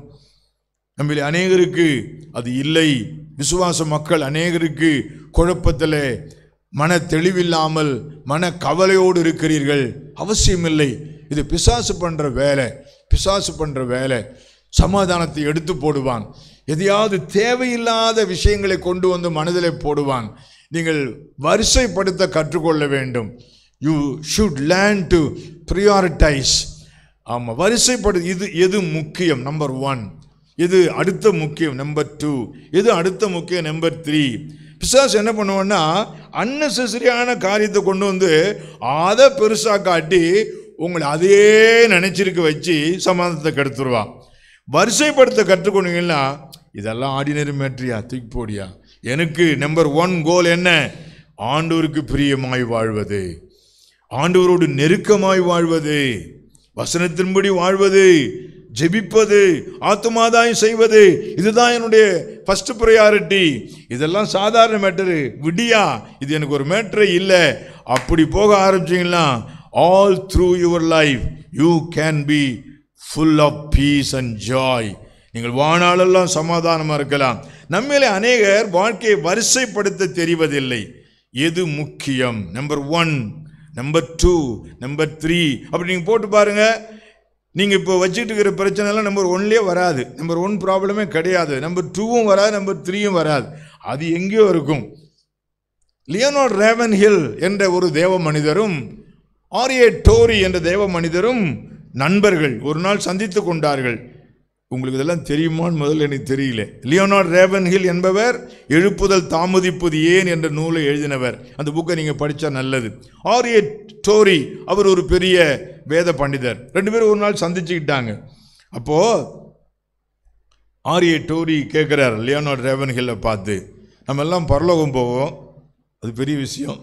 நம்மள அநேகருக்கு அது இல்லை. விசுவாச மக்கள் அநேகருக்கு குழப்பத்தில், மன தெளிவில்லாமல், மன கவலையோடு இருக்கிறீர்கள். அவசியமில்லை. இது பிசாசு பண்ற வேலை, பிசாசு பண்ற வேலை. சமாதானத்தை எடுத்து போடுவான். எதையாவது தேவையில்லாத விஷயங்களை கொண்டு வந்து மனதிலே போடுவான். நீங்கள் வரிசைப்படுத்த கற்றுக்கொள்ள வேண்டும். You should learn to prioritise. ஆமாம், வரிசைப்படு. இது எது முக்கியம்? Number one. இது அடுத்த முக்கியம், நம்பர் டூ. இது அடுத்த முக்கியம், நம்பர் த்ரீ. பிசாசு என்ன பண்ணுவான்னா, அன்னெசரியான காரியத்தை கொண்டு வந்து அதை பெருசா காட்டி உங்களை அதே நினைச்சிருக்க வச்சு சமாதானத்தை கெடுத்துருவான். வரிசைப்படுத்த கற்றுக்கொண்டீங்கன்னா, இதெல்லாம் ஆர்டினரி மேட்ரியா, தூக்கி போடியா. எனக்கு நம்பர் ஒன் கோல் என்ன? ஆண்டவருக்கு பிரியமாய் வாழ்வது, ஆண்டவரோடு நெருக்கமாய் வாழ்வது, வசனத்தின்படி வாழ்வது, ஜெபிப்பது, ஆத்துமாதாயம் செய்வது. இதுதான் என்னுடைய ஃபர்ஸ்ட் ப்ரையாரிட்டி. இதெல்லாம் சாதாரண மேட்டரு, விடியா, இது எனக்கு ஒரு மேட்டரே இல்லை. அப்படி போக ஆரம்பிச்சிங்கன்னா all through your life you can be full of peace and joy. நீங்கள் வாழ்நாளெல்லாம் சமாதானமாக இருக்கலாம். நம்மளே அநேகர் வாழ்க்கையை வரிசைப்படுத்த தெரிவதில்லை. எது முக்கியம்? Number one, number two, number three. அப்படி நீங்கள் போட்டு பாருங்க. நீங்கள் இப்போ வச்சுட்டு இருக்கிற பிரச்சனைலாம் நம்பர் ஒன்லேயே வராது. நம்பர் ஒன் ப்ராப்ளமே கிடையாது. நம்பர் டூவும் வராது, நம்பர் த்ரீயும் வராது. அது எங்கேயோ இருக்கும். லியோனார்ட் ரேவன்ஹில் என்ற ஒரு தேவ மனிதரும் ஆர்ஏ டோரி என்ற தேவ மனிதரும் நண்பர்கள் ஒரு நாள் சந்தித்து கொண்டார்கள். உங்களுக்கு இதெல்லாம் தெரியுமான்னு முதல்ல எனக்கு தெரியல. லியோனார்ட் ரேவன்ஹில் என்பவர் எழுப்புதல் தாமதிப்பது ஏன் என்ற நூலை எழுதினவர். அந்த புக்கை நீங்கள் படித்தா நல்லது. ஆர்ஏ டோரி அவர் ஒரு பெரிய வேத பண்டிதர். ரெண்டு பேரும் ஒரு நாள் சந்திச்சுக்கிட்டாங்க. அப்போ ஆர்ஏ டோரி கேட்குறார் லியோனார்ட் ரேவன்ஹில்லை பார்த்து, நம்ம எல்லாம் பரலோகம் போவோம், அது பெரிய விஷயம்.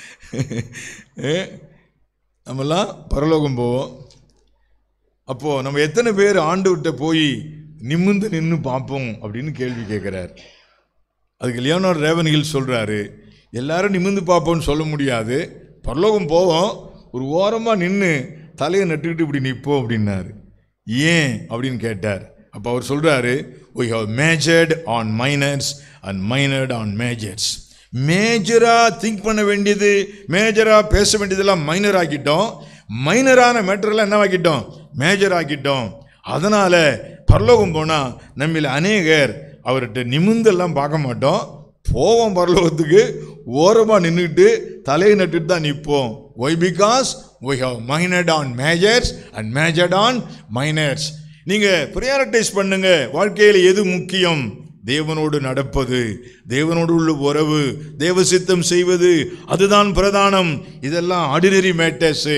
நம்மெல்லாம் பரலோகம் போவோம். அப்போது நம்ம எத்தனை பேர் ஆண்டவர்கிட்ட போய் நிமிர்ந்து நின்று பார்ப்போம் அப்படின்னு கேள்வி கேட்குறார். அதுக்கு லியோனார்ட் ரேவன்ஹில் சொல்கிறாரு, எல்லாரும் நிமிர்ந்து பார்ப்போம்னு சொல்ல முடியாது, பரலோகம் போவோம், ஒரு ஓரமாக நின்று தலையை நட்டுக்கிட்டு இப்படி நிற்போம் அப்படின்னாரு. ஏன் அப்படின்னு கேட்டார். அப்போ அவர் சொல்கிறாரு, we have majored on minors and minored on majors. மேஜராக திங்க் பண்ண வேண்டியது, மேஜராக பேச வேண்டியதெல்லாம் மைனர் ஆக்கிட்டோம், மைனரான மேட்டரெல்லாம் என்ன ஆக்கிட்டோம், மேஜர் ஆக்கிட்டோம். அதனால் பரலோகம் போனால் நம்மில் அநேகர் அவர்கிட்ட நிமிந்தெல்லாம் பார்க்க மாட்டோம், போவோம் பரலோகத்துக்கு ஓரமாக நின்றுட்டு தலையை நட்டுட்டு தான் நிற்போம். Why? Because we have minored on majors and majored on minors. நீங்கள் ப்ரையாரிட்டைஸ் பண்ணுங்க. வாழ்க்கையில் எது முக்கியம்? தேவனோடு நடப்பது, தேவனோடு உள்ள உறவு, தேவ சித்தம் செய்வது, அதுதான் பிரதானம். இதெல்லாம் ஆர்டினரி மேட்டர்ஸு.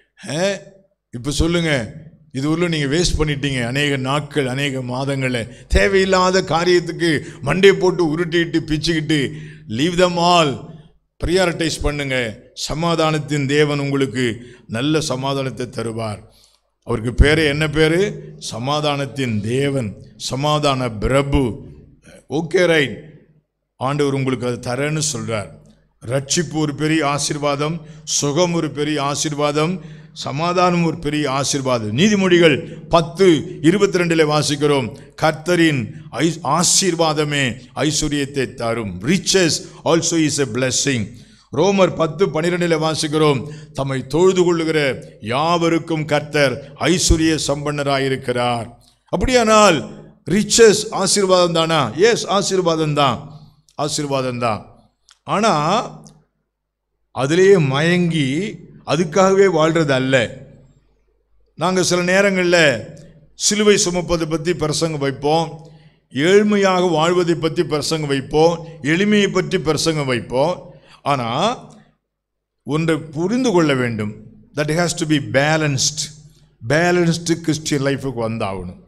இப்போ சொல்லுங்க, இது உள்ள நீங்கள் வேஸ்ட் பண்ணிட்டீங்க அநேக நாட்கள், அநேக மாதங்களை தேவையில்லாத காரியத்துக்கு மண்டை போட்டு உருட்டிட்டு பிச்சுக்கிட்டு. Leave them all. ப்ரையாரிட்டைஸ் பண்ணுங்க. சமாதானத்தின் தேவன் உங்களுக்கு நல்ல சமாதானத்தை தருவார். அவருக்கு பேர் என்ன பேர்? சமாதானத்தின் தேவன், சமாதான பிரபு. Okay, right. ஆண்டவர் உங்களுக்கு அது தரேன்னு சொல்கிறார். ரட்சிப்பு ஒரு பெரிய ஆசீர்வாதம், சுகம் ஒரு பெரிய ஆசீர்வாதம், சமாதானம் ஒரு பெரிய ஆசீர்வாதம். நீதிமொழிகள் பத்து இருபத்தி ரெண்டுல வாசிக்கிறோம், கர்த்தரின் ஆசீர்வாதமே ஐஸ்வர்யத்தை தரும். Riches also is a blessing. ரோமர் பத்து பனிரெண்டில் வாசிக்கிறோம், தம்மை தொழுது கொள்ளுகிற யாவருக்கும் கர்த்தர் ஐஸ்வர்ய சம்பன்னராயிருக்கிறார். அப்படியானால் ரிச்சஸ் ஆசீர்வாதம் தானா? எஸ், ஆசீர்வாதம் தான், ஆசீர்வாதம் தான். ஆனால் அதிலேயே மயங்கி அதுக்காகவே வாழ்கிறது அல்ல. நாங்கள் சில நேரங்களில் சிலுவை சுமப்பதை பற்றி பிரசங்கம் வைப்போம், ஏழ்மையாக வாழ்வதை பற்றி பிரசங்கம் வைப்போம், எளிமையை பற்றி பிரசங்கம் வைப்போம். ஆனால் ஒன்றை புரிந்து கொள்ள வேண்டும், that has to be balanced. Balanced Christian லைஃபுக்கு வந்தாகணும்.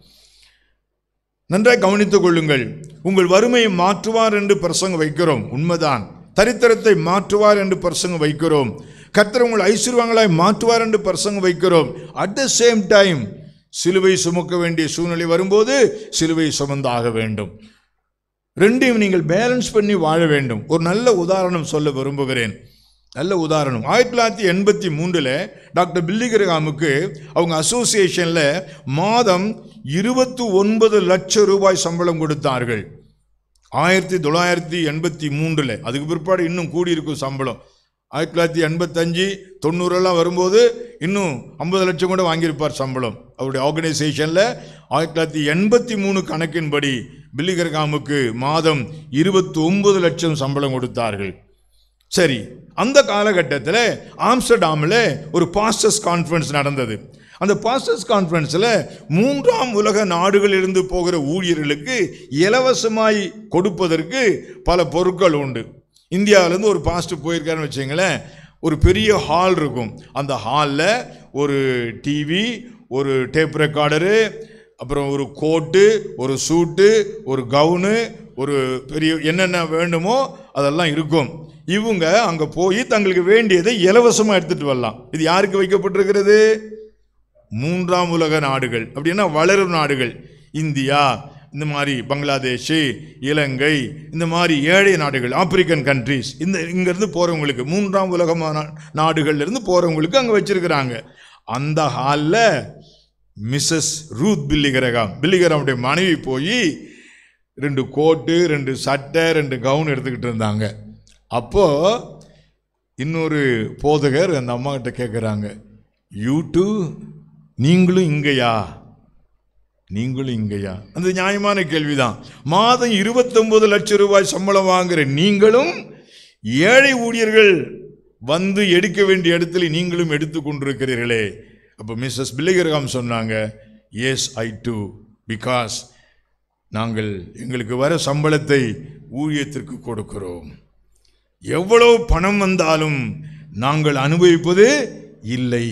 நன்றாக கவனித்துக் கொள்ளுங்கள். உங்கள் வறுமையை மாற்றுவார் என்று பிரசங்கம் வைக்கிறோம், உண்மைதான். தரித்திரத்தை மாற்றுவார் என்று பிரசங்கம் வைக்கிறோம். கர்த்தர் உங்கள் ஐஸ்வர்யங்களாய் மாற்றுவார் என்று பிரசங்கம் வைக்கிறோம். அட் த சேம் டைம் சிலுவை சுமக்க வேண்டிய சூழ்நிலை வரும்போது சிலுவை சுமந்தாக வேண்டும். ரெண்டையும் நீங்கள் பேலன்ஸ் பண்ணி வாழ வேண்டும். ஒரு நல்ல உதாரணம் சொல்ல விரும்புகிறேன். நல்ல உதாரணம், ஆயிரத்தி தொள்ளாயிரத்தி எண்பத்தி மூன்றில் டாக்டர் பில்லி கிரஹாமுக்கு அவங்க அசோசியேஷனில் மாதம் இருபத்தி ஒன்பது லட்சம் ரூபாய் சம்பளம் கொடுத்தார்கள். ஆயிரத்தி தொள்ளாயிரத்தி எண்பத்தி மூன்றில். அதுக்கு பிற்பாடு இன்னும் கூடியிருக்கும் சம்பளம். ஆயிரத்தி தொள்ளாயிரத்தி எண்பத்தஞ்சு தொண்ணூறெல்லாம் வரும்போது இன்னும் ஐம்பது லட்சம் கூட வாங்கியிருப்பார் சம்பளம். அவருடைய ஆர்கனைசேஷனில் ஆயிரத்தி தொள்ளாயிரத்தி எண்பத்தி மூணு கணக்கின்படி பில்லி கிரஹாமுக்கு மாதம் இருபத்தி ஒன்பது லட்சம் சம்பளம் கொடுத்தார்கள். சரி, அந்த காலகட்டத்தில் ஆம்ஸ்டர்டாமில் ஒரு பாஸ்டர்ஸ் கான்ஃபரன்ஸ் நடந்தது. அந்த பாஸ்டர்ஸ் கான்ஃபரன்ஸில் மூன்றாம் உலக நாடுகளிலிருந்து போகிற ஊழியர்களுக்கு இலவசமாய் கொடுப்பதற்கு பல பொருட்கள் உண்டு. இந்தியாவிலேருந்து ஒரு பாஸ்டர் போயிருக்காருன்னு வச்சுங்களேன், ஒரு பெரிய ஹால் இருக்கும். அந்த ஹாலில் ஒரு டிவி, ஒரு டேப் ரெக்கார்டரு, அப்புறம் ஒரு கோட்டு, ஒரு சூட்டு, ஒரு கவுனு, ஒரு பெரிய என்னென்ன வேண்டுமோ அதெல்லாம் இருக்கும். இவங்க அங்கே போய் தங்களுக்கு வேண்டியதை இலவசமாக எடுத்துகிட்டு வரலாம். இது யாருக்கு வைக்கப்பட்டிருக்கிறது? மூன்றாம் உலக நாடுகள், அப்படின்னா வளரும் நாடுகள். இந்தியா, இந்த மாதிரி பங்களாதேஷ், இலங்கை, இந்த மாதிரி ஏழை நாடுகள், ஆப்பிரிக்கன் கண்ட்ரிஸ், இந்த இங்கேருந்து போகிறவங்களுக்கு, மூன்றாம் உலக நாடுகள்லேருந்து போகிறவங்களுக்கு அங்கே வச்சிருக்கிறாங்க. அந்த ஹாலில் Mrs Ruth Billy Graham, Billy கிரஹாமுடைய மனைவி போய் ரெண்டு கோட்டு, ரெண்டு சட்டை, ரெண்டு கவுன் எடுத்துக்கிட்டு இருந்தாங்க. அப்போது இன்னொரு போதகர் அந்த அம்மா கிட்ட கேட்குறாங்க, யூ டூ, நீங்களும் இங்கேயா, நீங்களும் இங்கேயா? அந்த நியாயமான கேள்விதான். மாதம் இருபத்தொன்பது லட்சம் ரூபாய் சம்பளம் வாங்குற நீங்களும், ஏழை ஊழியர்கள் வந்து எடுக்க வேண்டிய இடத்துல நீங்களும் எடுத்து கொண்டிருக்கிறீர்களே. அப்போ மிஸ்ஸஸ் பில்லி கிரஹாம் சொன்னாங்க, எஸ் ஐ டூ, பிகாஸ் நாங்கள் எங்களுக்கு வர சம்பளத்தை ஊழியத்திற்கு கொடுக்கிறோம். எவ்வளவு பணம் வந்தாலும் நாங்கள் அனுபவிப்பது இல்லை,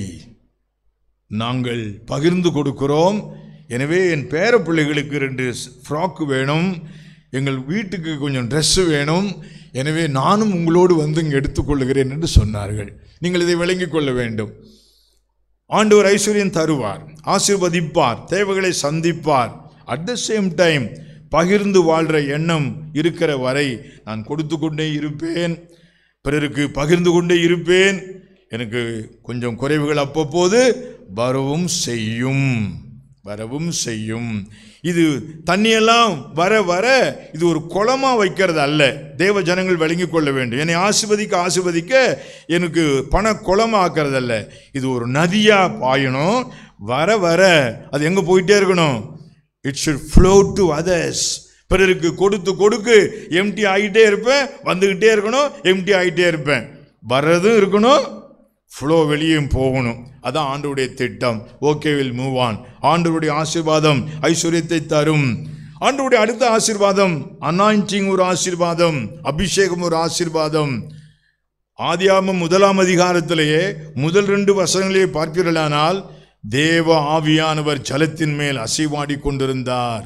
நாங்கள் பகிர்ந்து கொடுக்கிறோம். எனவே என் பேர பிள்ளைகளுக்கு ரெண்டு ஃப்ராக்கு வேணும், எங்கள் வீட்டுக்கு கொஞ்சம் ட்ரெஸ்ஸு வேணும், எனவே நானும் உங்களோடு வந்து இங்கே எடுத்துக்கொள்ளுகிறேன் என்று சொன்னார்கள். நீங்கள் இதை விளங்கிக் கொள்ள வேண்டும். ஆண்டவர் ஐஸ்வர்யம் தருவார், ஆசீர்வதிப்பார், தேவைகளை சந்திப்பார். அட் த சேம் டைம் பகிர்ந்து வாழ்கிற எண்ணம் இருக்கிற வரை நான் கொடுத்து கொண்டே இருப்பேன், பிறருக்கு பகிர்ந்து கொண்டே இருப்பேன். எனக்கு கொஞ்சம் குறைவுகள் அப்பப்போது வரவும் செய்யும் வரவும் செய்யும். இது தண்ணியெல்லாம் வர வர இது ஒரு குளமா வைக்கிறது அல்ல. தேவ ஜனங்கள் விளங்கி கொள்ள வேண்டும். என்னை ஆசீர்வதிக்க ஆசீர்வதிக்க எனக்கு பண குளமா ஆக்கிறது அல்ல. இது ஒரு நதியா பாயணும். வர வர அது எங்க போயிட்டே இருக்கணும். It should flow to others. பிறருக்கு கொடுத்து கொடுக்கு எம்டி ஆகிட்டே இருப்பேன், வந்துகிட்டே இருக்கணும், எம்டி ஆகிட்டே இருப்பேன். வர்றதும் இருக்கணும், ஃப்ளோ வெளியும் போகணும். அதான் ஆண்டவருடைய திட்டம். Okay, will move on. ஆண்டவருடைய ஆசீர்வாதம் ஐஸ்வர்யத்தை தரும். ஆண்டவருடைய அடுத்த ஆசீர்வாதம் அனாயிண்டிங் ஒரு ஆசீர்வாதம், அபிஷேகம் ஒரு ஆசீர்வாதம். ஆதியாகமம் முதலாம் அதிகாரத்திலேயே முதல் ரெண்டு வசனங்களையே பார்ப்பீர்களானால் தேவ ஆவியானவர் ஜலத்தின் மேல் அசைவாடி கொண்டிருந்தார்.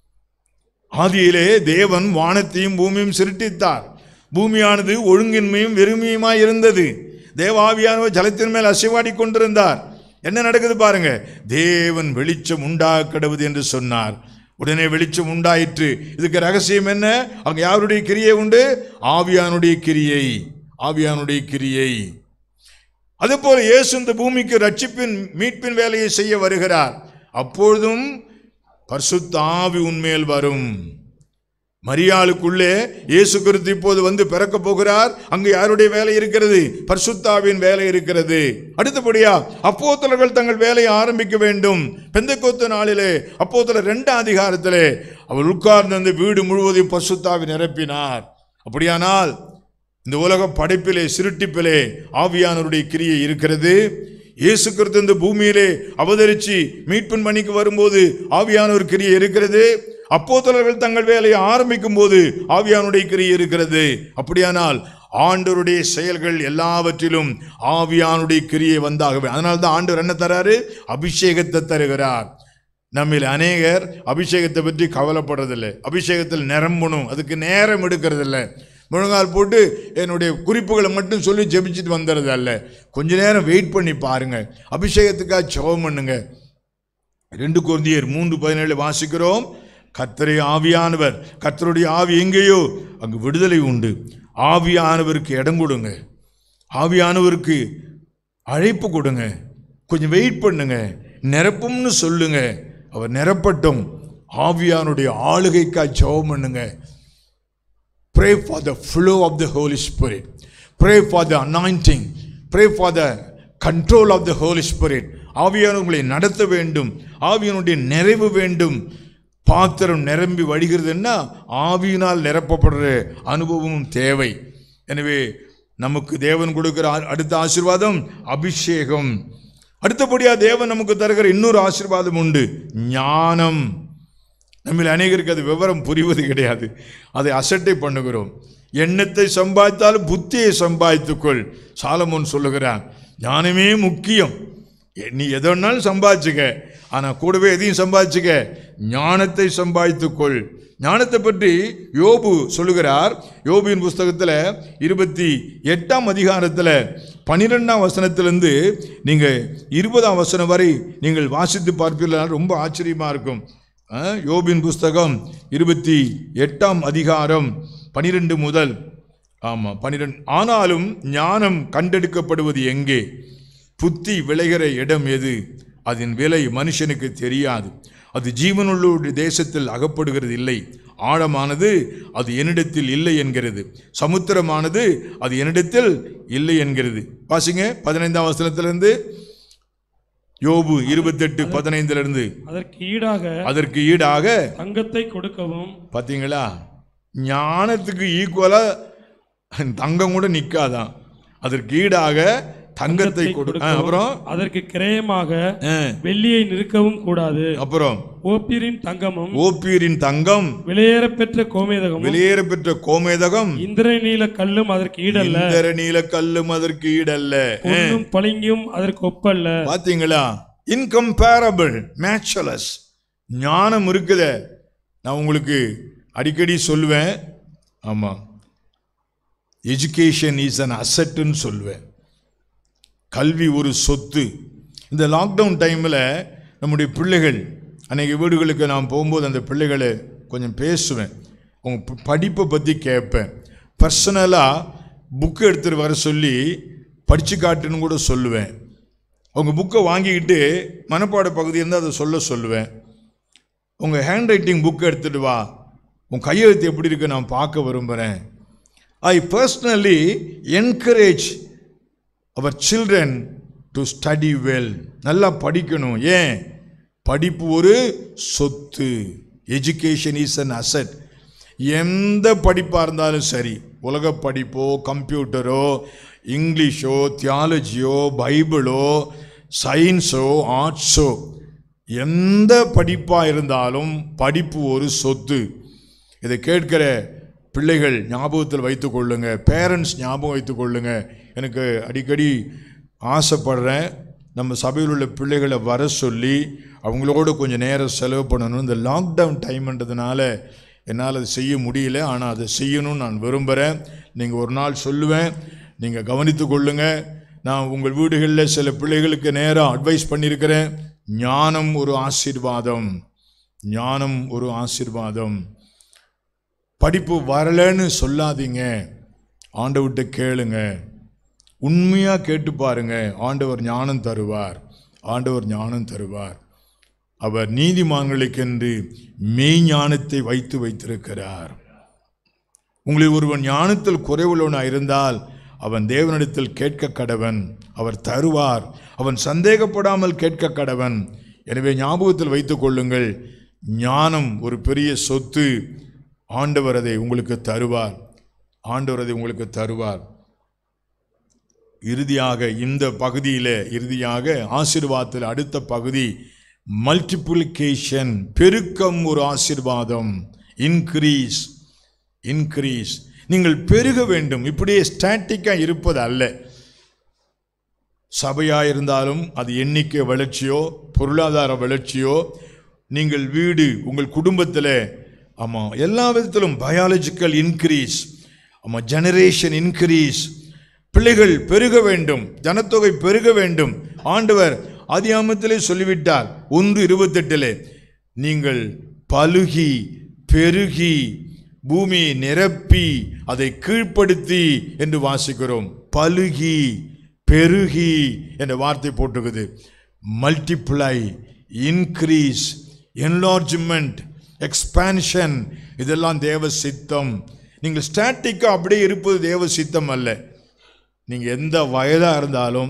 ஆதியிலே தேவன் வானத்தையும் பூமியும் சிருஷ்டித்தார். பூமியானது ஒழுங்கின்மையும் வெறுமையுமாய் இருந்தது. தேவ ஆவியானவர் ஜலத்தின் மேல் அசைவாடி கொண்டிருந்தார். என்ன நடக்குது பாருங்க. தேவன் வெளிச்சம் உண்டாக கடவுது என்று சொன்னார். உடனே வெளிச்சம் உண்டாயிற்று. இதுக்கு ரகசியம் என்ன? அங்க யாருடைய கிரியை உண்டு? ஆவியானுடைய கிரியை. ஆவியானுடைய கிரியை. அதுபோல இயேசு இந்த பூமிக்கு ரட்சிப்பின் மீட்பின் வேலையை செய்ய வருகிறார். அப்பொழுதும் பரிசுத்த ஆவி உன்மேல் வரும். மரியாளுக்குள்ளே இயேசு கிறிஸ்து இப்போது வந்து பிறக்க போகிறார். அங்கு யாருடைய வேலை இருக்கிறது? பரிசுத்த ஆவியின் வேலை இருக்கிறது. அடுத்தபடியா அப்போஸ்தலர்கள் தங்கள் வேலையை ஆரம்பிக்க வேண்டும். பெந்தெக்கோஸ்து நாளிலே அப்போஸ்தலர் இரண்டாம் அதிகாரத்திலே அவர் உட்கார்ந்து அந்த வீடு முழுவதையும் பரிசுத்த ஆவி நிரப்பினார். அப்படியானால் இந்த உலக படைப்பிலே சிருட்டிப்பிலே ஆவியானவருடைய கிரியை இருக்கிறது. இயேசு கிறிஸ்து இந்த பூமியிலே அவதரிச்சு மீட்பின் பணிக்கு வரும்போது ஆவியானவர் கிரியை இருக்கிறது. அப்போஸ்தலர்கள் தங்கள் வேலையை ஆரம்பிக்கும் போது ஆவியானுடைய கிரியை இருக்கிறது. அப்படியானால் ஆண்டவருடைய செயல்கள் எல்லாவற்றிலும் ஆவியானுடைய கிரியை வந்தாகவே. அதனால தான் ஆண்டவர் என்ன தராரு? அபிஷேகத்தை தருகிறார். நம்மில் அநேகர் அபிஷேகத்தை பற்றி கவலைப்படுறதில்லை. அபிஷேகத்தில் நிரம்பணும், அதுக்கு நேரம் எடுக்கிறதில்லை. முழங்கால் போட்டு என்னுடைய குறிப்புகளை மட்டும் சொல்லி ஜெபிச்சுட்டு வந்துடுறது அல்ல. கொஞ்ச நேரம் வெயிட் பண்ணி பாருங்க. அபிஷேகத்துக்காக ஜெபம் பண்ணுங்க. ரெண்டு கொரிந்தியர் மூன்று பதினேழு வாசிக்கிறோம். கர்த்தரே ஆவியானவர். கர்த்தருடைய ஆவி எங்கேயோ அங்கு விடுதலை உண்டு. ஆவியானவருக்கு இடம் கொடுங்க. ஆவியானவருக்கு அழைப்பு கொடுங்க. கொஞ்சம் வெயிட் பண்ணுங்க. நிரப்பும்னு சொல்லுங்க. அவர் நிரப்பட்டும். ஆவியானுடைய ஆளுகைக்காக ஜெபம் பண்ணுங்க. Pray for the flow of the Holy Spirit. Pray for the anointing. Pray for the control of the Holy Spirit. ஆவியானவர் உங்களை நடத்த வேண்டும். ஆவியானுடைய நிறைவு வேண்டும். பாத்திரம் நிரம்பி வடிகிறதுன்னா ஆவியினால் நிரப்பப்படுற அனுபவமும் தேவை. எனவே நமக்கு தேவன் கொடுக்கிற அடுத்த ஆசீர்வாதம் அபிஷேகம். அடுத்தபடியாக தேவன் நமக்கு தருகிற இன்னொரு ஆசீர்வாதம் உண்டு, ஞானம். நம்ம அநேகருக்கு அது விவரம் புரிவது கிடையாது. அதை அசட்டை பண்ணுகிறோம். எண்ணத்தை சம்பாதித்தாலும் புத்தியை சம்பாதித்துக்கொள். சாலமோன் சொல்லுகிறான், ஞானமே முக்கியம். நீ எதனாலும் சம்பாதிச்சுக்க, ஆனால் கூடவே எதையும் சம்பாதிச்சுக்க, ஞானத்தை சம்பாதித்துக்கொள். ஞானத்தை பற்றி யோபு சொல்லுகிறார். யோபுவின் புஸ்தகத்தில் இருபத்தி எட்டாம் அதிகாரத்தில் பனிரெண்டாம் வசனத்திலிருந்து நீங்கள் இருபதாம் வசனம் வரை நீங்கள் வாசித்து பார்ப்பீர்கள். ரொம்ப ஆச்சரியமாக இருக்கும். யோபின் புஸ்தகம் இருபத்தி எட்டாம் அதிகாரம் பனிரெண்டு முதல் ஆமாம் பனிரெண்டு. ஆனாலும் ஞானம் கண்டெடுக்கப்படுவது எங்கே? புத்தி விளைகிற இடம் எது? அதன் விலை மனுஷனுக்கு தெரியாது. அது ஜீவனுள்ள தேசத்தில் அகப்படுகிறது இல்லை. ஆழமானது அது என்னிடத்தில் இல்லை என்கிறது. சமுத்திரமானது அது என்னிடத்தில் இல்லை என்கிறது. வாசிங்க பதினைந்தாம் வசனத்திலிருந்து. யோபு இருபத்தி எட்டு பதினைந்துல இருந்து. அதற்கு ஈடாக அதற்கு ஈடாக தங்கத்தை கொடுக்கவும். பாத்தீங்களா? ஞானத்துக்கு ஈக்குவலா தங்கம் கூட நிக்காதான். அதற்கு ஈடாக தங்கத்தை கொடுக்க. அப்புறம் அதற்கு கிரயமாக வெள்ளியை நிற்கவும் கூடாது. அப்புறம் ஓப்பீரின் தங்கமும் ஓப்பீரின் தங்கம் வெளியேற பெற்ற கோமேதகம் வெளியேற பெற்ற கோமேதகம் இந்திரநீல கல்லும் அதற்கு ஈடல்ல. இந்திரநீல கல்லும் அதற்கு ஈடல்ல. பொன்னும் பளிங்கும் அதற்கு ஒப்பல்ல. பாத்தீங்களா? Incomparable, matchless. ஞானம் இருக்குத. நான் உங்களுக்கு அடிக்கடி சொல்லுவேன். ஆமா, எஜுகேஷன் இஸ் அன் அசெட்னு சொல்லுவேன். கல்வி ஒரு சொத்து. இந்த லாக்டவுன் டைமில் நம்முடைய பிள்ளைகள் அன்றைக்கி வீடுகளுக்கு நான் போகும்போது அந்த பிள்ளைகளை கொஞ்சம் பேசுவேன். உங்கள் படிப்பை பற்றி கேட்பேன். பர்சனலாக புக்கு எடுத்துகிட்டு வர சொல்லி படித்து காட்டுன்னு கூட சொல்லுவேன். உங்கள் புக்கை வாங்கிக்கிட்டு மனப்பாட பகுதி இருந்தால் அதை சொல்ல சொல்லுவேன். உங்கள் ஹேண்ட் ரைட்டிங் புக்கை எடுத்துகிட்டு வா, உன் கையெழுத்து எப்படி இருக்கு நான் பார்க்க விரும்புகிறேன். I personally encourage our children to study well. நல்லா படிக்கணும். ஏன்? படிப்பு ஒரு சொத்து. Education is an asset. எந்த படிப்பாக இருந்தாலும் சரி, உலக படிப்போ, கம்ப்யூட்டரோ, இங்கிலீஷோ, தியாலஜியோ, பைபிளோ, சயின்ஸோ, ஆர்ட்ஸோ, எந்த படிப்பாக இருந்தாலும் படிப்பு ஒரு சொத்து. இதை கேட்கிற பிள்ளைகள் ஞாபகத்தில் வைத்து கொள்ளுங்க, பேரண்ட்ஸ் ஞாபகம் வைத்து கொள்ளுங்க. எனக்கு அடிக்கடி ஆசைப்படுறேன், நம்ம சபையில் உள்ள பிள்ளைகளை வர சொல்லி அவங்களோட கொஞ்சம் நேரம் செலவு பண்ணணும். இந்த லாக்டவுன் டைம்ன்றதுனால என்னால் அதை செய்ய முடியல, ஆனால் அதை செய்யணும்னு நான் விரும்புகிறேன். நீங்கள் ஒரு நாள் சொல்லுவேன், நீங்கள் கவனித்து கொள்ளுங்க. நான் உங்கள் வீடுகளில் சில பிள்ளைகளுக்கு நேரம் அட்வைஸ் பண்ணியிருக்கிறேன். ஞானம் ஒரு ஆசீர்வாதம், ஞானம் ஒரு ஆசீர்வாதம். படிப்பு வரலன்னு சொல்லாதீங்க, ஆண்டவர்கிட்ட கேளுங்க, உண்மையாக கேட்டு பாருங்க. ஆண்டவர் ஞானம் தருவார், ஆண்டவர் ஞானம் தருவார். அவர் நீதிமான்களுக்கென்று மெய் ஞானத்தை வைத்து வைத்திருக்கிறார். உங்களில் ஒருவன் ஞானத்தில் குறைவுள்ளவனாக இருந்தால் அவன் தேவனிடத்தில் கேட்க கடவன், அவர் தருவார். அவன் சந்தேகப்படாமல் கேட்க கடவன். எனவே ஞாபகத்தில் வைத்துக் கொள்ளுங்கள், ஞானம் ஒரு பெரிய சொத்து. ஆண்டவர் அதை உங்களுக்கு தருவார், ஆண்டவர் அதை உங்களுக்கு தருவார். இறுதியாக இந்த பகுதியில், இறுதியாக ஆசீர்வாதத்தில் அடுத்த பகுதி மல்டிப்ளிகேஷன். பெருக்கம் ஒரு ஆசீர்வாதம். Increase, increase. நீங்கள் பெருக வேண்டும். இப்படியே ஸ்டாட்டிக்காக இருப்பது அல்ல. சபையாக இருந்தாலும் அது எண்ணிக்கை வளர்ச்சியோ பொருளாதார வளர்ச்சியோ, நீங்கள் வீடு, உங்கள் குடும்பத்தில், ஆமாம், எல்லா விதத்திலும் பயாலஜிக்கல் இன்க்ரீஸ், ஆமாம், ஜெனரேஷன் இன்க்ரீஸ். பிள்ளைகள் பெருக வேண்டும், ஜனத்தொகை பெருக வேண்டும். ஆண்டவர் ஆதியாகமத்திலே சொல்லிவிட்டார், ஒன்று இருபத்தெட்டிலே, நீங்கள் பலுகி பெருகி பூமியை நிரப்பி அதை கீழ்ப்படுத்தி என்று வாசிக்கிறோம். பலுகி பெருகி என்ற வார்த்தை போட்டுக்குது. மல்டிப்ளை, இன்க்ரீஸ், என்லார்ஜ்மெண்ட், எக்ஸ்பான்ஷன், இதெல்லாம் தேவ சித்தம். நீங்கள் ஸ்டாட்டிக்காக அப்படியே இருப்பது தேவ சித்தம் அல்ல. நீங்கள் எந்த வயதாக இருந்தாலும்,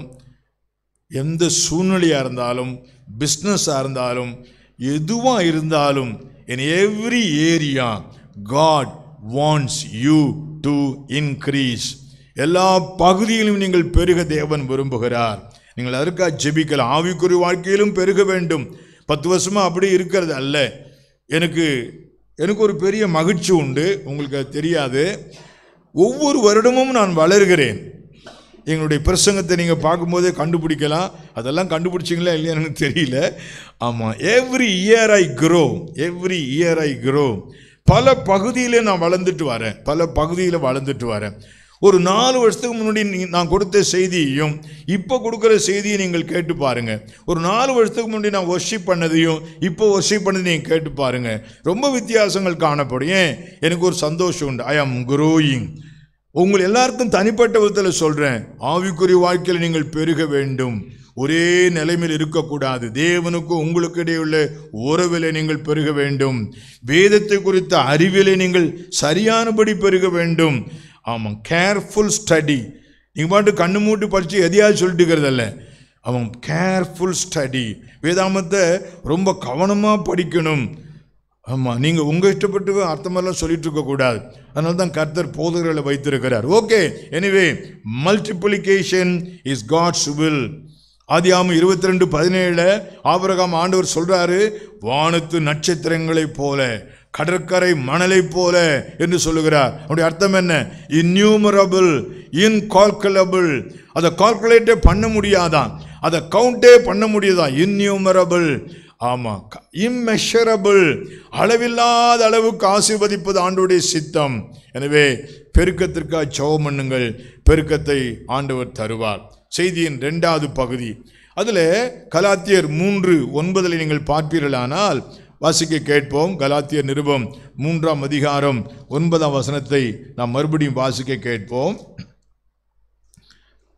எந்த சூழ்நிலையாக இருந்தாலும், பிஸ்னஸாக இருந்தாலும், எதுவாக இருந்தாலும், in every area God wants you to increase. எல்லா பகுதியிலும் நீங்கள் பெருக தேவன் விரும்புகிறார். நீங்கள் அதற்காக ஜெபிக்கலாம். ஆவிக்குரிய வாழ்க்கையிலும் பெருக வேண்டும். பத்து வருஷமாக அப்படி இருக்கிறது அல்ல. எனக்கு எனக்கு ஒரு பெரிய மகிழ்ச்சி உண்டு, உங்களுக்கு அது தெரியாது. ஒவ்வொரு வருடமும் நான் வளர்கிறேன். எங்களுடைய பிரசங்கத்தை நீங்கள் பார்க்கும்போதே கண்டுபிடிக்கலாம். அதெல்லாம் கண்டுபிடிச்சிங்களா இல்லையா எனக்கு தெரியல. ஆமாம், every year I grow, every year I grow. பல பகுதியில் நான் வளர்ந்துட்டு வரேன், பல பகுதியில் வளர்ந்துட்டு வரேன். ஒரு நாலு வருஷத்துக்கு முன்னாடி நான் கொடுத்த செய்தியையும் இப்போ கொடுக்குற செய்தியை நீங்கள் கேட்டு பாருங்கள். ஒரு நாலு வருஷத்துக்கு முன்னாடி நான் வர்ஷிப் பண்ணதையும் இப்போ வர்ஷிப் பண்ணதை நீங்கள் கேட்டு பாருங்கள். ரொம்ப வித்தியாசங்கள் காணப்படும். ஏன்? எனக்கு ஒரு சந்தோஷம் உண்டு. ஐ ஆம் க்ரோயிங். உங்கள் எல்லாருக்கும் தனிப்பட்ட விதத்தில் சொல்கிறேன், ஆவிக்குரிய வாழ்க்கையில் நீங்கள் பெருக வேண்டும். ஒரே நிலைமையில் இருக்கக்கூடாது. தேவனுக்கும் உங்களுக்கு இடையுள்ள உறவிலே நீங்கள் பெருக வேண்டும். வேதத்தை குறித்த அறிவிலே நீங்கள் சரியானபடி பெருக வேண்டும். ஆமாம், கேர்ஃபுல் ஸ்டடி. நீங்கள் பாட்டு கண்ணு மூட்டு படித்து எதையாவது சொல்லிட்டு இருக்கிறதல்ல. ஆமாம், கேர்ஃபுல் ஸ்டடி. வேதாமத்தை ரொம்ப கவனமாக படிக்கணும். ஆமாம், நீங்கள் உங்கள் இஷ்டப்பட்டு அர்த்தமெல்லாம் சொல்லிட்டு இருக்கக்கூடாது. அதனால தான் கர்த்தர் போதகர்களை வைத்திருக்கிறார். Okay, anyway, multiplication is God's will. ஆதியாகமம் இருபத்தி ரெண்டு பதினேழுல ஆபிரகாம் ஆண்டவர் சொல்றாரு, வானத்து நட்சத்திரங்களைப் போல, கடற்கரை மணலை போல என்று சொல்லுகிறார். அப்படி அர்த்தம் என்ன? Innumerable, incalculable. அதை கால்குலேட்டே பண்ண முடியாதான், அதை கவுண்டே பண்ண முடியாதான். இன்யூமரபிள், ஆமாம், இம்மெஷரபிள், அளவில்லாத அளவுக்கு ஆசீர்வதிப்பது ஆண்டவருடைய சித்தம். எனவே பெருக்கத்திற்காக ஜெபம் பண்ணுங்கள், பெருக்கத்தை ஆண்டவர் தருவார். செய்தியின் இரண்டாவது பகுதி, அதில் கலாத்தியர் மூன்று ஒன்பதில் நீங்கள் பார்ப்பீர்களானால் வாசிக்க கேட்போம். கலாத்தியர் நிருபம் மூன்றாம் அதிகாரம் ஒன்பதாம் வசனத்தை நாம் மறுபடியும் வாசிக்க கேட்போம்.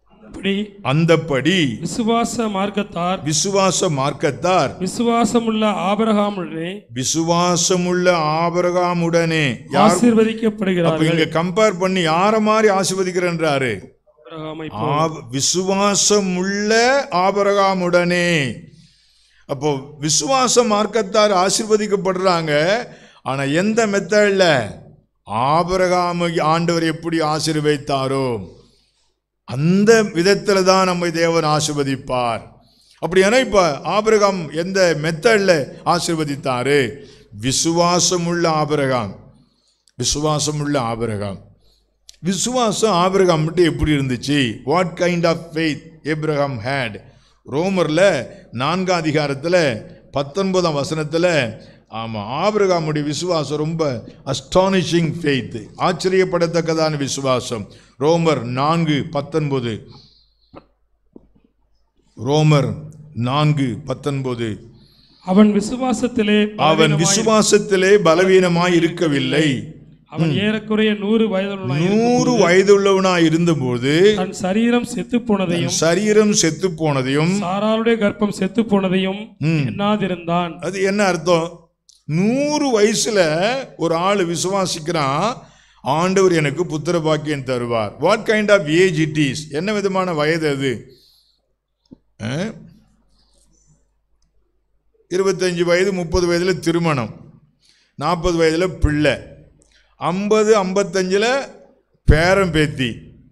அந்தப்படி அந்தப்படி விசுவாச மார்க்கத்தார் விசுவாச மார்க்கத்தார் விசுவாசமுள்ள ஆபிரகாமுடனே விசுவாசமுள்ள ஆபிரகாமுடனே யார் ஆசீர்வதிக்கப்படுகிறார்கள். அப்ப இங்க கம்பேர் பண்ணி யார மாதிரி ஆசீர்வதிக்கிறன்றாரு? ஆபிரகாமை விசுவாசமுள்ள ஆபிரகாமுடனே. அப்போ விசுவாச மார்க்கத்தார் ஆசீர்வதிக்கப்படுறாங்க. ஆனா எந்த மெத்தட்ல? ஆபிரகாமை ஆண்டவர் எப்படி ஆசீர்வதித்தாரோ அந்த விதத்துல தான் நம்மை தேவன் ஆசீர்வதிப்பார். அப்படியான இப்ப ஆபிரகாம் எந்த மெத்தட்ல ஆசீர்வதித்தாரு? விசுவாசமுள்ள ஆபிரகாம். விசுவாசமுள்ள ஆபிரகாம். விசுவாசம் ஆபிரகாம் மட்டும் எப்படி இருந்துச்சு? What kind of faith Abraham had? ரோமர்ல நான்காம் அதிகாரத்துல பத்தொன்பதாம் வசனத்துல ஆமாம், ஆபிரகாமுடைய விசுவாசம் ரொம்ப அஸ்டானிஷிங் ஃபெய்த், ஆச்சரியப்படத்தக்கதான விசுவாசம். ரோமர் நான்கு பத்தொன்பது. ரோமர் நான்கு பத்தொன்பது. அவன் விசுவாசத்திலே அவன் விசுவாசத்திலே பலவீனமாய் இருக்கவில்லை. அவன் ஏறக்குறைய நூறு வயதுள்ளவனாய் நூறு வயதுள்ளவனாய் இருந்தபோது தன் சரீரம் செத்து போனதையும் சரீரம் செத்து போனதையும் சாராளுடைய கர்ப்பம் செத்து போனதையும் எண்ணாதிருந்தான். அது என்ன அர்த்தம்? நூறு வயசுல ஒரு ஆள் விசுவாசிக்கிறான், ஆண்டவர் எனக்கு புத்திர பாக்கியம் தருவார். What kind of age it is? என்ன விதமான வயது அது? இருபத்தஞ்சு வயது முப்பது வயதுல திருமணம், நாற்பது வயதுல பிள்ளை, ஐம்பது ஐம்பத்தஞ்சில் பேரம் பேத்தி,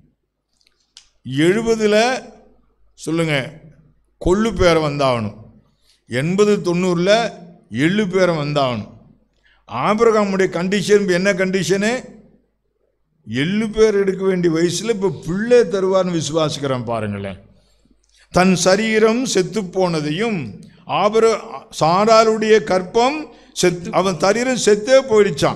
எழுபதுல சொல்லுங்க கொள்ளு பேரம் வந்தாகணும், எண்பது தொண்ணூறில் எள்ளு பேரம் வந்தாகணும். ஆபிரகாமுடைய கண்டிஷன் என்ன கண்டிஷனு? எள்ளு பேர் எடுக்க வேண்டிய வயசில் இப்போ பிள்ளை தருவார்னு விசுவாசிக்கிறோம். பாருங்களேன், தன் சரீரம் செத்து போனதையும் ஆபிர சாராளுடைய கற்பம் செத்து அவன் சரீரம் செத்தே போயிடுச்சான்.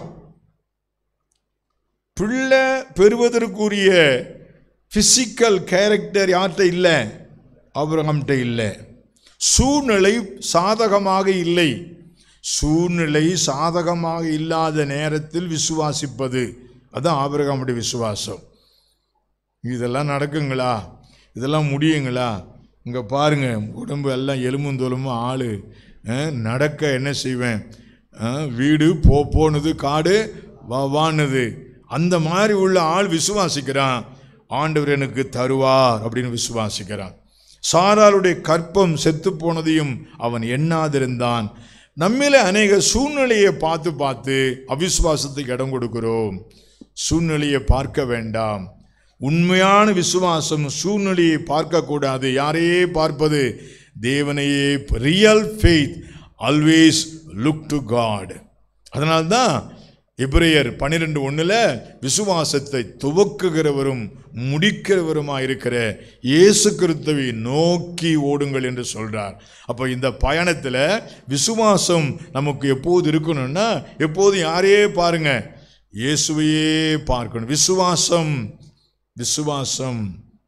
பிள்ளை பெறுவதற்குரிய பிசிக்கல் கேரக்டர் யார்கிட்ட இல்லை? ஆபிரகாம்கிட்ட இல்லை. சூழ்நிலை சாதகமாக இல்லை. சூழ்நிலை சாதகமாக இல்லாத நேரத்தில் விசுவாசிப்பது, அதுதான் ஆபிரகாமுடைய விசுவாசம். இதெல்லாம் நடக்குங்களா? இதெல்லாம் முடியுங்களா? இங்கே பாருங்க, உடம்பு எல்லாம் எலும்பும் தோலுமும் ஆள் நடக்க என்ன செய்வேன்? வீடு போ போனது, காடு வா வானது, அந்த மாதிரி உள்ள ஆள் விசுவாசிக்கிறான், ஆண்டவர் எனக்கு தருவார் அப்படின்னு விசுவாசிக்கிறான். சாராளுடைய கற்பம் செத்து போனதையும் அவன் எண்ணாதிருந்தான். நம்மில அநேக சூழ்நிலையை பார்த்து பார்த்து அவிசுவாசத்துக்கு இடம் கொடுக்கிறோம். சூழ்நிலையை பார்க்க வேண்டாம். உண்மையான விசுவாசம் சூழ்நிலையை பார்க்கக்கூடாது. யாரையே பார்ப்பது? தேவனையே. Real faith always look to God. அதனால்தான் எபிரேயர் பன்னிரெண்டு ஒண்ணுல விசுவாசத்தை துவக்குகிறவரும் முடிக்கிறவருமா இருக்கிற இயேசு கிறிஸ்துவை நோக்கி ஓடுங்கள் என்று சொல்றார். அப்போ இந்த பயணத்தில் விசுவாசம் நமக்கு எப்போது இருக்கணும்னா, எப்போதும் யாரையே பாருங்க, இயேசுவையே பார்க்கணும். விசுவாசம் விசுவாசம்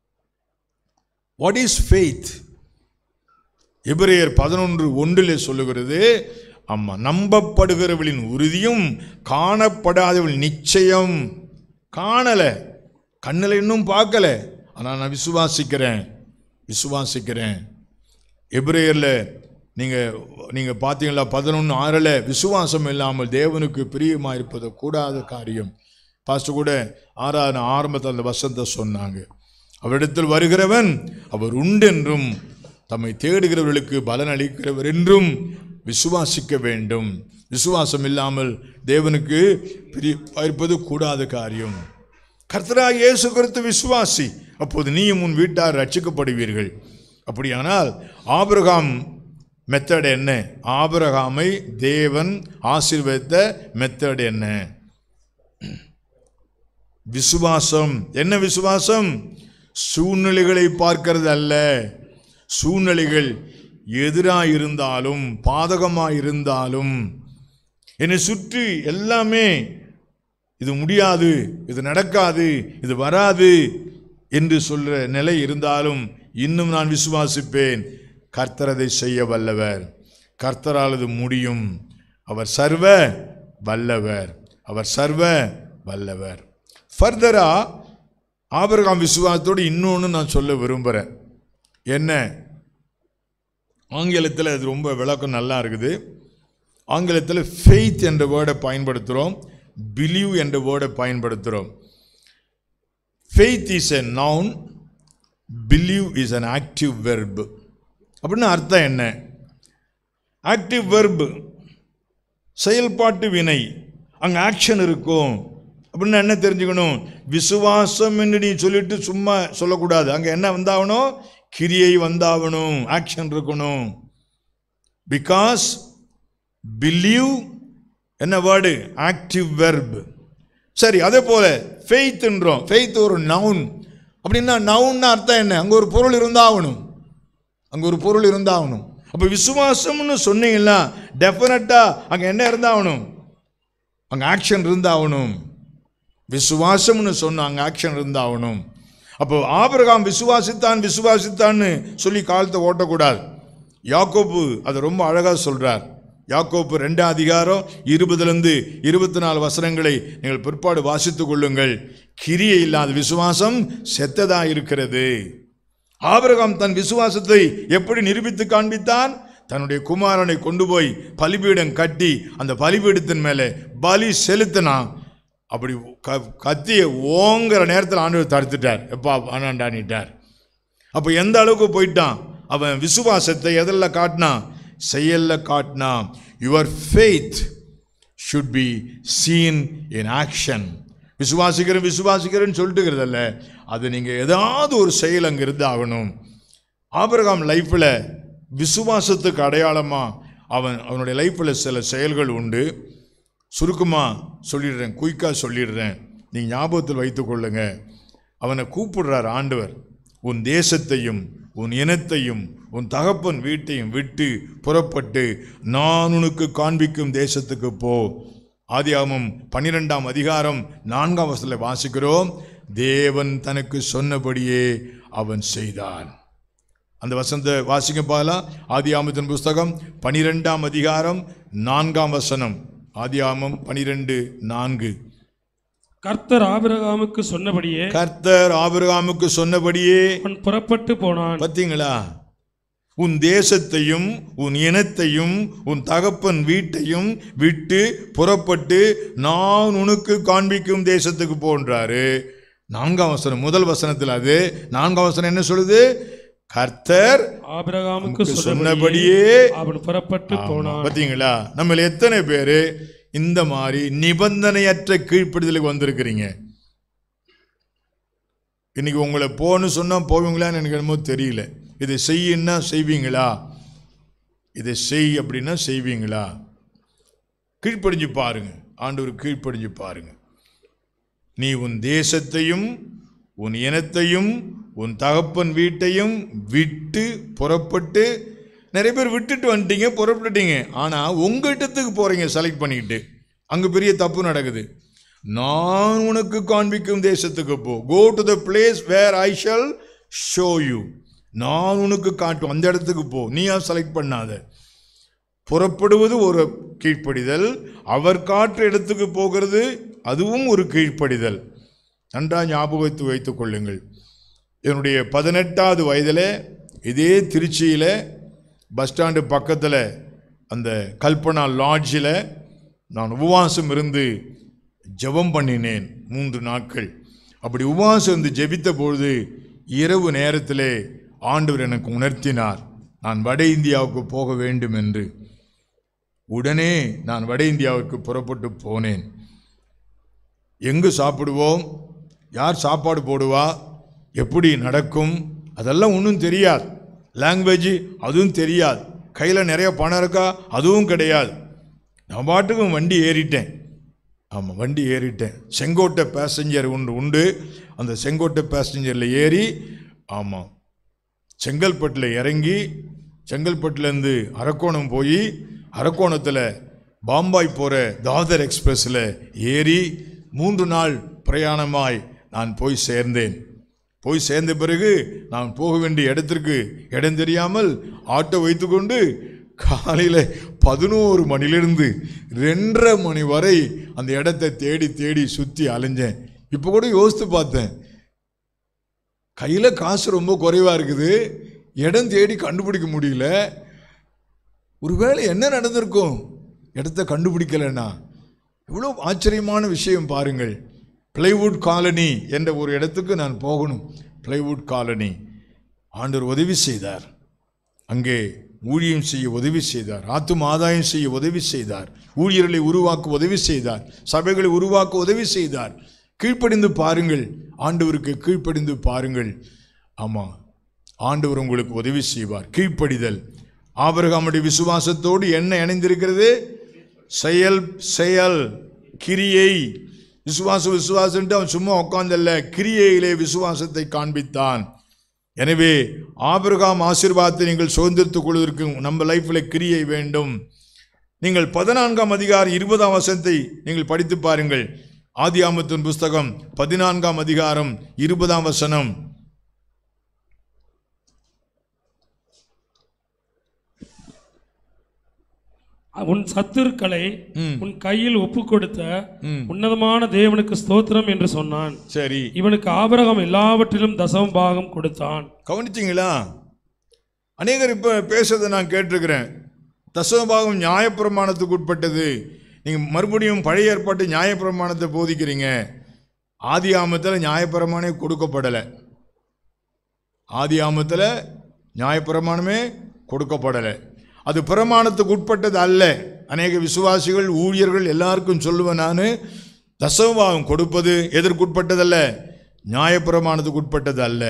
வாட் இஸ் ஃபெய்த்? எபிரேயர் பதினொன்று ஒன்றிலே சொல்லுகிறது, அம்மா நம்பப்படுகிறவளின் உறுதியும் காணப்படாதவள் நிச்சயம். காணல, கண்ணில் இன்னும் பார்க்கல, ஆனால் நான் விசுவாசிக்கிறேன் விசுவாசிக்கிறேன். எபிரேயரில் நீங்கள் நீங்கள் பார்த்தீங்களா பதினொன்று ஆறில், விசுவாசம் இல்லாமல் தேவனுக்கு பிரியமாக இருப்பது கூடாத காரியம். பாஸ்டர் கூட ஆறாவது ஆரம்பத்தில் அந்த வசனத்தை சொன்னாங்க. அவரிடத்தில் வருகிறவன் அவர் உண்டென்றும் தம்மை தேடுகிறவர்களுக்கு பலன் அளிக்கிறவர் என்றும் விசுவாசிக்க வேண்டும். விசுவாசம் இல்லாமல் தேவனுக்கு பிரியமாக இருப்பது கூடாத காரியம். கர்த்தராகிய இயேசு கிறிஸ்து விசுவாசி, அப்போது நீயும் உன் வீட்டார் ரட்சிக்கப்படுவீர்கள். அப்படியானால் ஆபிரகாம் மெத்தட் என்ன? ஆபிரகாமை தேவன் ஆசீர்வதித்த மெத்தட் என்ன? விசுவாசம். என்ன விசுவாசம்? சூழ்நிலைகளை பார்க்கிறது அல்ல. சூழ்நிலைகள் எதிராக இருந்தாலும் பாதகமாக இருந்தாலும், என்னை சுற்றி எல்லாமே இது முடியாது, இது நடக்காது, இது வராது என்று சொல்ற நிலை இருந்தாலும் இன்னும் நான் விசுவாசிப்பேன். கர்த்தர் அதை செய்ய வல்லவர். கர்த்தரால் அது முடியும். அவர் சர்வ வல்லவர். அவர் சர்வ வல்லவர். ஃபர்தரா ஆபிரகாம் விசுவாசத்தோடு இன்னொன்று நான் சொல்ல விரும்புகிறேன். என்ன, ஆங்கிலத்தில் அது ரொம்ப விளக்கம் நல்லா இருக்குது. ஆங்கிலத்தில் ஃபெய்த் என்ற வேர்டை பயன்படுத்துகிறோம், பிலீவ் என்ற வேர்டை பயன்படுத்துகிறோம். Faith is a noun, believe is an active verb. அப்படின்னு அர்த்தம் என்ன? ஆக்டிவ் வெர்பு செயல்பாட்டு வினை, அங்கே ஆக்ஷன் இருக்கும். அப்படின்னு என்ன தெரிஞ்சுக்கணும்? விசுவாசம் என்று நீ சொல்லிட்டு சும்மா சொல்லக்கூடாது. அங்கே என்ன வந்தாகணும்? கிரியை வந்தாகணும், ஆக்ஷன் இருக்கணும். பிகாஸ் பிலீவ் என்ன வேர்டு? Active verb. சரி, அதே போல ஃபெய்த்ன்றோம். ஃபெய்த் ஒரு நவுன். அப்படின்னா நவுன்னா அர்த்தம் என்ன? அங்கே ஒரு பொருள் இருந்தாகணும், அங்கே ஒரு பொருள் இருந்தாகணும். அப்போ விசுவாசம்னு சொன்னீங்கன்னா டெஃபினட்டாக அங்கே என்ன இருந்தாகணும்? அங்கே ஆக்ஷன் இருந்தாகணும். விசுவாசம்னு சொன்ன அங்கே ஆக்ஷன் இருந்தாகணும். அப்போ ஆபிரகாம் விசுவாசித்தான் விசுவாசித்தான்னு சொல்லி காலத்தை ஓட்டக்கூடாது. யாக்கோப்பு அதை ரொம்ப அழகாக சொல்கிறார். யாக்கோப்பு ரெண்டாம் அதிகாரம் இருபதுலேருந்து இருபத்தி நாலு வசனங்களை நீங்கள் பிற்பாடு வாசித்துக் கொள்ளுங்கள். கிரியை இல்லாத விசுவாசம் செத்ததாக இருக்கிறது. ஆபிரகாம் தன் விசுவாசத்தை எப்படி நிரூபித்து காண்பித்தான்? தன்னுடைய குமாரனை கொண்டு போய் பலிபீடம் கட்டி அந்த பலிபீடத்தின் மேலே பலி செலுத்தினான். அப்படி க கத்தியை ஓங்கிற நேரத்தில் ஆண்டவர் தடுத்துட்டார். எப்பா ஆனாண்டானிட்டார். அப்போ எந்த அளவுக்கு போயிட்டான் அவன்? விசுவாசத்தை எதில் காட்டினான்? செயலில் காட்டினான். Your faith should be seen in action. விசுவாசிக்கிறேன் விசுவாசிக்கிறேன்னு சொல்லிட்டுக்கிறதில்ல, அது நீங்கள் ஏதாவது ஒரு செயல் அங்கே இருந்து ஆகணும். ஆபிரகாம் லைஃப்பில் விசுவாசத்துக்கு அடையாளமாக அவன் அவனுடைய லைஃப்பில் சில செயல்கள் உண்டு. சுருக்கமாக சொல்லிடுறேன், குயிக்காக சொல்லிடுறேன், நீங்கள் ஞாபகத்தில் வைத்து கொள்ளுங்க. அவனை கூப்பிடுறார் ஆண்டவர். உன் தேசத்தையும் உன் இனத்தையும் உன் தகப்பன் வீட்டையும் விட்டு புறப்பட்டு நான் உனக்கு காண்பிக்கும் தேசத்துக்கு போ. ஆதியாகமம் பன்னிரெண்டாம் அதிகாரம் நான்காம் வசனத்தில் வாசிக்கிறோம். தேவன் தனக்கு சொன்னபடியே அவன் செய்தான். அந்த வசனத்தை வாசிக்க பாலாம். ஆதியாகமத்தின் புஸ்தகம் பனிரெண்டாம் அதிகாரம் நான்காம் வசனம். ஆதியாகமம் பனிரெண்டு நான்கு. கர்த்தர் ஆபிரகாமுக்கு சொன்னபடியே கர்த்தர் ஆபிரகாமுக்கு சொன்னபடியே அவன் புறப்பட்டு போனான். பார்த்தீங்களா? உன் தேசத்தையும் உன் இனத்தையும் உன் தகப்பன் வீட்டையும் விட்டு புறப்பட்டு நான் உனக்கு காண்பிக்கும் தேசத்துக்கு போன்றாரு. நான்காம் வசனம், முதல் வசனத்தில் அது நான்காம் வசனம் என்ன சொல்லுது? கர்த்தர் ஆபிரகாமுக்கு சொன்னபடியே அவன் புறப்பட்டு போனான். பார்த்தீங்களா? நம்ம எத்தனை பேரு இந்த மாதிரி நிபந்தனையற்ற கீழ்ப்படிதலுக்கு வந்திருக்கிறீங்க? இன்னைக்கு உங்களை போன்னு சொன்னா போவீங்களான்னு எனக்கு என்னமோ தெரியல. இதை செய்யின்னா செய்வீங்களா? இதை செய் அப்படின்னா செய்வீங்களா? கீழ்ப்படிஞ்சு பாருங்க, ஆண்டவர் கீழ்ப்படிஞ்சு பாருங்க. நீ உன் தேசத்தையும் உன் இனத்தையும் உன் தகப்பன் வீட்டையும் விட்டு புறப்பட்டு, நிறைய பேர் விட்டுட்டு வந்துட்டீங்க, புறப்பட்டுட்டீங்க. ஆனால் உங்கள் இடத்துக்கு போகிறீங்க செலக்ட் பண்ணிக்கிட்டு, அங்கே பெரிய தப்பு நடக்குது. நான் உனக்கு காண்பிக்கும் தேசத்துக்கு போ. Go to the place where I shall show you. நான் உனக்கு காட்டும் அந்த இடத்துக்கு போ. நீயா செலக்ட் பண்ணாத. புறப்படுவது ஒரு கீழ்ப்படிதல், அவர் காற்று இடத்துக்கு போகிறது அதுவும் ஒரு கீழ்ப்படிதல். நன்றாக ஞாபகத்து வைத்துக் கொள்ளுங்கள். என்னுடைய பதினெட்டாவது வயதில் இதே திருச்சியில் பஸ் ஸ்டாண்டு பக்கத்தில் அந்த கல்பனா லாட்ஜில் நான் உபவாசம் இருந்து ஜெபம் பண்ணினேன் மூன்று நாட்கள். அப்படி உபவாசம் இருந்து ஜெபித்த பொழுது இரவு நேரத்திலே ஆண்டவர் எனக்கு உணர்த்தினார், நான் வட இந்தியாவுக்கு போக வேண்டும் என்று. உடனே நான் வட இந்தியாவுக்கு புறப்பட்டு போனேன். எங்கு சாப்பிடுவோம், யார் சாப்பாடு போடுவா, எப்படி நடக்கும், அதெல்லாம் ஒன்றும் தெரியாது. லாங்குவேஜ் அதுவும் தெரியாது. கையில் நிறைய பணம் இருக்கா அதுவும் கிடையாது. நான் பாட்டுக்கும் வண்டி ஏறிட்டேன். ஆமாம், வண்டி ஏறிட்டேன். செங்கோட்டை பேசஞ்சர் ஒன்று உண்டு. அந்த செங்கோட்டை பேசஞ்சரில் ஏறி, ஆமாம், செங்கல்பட்டில் இறங்கி, செங்கல்பட்டுலேருந்து அரக்கோணம் போய், அரக்கோணத்தில் பாம்பாய் போகிற தாதர் எக்ஸ்பிரஸில் ஏறி மூன்று நாள் பிரயாணமாய் நான் போய் சேர்ந்தேன். போய் சேர்ந்த பிறகு நான் போக வேண்டிய இடத்திற்கு இடம் தெரியாமல் ஆட்டோ வைத்துக்கொண்டு காலையில் பதினோரு மணிலிருந்து ரெண்டரை மணி வரை அந்த இடத்தை தேடி தேடி சுற்றி அலைஞ்சேன். இப்போ கூட யோசித்து பார்த்தேன், கையில் காசு ரொம்ப குறைவாக இருக்குது, இடம் தேடி கண்டுபிடிக்க முடியல. ஒருவேளை என்ன நடந்திருக்கும்? இடத்த கண்டுபிடிக்கலைன்னா எவ்வளோ ஆச்சரியமான விஷயம் பாருங்கள். பிளைவுட் காலனி என்ற ஒரு இடத்துக்கு நான் போகணும். பிளைவுட் காலனி ஆண்டவர் உதவி செய்தார். அங்கே ஊழியம் செய்ய உதவி செய்தார், ஆத்தும ஆதாயம் செய்ய உதவி செய்தார், ஊழியர்களை உருவாக்க உதவி செய்தார், சபைகளை உருவாக்க உதவி செய்தார். கீழ்ப்படிந்து பாருங்கள், ஆண்டவருக்கு கீழ்ப்படிந்து பாருங்கள். ஆமாம், ஆண்டவர் உங்களுக்கு உதவி செய்வார். கீழ்ப்படிதல். ஆபிரகாமுடைய விசுவாசத்தோடு என்ன இணைந்திருக்கிறது? செயல், செயல், கிரியை. விசுவாசம் விசுவாசன்ட்டு அவன் சும்மா உட்கார்ந்தல்ல, கிரியையிலே விசுவாசத்தை காண்பித்தான். எனவே ஆபிரகாம் ஆசீர்வாதத்தை நீங்கள் சுதந்திரத்துக் கொள்வதற்கு நம்ம லைஃப்பில் கிரியை வேண்டும். நீங்கள் பதினான்காம் அதிகாரம் இருபதாம் வசனத்தை நீங்கள் படித்து பாருங்கள். ஆதியாகமத்தின் புஸ்தகம் பதினான்காம் அதிகாரம் இருபதாம் வசனம். உன் சத்துருக்களை உன் கையில் ஒப்பு கொடுத்த உன்னதமான தேவனுக்கு ஸ்தோத்திரம் என்று சொன்னான். சரி, இவனுக்கு ஆபிரகாம் எல்லாவற்றிலும் தசம பாகம் கொடுத்தான். கவனிச்சிங்களா? அநேகர் இப்போ பேசுறதை நான் கேட்டிருக்கிறேன். தசம பாகம் நியாயப்பிரமாணத்துக்கு உட்பட்டது. நீங்கள் மறுபடியும் பழைய ஏற்பாட்டு நியாயப்பிரமாணத்தை போதிக்கிறீங்க. ஆதி ஆமத்தில் நியாயப்பிரமாணமே கொடுக்கப்படலை. ஆதி ஆமத்தில் நியாயப்பிரமாணமே கொடுக்கப்படலை. அது பிரமாணத்துக்கு உட்பட்டது அல்ல. அநேக விசுவாசிகள், ஊழியர்கள் எல்லாருக்கும் சொல்லுவேன் நான், தசமபாகம் கொடுப்பது எதற்குட்பட்டதல்ல? நியாயப்பிரமாணத்துக்கு உட்பட்டது அல்ல.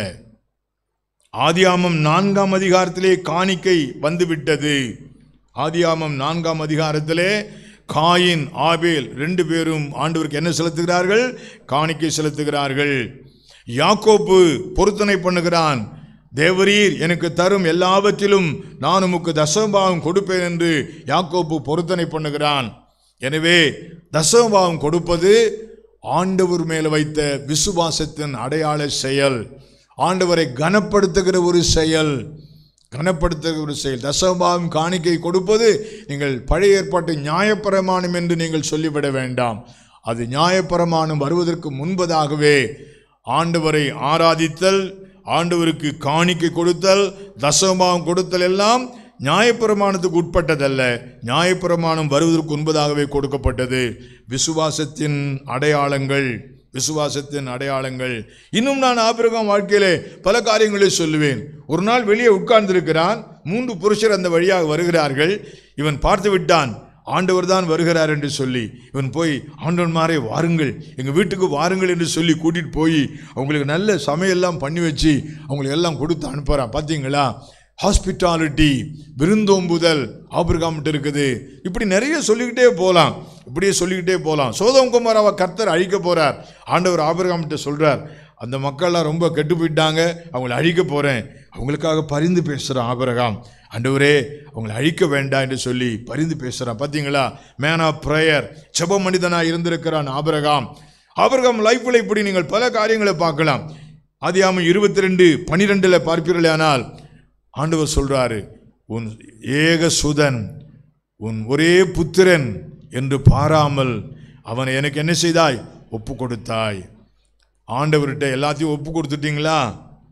ஆதியாமம் நான்காம் அதிகாரத்திலே காணிக்கை வந்துவிட்டது. ஆதியாமம் நான்காம் அதிகாரத்திலே காயின் ஆபேல் ரெண்டு பேரும் ஆண்டவருக்கு என்ன செலுத்துகிறார்கள்? காணிக்கை செலுத்துகிறார்கள். யாக்கோப்பு பொருத்தனை பண்ணுகிறான். தேவரீர் எனக்கு தரும் எல்லாவற்றிலும் நான் உமக்கு தசமபாகம் கொடுப்பேன் என்று யாக்கோப்பு பொருத்தனை பண்ணுகிறான். எனவே தசமபாகம் கொடுப்பது ஆண்டவர் மேல் வைத்த விசுவாசத்தின் அடையாள செயல். ஆண்டவரை கனப்படுத்துகிற ஒரு செயல், கனப்படுத்துகிற ஒரு செயல். தசமபாகம் காணிக்கை கொடுப்பது நீங்கள் பழைய ஏற்பாட்டு நியாயப்பிரமாணம் என்று நீங்கள் சொல்லிவிட வேண்டாம். அது நியாயப்பிரமாணம் வருவதற்கு முன்பதாகவே ஆண்டவரை ஆராதித்தல், ஆண்டவருக்கு காணிக்கை கொடுத்தல், தசமபாகம் கொடுத்தல் எல்லாம் நியாயப்பிரமாணத்துக்கு உட்பட்டதல்ல. நியாயப்பிரமாணம் வருவதற்கு முன்பதாகவே கொடுக்கப்பட்டது. விசுவாசத்தின் அடையாளங்கள், விசுவாசத்தின் அடையாளங்கள். இன்னும் நான் ஆபிரகாம் வாழ்க்கையிலே பல காரியங்களை சொல்லுவேன். ஒரு நாள் வெளியே உட்கார்ந்திருக்கிறான். மூன்று புருஷர் அந்த வழியாக வருகிறார்கள். இவன் பார்த்து விட்டான், ஆண்டவர் தான் வருகிறார் என்று சொல்லி. இவன் போய், ஆண்டவன்மாரே வாருங்கள், எங்கள் வீட்டுக்கு வாருங்கள் என்று சொல்லி கூட்டிகிட்டு போய் அவங்களுக்கு நல்ல சமையெல்லாம் பண்ணி வச்சு அவங்களுக்கு எல்லாம் கொடுத்து அனுப்புகிறான். பார்த்தீங்களா? ஹாஸ்பிட்டாலிட்டி, விருந்தோம்புதல் ஆபிரகாம்கிட்ட இருக்குது. இப்படி நிறைய சொல்லிக்கிட்டே போகலாம், இப்படியே சொல்லிக்கிட்டே போகலாம். சோதோம் குமாராவை கர்த்தர் அழிக்க போகிறார். ஆண்டவர் ஆபிரகாம்கிட்ட சொல்கிறார், அந்த மக்கள்லாம் ரொம்ப கெட்டு போயிட்டாங்க, அவங்களை அழிக்க போகிறேன். அவங்களுக்காக பரிந்து பேசுகிறான் ஆபிரகாம். ஆண்டவரே அவங்களை அழிக்க வேண்டாம் என்று சொல்லி பரிந்து பேசுகிறான். பார்த்தீங்களா? மேன் ஆஃப் ப்ரேயர், செப மனிதனாக இருந்திருக்கிறான் ஆபிரகாம். ஆபிரகாம் லைஃப்பில் இப்படி நீங்கள் பல காரியங்களை பார்க்கலாம். ஆதியாகமம் இருபத்தி ரெண்டு பனிரெண்டில் பார்ப்பீர்களே, ஆனால் ஆண்டவர் சொல்கிறாரு, உன் ஏக சுதன், உன் ஒரே புத்திரன் என்று பாராமல் அவனை எனக்கு என்ன செய்தாய்? ஒப்பு கொடுத்தாய். ஆண்டவர்கிட்ட எல்லாத்தையும் ஒப்பு கொடுத்துட்டீங்களா?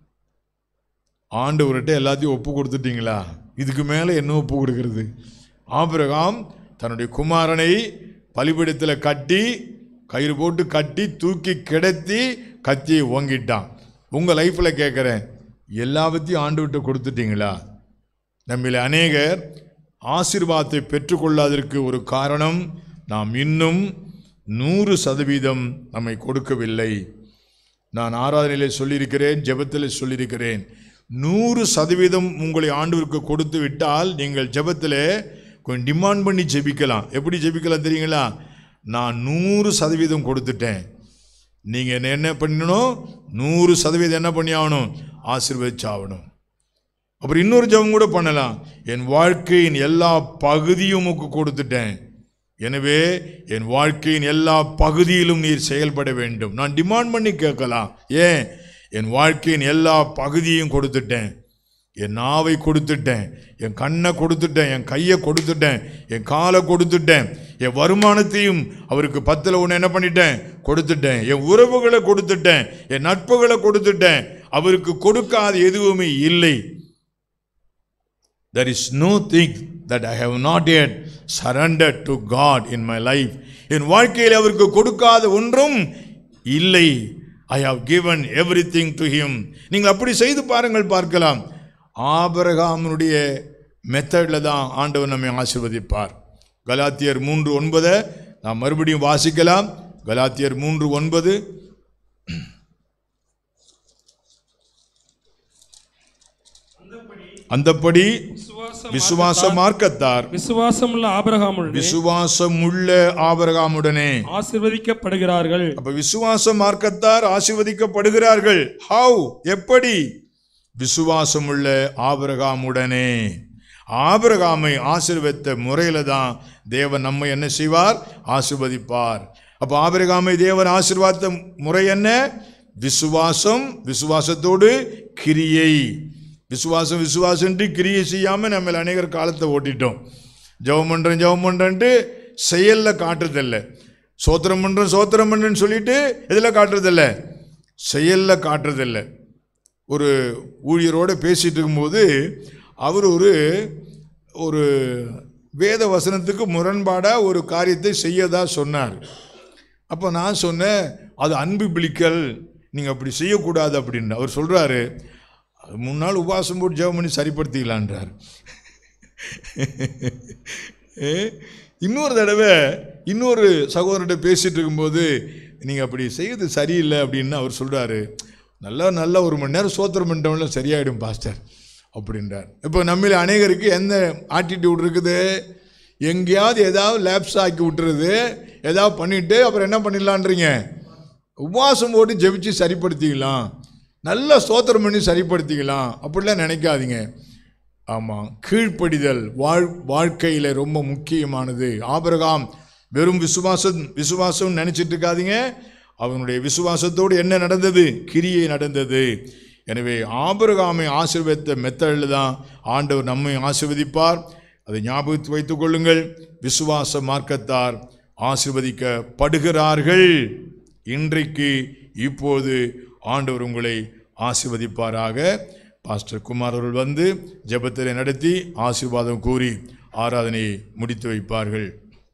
ஆண்டவர்கிட்ட எல்லாத்தையும் ஒப்பு கொடுத்துட்டீங்களா? இதுக்கு மேலே என்ன ஒப்பு கொடுக்கிறது? ஆபிரகாம் தன்னுடைய குமாரனை பலிபீடத்தில் கட்டி, கயிறு போட்டு கட்டி, தூக்கி கிடத்தி கத்தியை ஓங்கிட்டான். உங்கள் லைஃப்பில் கேட்குறேன், எல்லாவற்றையும் ஆண்டவர்கிட்ட கொடுத்துட்டீங்களா? நம்மில் அநேகர் ஆசீர்வாதத்தை பெற்றுக்கொள்ளாததற்கு ஒரு காரணம், நாம் இன்னும் நூறு சதவீதம் நம்மை கொடுக்கவில்லை. நான் ஆராதனையிலே சொல்லியிருக்கிறேன், ஜெபத்தில் சொல்லியிருக்கிறேன், நூறு சதவீதம் உங்களை ஆண்டவருக்கு கொடுத்து விட்டால் நீங்கள் ஜெபத்தில் கொஞ்சம் டிமாண்ட் பண்ணி ஜெபிக்கலாம். எப்படி ஜெபிக்கலாம் தெரியுங்களா? நான் நூறு சதவீதம் கொடுத்துட்டேன், நீங்கள் என்ன பண்ணணும்? நூறு சதவீதம் என்ன பண்ணி ஆகணும்? ஆசீர்வதிச்சாகணும். அப்புறம் இன்னொரு ஜெபம் கூட பண்ணலாம், என் வாழ்க்கையின் எல்லா பகுதியும் உமக்கு கொடுத்துட்டேன், எனவே என் வாழ்க்கையின் எல்லா பகுதியிலும் நீர் செயல்பட வேண்டும். நான் டிமாண்ட் பண்ணி கேட்கலாம். ஏன்? என் வாழ்க்கையின் எல்லா பகுதியும் கொடுத்துட்டேன். என் நாவை கொடுத்துட்டேன், என் கண்ணை கொடுத்துட்டேன், என் கையை கொடுத்துட்டேன், என் காலை கொடுத்துட்டேன், என் வருமானத்தையும் அவருக்கு பத்தில் ஒன்று என்ன பண்ணிட்டேன்? கொடுத்துட்டேன். என் உறவுகளை கொடுத்துட்டேன், என் நட்புகளை கொடுத்துட்டேன். அவருக்கு கொடுக்காத எதுவுமே இல்லை. There is no thing that I have not yet surrendered to God in my life. என் வாழ்க்கையில் அவருக்கு கொடுக்காத ஒன்றும் இல்லை. I have given everything to him. நீங்கள் அப்படி செய்து பாருங்கள், பார்க்கலாம். ஆபிரகாமுடைய மெத்தடில் தான் ஆண்டவர் நம்மை ஆசீர்வதிப்பார். கலாத்தியர் மூன்று ஒன்பதை நாம் மறுபடியும் வாசிக்கலாம். கலாத்தியர் மூன்று ஒன்பது. அந்தப்படி விசுவாச மார்க்கத்தார் விசுவாசமுள்ள ஆபிரகாமுடனே விசுவாசமுள்ள ஆபிரகாமுடனே ஆசீர்வதிக்கப்படுகிறார்கள். அப்ப விசுவாச மார்க்கத்தார் ஆசீர்வதிக்கப்படுகிறார்கள். ஹவ், எப்படி? விசுவாசமுள்ள ஆபிரகாமுடனே. ஆபிரகாமை ஆசீர்வதித்த முறையில தான் தேவன் நம்மை என்ன செய்வார்? ஆசீர்வதிப்பார். அப்ப ஆபிரகாமை தேவன் ஆசீர்வாத முறை என்ன? விசுவாசம், விசுவாசத்தோடு கிரியை. விசுவாசம் விசுவாசம் கிரியை செய்யாம நம்ம அநேகர் காலத்தை ஓட்டிட்டோம். ஜெபம் பண்றேன் ஜெபம் பண்றேன்ட்டு செயல்ல காட்டுறதில்ல. சோத்திரம் பண்றேன் சோத்திரம் பண்றேன்னு சொல்லிட்டு எதுல காட்டுறதில்ல? செயல்ல காட்டுறதில்ல. ஒரு ஊழியரோடு பேசிட்டு இருக்கும்போது அவர் ஒரு ஒரு வேத வசனத்துக்கு முரண்பாடாக ஒரு காரியத்தை செய்யதா சொன்னார். அப்போ நான் சொன்னேன், அது அன்பு பிளிக்கல், நீங்கள் அப்படி செய்யக்கூடாது அப்படின்னு. அவர் சொல்கிறாரு, மூணு நாள் உபவாசம் போட்டு ஜெபம் பண்ணி சரிப்படுத்திக்கலான்றார். இன்னொரு தடவை இன்னொரு சகோதரர்கிட்ட பேசிகிட்டு இருக்கும்போது, நீங்கள் அப்படி செய்யறது சரியில்லை அப்படின்னு அவர் சொல்கிறாரு, நல்லா நல்லா ஒரு மணி நேரம் சோத்திரம் பண்ணிட்டோம்ல சரியாயிடும் பாஸ்டர் அப்படின்றார். இப்போ நம்மள அநேகருக்கு எந்த ஆட்டிடியூட் இருக்குது? எங்கேயாவது ஏதாவது லேப்ஸ் ஆக்கி விட்டுறது, ஏதாவது பண்ணிவிட்டு அப்புறம் என்ன பண்ணிடலான்றீங்க? உபவாசம் போட்டு ஜெபிச்சு சரிப்படுத்திக்கலாம், நல்லா ஸ்தோத்திரம் பண்ணி சரிப்படுத்திக்கலாம் அப்படிலாம் நினைக்காதீங்க. ஆமாம், கீழ்ப்படிதல் வாழ் வாழ்க்கையில் ரொம்ப முக்கியமானது. ஆபிரகாம் வெறும் விசுவாசம் விசுவாசம் நினச்சிட்டு இருக்காதீங்க. அவனுடைய விசுவாசத்தோடு என்ன நடந்தது? கிரியை நடந்தது. எனவே ஆபிரகாமை ஆசீர்வதித்த மெத்தடில் தான் ஆண்டவர் நம்மை ஆசீர்வதிப்பார். அதை ஞாபகத்து வைத்துக் கொள்ளுங்கள். விசுவாச மார்க்கத்தார் ஆசீர்வதிக்கப்படுகிறார்கள். இன்றைக்கு இப்போது ஆண்டவர் உங்களை ஆசீர்வதிப்பாராக. பாஸ்டர் குமார் அவர்கள் வந்து ஜெபத்திலே நடத்தி ஆசீர்வாதம் கூறி ஆராதனையை முடித்து வைப்பார்கள்.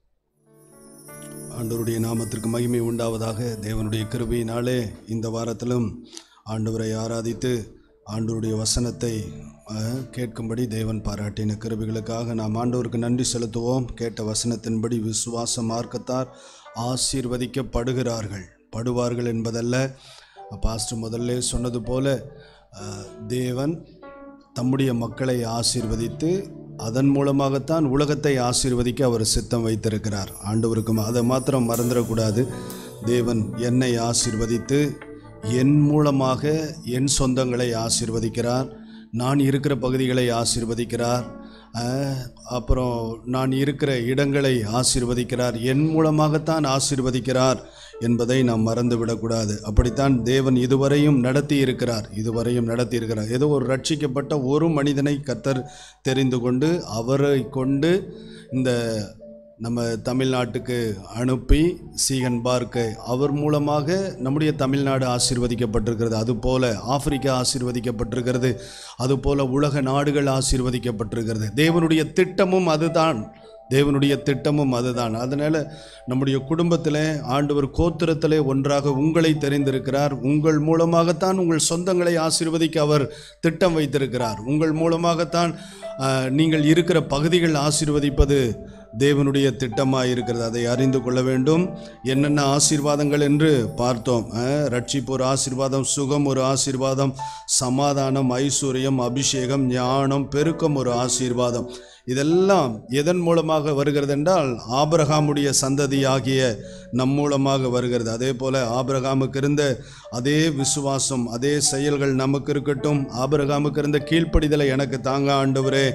ஆண்டவருடைய நாமத்திற்கு மகிமை உண்டாவதாக. தேவனுடைய கிருபையினாலே இந்த வாரத்திலும் ஆண்டவரை ஆராதித்து ஆண்டவருடைய வசனத்தை கேட்கும்படி தேவன் பாராட்டின கிருபைகளுக்காக நாம் ஆண்டவருக்கு நன்றி செலுத்துவோம். கேட்ட வசனத்தின்படி விசுவாச மார்க்கத்தார் ஆசீர்வதிக்கப்படுகிறார்கள். படுவார்கள் என்பதல்ல. பாஸ்டர் முதல்ல சொன்னது போல தேவன் தம்முடைய மக்களை ஆசீர்வதித்து அதன் மூலமாகத்தான் உலகத்தை ஆசீர்வதிக்க அவர் சித்தம் வைத்திருக்கிறார். ஆண்டவருக்கும் அதை மாத்திரம் மறந்துடக்கூடாது. தேவன் என்னை ஆசீர்வதித்து என் மூலமாக என் சொந்தங்களை ஆசீர்வதிக்கிறார். நான் இருக்கிற பகுதிகளை ஆசீர்வதிக்கிறார். அப்புறம் நான் இருக்கிற இடங்களை ஆசீர்வதிக்கிறார். என் மூலமாகத்தான் ஆசீர்வதிக்கிறார் என்பதை நாம் மறந்து விடக்கூடாது. அப்படித்தான் தேவன் இதுவரையும் நடத்தி இருக்கிறார் இதுவரையும் நடத்தி இருக்கிறார். ஏதோ ஒரு ரட்சிக்கப்பட்ட ஒரு மனிதனை கர்த்தர் தெரிந்து கொண்டு அவரை கொண்டு இந்த நம்ம தமிழ்நாட்டுக்கு அனுப்பி சீகன் பார்க்க அவர் மூலமாக நம்முடைய தமிழ்நாடு ஆசீர்வதிக்கப்பட்டிருக்கிறது. அதுபோல ஆப்பிரிக்கா ஆசீர்வதிக்கப்பட்டிருக்கிறது. அதுபோல உலக நாடுகள் ஆசீர்வதிக்கப்பட்டிருக்கிறது. தேவனுடைய திட்டமும் அதுதான். தேவனுடைய திட்டமும் அதுதான். அதனால் நம்முடைய குடும்பத்தில் ஆண்டவர் கோத்திரத்திலே ஒன்றாக உங்களை தெரிந்திருக்கிறார். உங்கள் மூலமாகத்தான் உங்கள் சொந்தங்களை ஆசீர்வதிக்க அவர் திட்டம் வைத்திருக்கிறார். உங்கள் மூலமாகத்தான் நீங்கள் இருக்கிற பகுதிகள் ஆசீர்வதிப்பது தேவனுடைய திட்டமாக இருக்கிறது. அதை அறிந்து கொள்ள வேண்டும். என்னென்ன ஆசீர்வாதங்கள் என்று பார்த்தோம். ரட்சிப்பு ஒரு ஆசீர்வாதம், சுகம் ஒரு ஆசீர்வாதம், சமாதானம், ஐஸ்வர்யம், அபிஷேகம், ஞானம், பெருக்கம் ஒரு ஆசீர்வாதம். இதெல்லாம் எதன் மூலமாக வருகிறது என்றால் ஆபிரகாமுடைய சந்ததி ஆகிய நம் மூலமாக வருகிறது. அதே போல ஆபிரகாமுக்கு இருந்த அதே விசுவாசம், அதே செயல்கள் நமக்கு இருக்கட்டும். ஆபிரகாமுக்கு இருந்த கீழ்ப்படிதலை எனக்கு தாங்க ஆண்டவரே,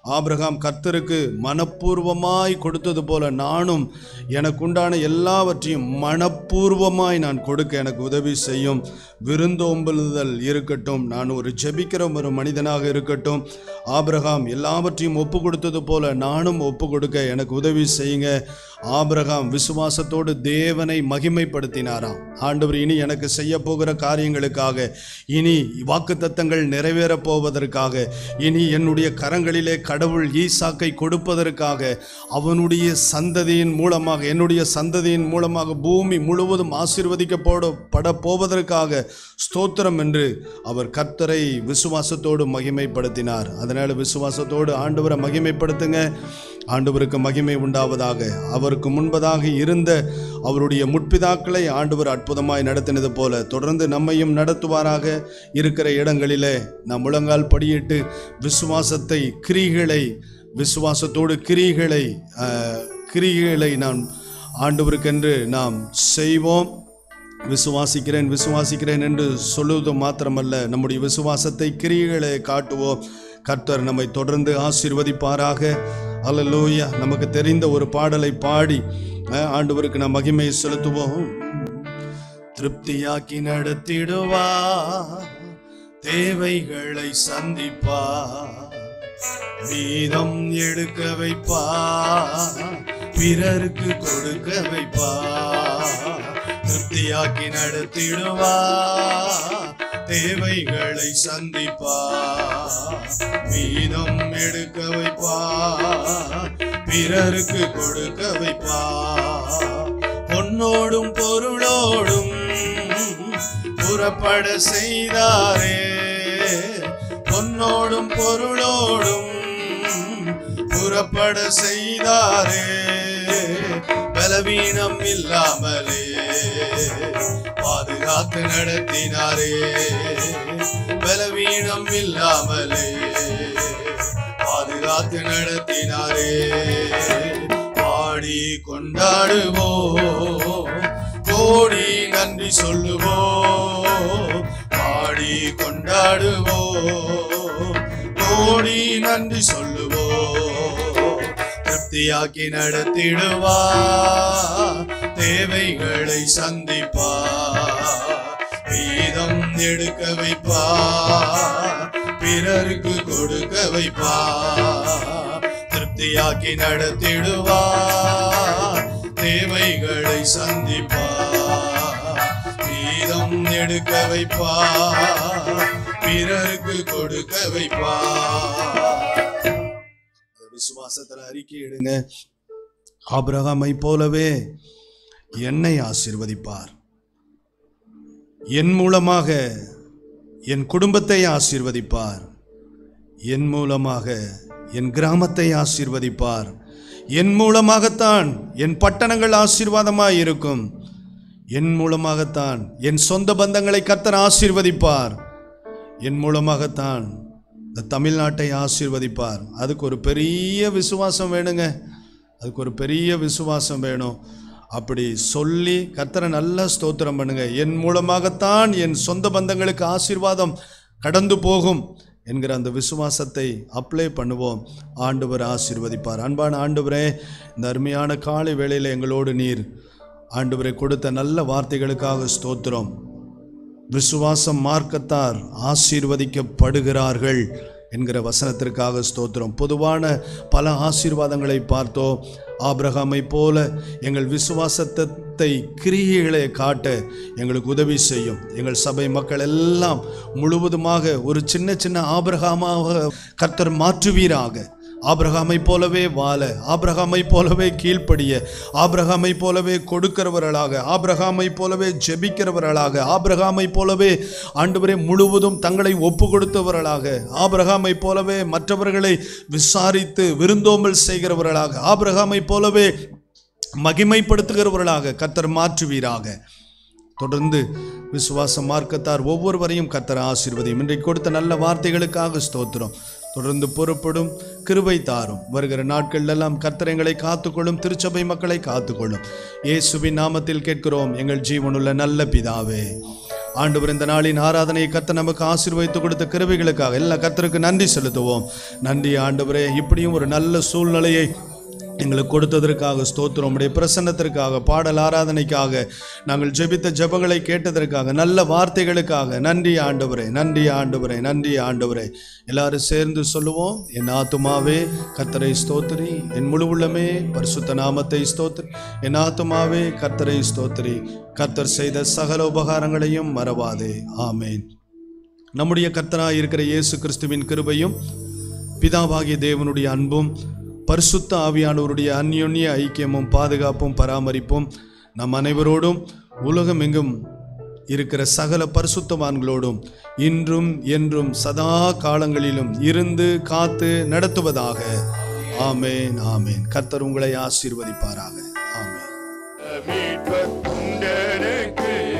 ஆபிரகாம் கர்த்தருக்கு மனப்பூர்வமாய் கொடுத்தது போல நானும் எனக்குண்டான எல்லாவற்றையும் மனப்பூர்வமாய் நான் கொடுக்க எனக்கு உதவி செய்யும். விருந்தோம்புதல் இருக்கட்டும், நான் ஒரு ஜெபிக்கிற ஒரு மனிதனாக இருக்கட்டும். ஆபிரகாம் எல்லாவற்றையும் ஒப்பு கொடுத்தது போல நானும் ஒப்பு கொடுக்க எனக்கு உதவி செய்யுங்க. ஆபிரகாம் விசுவாசத்தோடு தேவனை மகிமைப்படுத்தினாராம். ஆண்டவர் இனி எனக்கு செய்ய போகிற காரியங்களுக்காக, இனி வாக்குத்தத்தங்கள் நிறைவேறப் போவதற்காக, இனி என்னுடைய கரங்களிலே கடவுள் ஈசாக்கை கொடுப்பதற்காக, அவனுடைய சந்ததியின் மூலமாக, என்னுடைய சந்ததியின் மூலமாக பூமி முழுவதும் ஆசீர்வதிக்கப்பட போவதற்காக ஸ்தோத்திரம் என்று அவர் கர்த்தரை விசுவாசத்தோடு மகிமைப்படுத்தினார். அதனால் விசுவாசத்தோடு ஆண்டவரை மகிமைப்படுத்துங்க. ஆண்டவருக்கு மகிமை உண்டாவதாக. அவருக்கு முன்பதாக இருந்த அவருடைய முற்பிதாக்களை ஆண்டவர் அற்புதமாய் நடத்தினது போல தொடர்ந்து நம்மையும் நடத்துவாராக. இருக்கிற இடங்களிலே நாம் முழங்கால் படியிட்டு விசுவாசத்தை கிரிகளை விசுவாசத்தோடு கிரிகளை கிரிகளை நாம் ஆண்டவருக்கென்று நாம் செய்வோம். விசுவாசிக்கிறேன் விசுவாசிக்கிறேன் என்று சொல்லுவது மாத்திரமல்ல, நம்முடைய விசுவாசத்தை கிரிகளை காட்டுவோம். கர்த்தர் நம்மை தொடர்ந்து ஆசீர்வதிப்பாராக. அல்லேலூயா. நமக்கு தெரிந்த ஒரு பாடலை பாடி ஆண்டவருக்கு நாம் மகிமை செலுத்துவோம். திருப்தியாக்கி நடத்திடுவா, தேவைகளை சந்திப்பா, வீதம் எடுக்க வைப்பா, பிறருக்கு கொடுக்க வைப்பா. திருப்தியாக்கி நடத்திடுவா, தேவைகளை சந்திப்பா, வீதம் எடுக்க வைப்பா, பிறருக்கு கொடுக்க வைப்பா. பொன்னோடும் பொருளோடும் புறப்பட செய்தாரே, பொன்னோடும் பொருளோடும் புறப்பட செய்தாரே, பலவீனம் இல்லாமலே பாதுகாத்து நடத்தினாரே, பலவீனம் இல்லாமலே பாதுகாத்து நடத்தினாரே. பாடி கொண்டாடுவோ, கோடி நன்றி சொல்லுவோ, பாடி கொண்டாடுவோ, கோடி நன்றி சொல்லுவோ. திருப்தியாக்கி நடத்திடுவா, தேவைகளை சந்திப்பா, வீதம் எடுக்க வைப்பா, பிறருக்கு கொடுக்க வைப்பா. திருப்தியாக்கி நடத்திடுவா, தேவைகளை சந்திப்பா, வீதம் எடுக்க வைப்பா, பிறருக்கு கொடுக்க வைப்பா. விசுவாசத்துல அறிக்கையிடுங்க. ஆபிரகாமை போலவே என்னை ஆசீர்வதிப்பார், என் மூலமாக என் குடும்பத்தை ஆசீர்வதிப்பார், என் மூலமாக என் கிராமத்தை ஆசீர்வதிப்பார், என் மூலமாகத்தான் என் பட்டணங்கள் ஆசீர்வாதமாய் இருக்கும், என் மூலமாகத்தான் என் சொந்த பந்தங்களை கர்த்தர் ஆசீர்வதிப்பார், என் மூலமாகத்தான் இந்த தமிழ்நாட்டை ஆசீர்வதிப்பார். அதுக்கு ஒரு பெரிய விசுவாசம் வேணுங்க, அதுக்கு ஒரு பெரிய விசுவாசம் வேணும். அப்படி சொல்லி கர்த்தரை நல்லா ஸ்தோத்திரம் பண்ணுங்க. என் மூலமாகத்தான் என் சொந்த பந்தங்களுக்கு ஆசீர்வாதம் கடந்து போகும் என்கிற அந்த விசுவாசத்தை அப்ளை பண்ணுவோம். ஆண்டவர் ஆசீர்வதிப்பார். அன்பான ஆண்டவரே, இந்த அருமையான காலை வேளையில் எங்களோடு நீர் ஆண்டவரை கொடுத்த நல்ல வார்த்தைகளுக்காக ஸ்தோத்திரம். விசுவாசம் மார்க்கத்தார் ஆசீர்வதிக்கப்படுகிறார்கள் என்கிற வசனத்திற்காக ஸ்தோத்திரம். பொதுவான பல ஆசீர்வாதங்களை பார்த்தோம். ஆபிரகாமை போல எங்கள் விசுவாசத்தை கிரியைகளை காட்ட எங்களுக்கு உதவி செய்யும். எங்கள் சபை மக்கள் எல்லாம் முழுவதுமாக ஒரு சின்ன சின்ன ஆபிரகாமாக கர்த்தர் மாற்றுவீராக. ஆபிரகாமை போலவே வாழ, ஆபிரகாமை போலவே கீழ்ப்படிய, ஆபிரகாமை போலவே கொடுக்கிறவர்களாக, ஆபிரகாமை போலவே ஜெபிக்கிறவர்களாக, ஆபிரகாமை போலவே ஆண்டவரே முழுவதும் தங்களை ஒப்பு கொடுத்தவர்களாக, ஆபிரகாமை போலவே மற்றவர்களை விசாரித்து விருந்தோம்பல் செய்கிறவர்களாக, ஆபிரகாமை போலவே மகிமைப்படுத்துகிறவர்களாக கர்த்தர் மாற்றுவீராக. தொடர்ந்து விசுவாச மார்க்கத்தார் ஒவ்வொருவரையும் கர்த்தர் ஆசீர்வதியும். இன்றைக்கு கொடுத்த நல்ல வார்த்தைகளுக்காக ஸ்தோத்திரம். தொடர்ந்து பொறுப்படும் கிருபை தாரும். வருகிற நாட்களெல்லாம் கர்த்தரைகளை காத்துக்கொள்ளும். திருச்சபை மக்களை காத்துக்கொள்ளும். இயேசுவின் நாமத்தில் கேட்கிறோம் எங்கள் ஜீவனுள்ள நல்ல பிதாவே, ஆண்டவர் இந்த நாளின் ஆராதனையை கர்த்தர் நமக்கு ஆசீர்வதித்து கொடுத்த கிருபைகளுக்காக எல்லா கர்த்தருக்கு நன்றி செலுத்துவோம். நன்றி ஆண்டவரே, இப்படியும் ஒரு நல்ல சூழ்நிலையை எங்களுக்கு கொடுத்ததற்காக ஸ்தோத்திரம். உம்முடைய பிரசன்னத்திற்காக, பாடல் ஆராதனைக்காக, நாங்கள் ஜெபித்த ஜெபங்களை கேட்டதற்காக, நல்ல வார்த்தைகளுக்காக நன்றி ஆண்டவரே, நன்றி ஆண்டவரே, நன்றி ஆண்டவரே. எல்லாரும் சேர்ந்து சொல்லுவோம். என் ஆத்துமாவே கர்த்தரை ஸ்தோத்திரி, என் முழு உள்ளமே பரிசுத்த நாமத்தை ஸ்தோத்திரி. என் ஆத்துமாவே கர்த்தரை ஸ்தோத்திரி, கர்த்தர் செய்த சகல உபகாரங்களையும் மறவாதே. ஆமேன். நம்முடைய கர்த்தராய் இருக்கிற இயேசு கிறிஸ்துவின் கிருபையும் பிதாவாகிய தேவனுடைய அன்பும் பரிசுத்த ஆவியானவருடைய அந்யோன்ய ஐக்கியமும் பாதுகாப்பும் பராமரிப்பும் நம் அனைவரோடும் உலகம் எங்கும் இருக்கிற சகல பரிசுத்தவான்களோடும் இன்றும் என்றும் சதா காலங்களிலும் இருந்து காத்து நடத்துவதாக. ஆமேன், ஆமேன். கர்த்தர் உங்களை ஆசீர்வதிப்பாராக. ஆமேன்.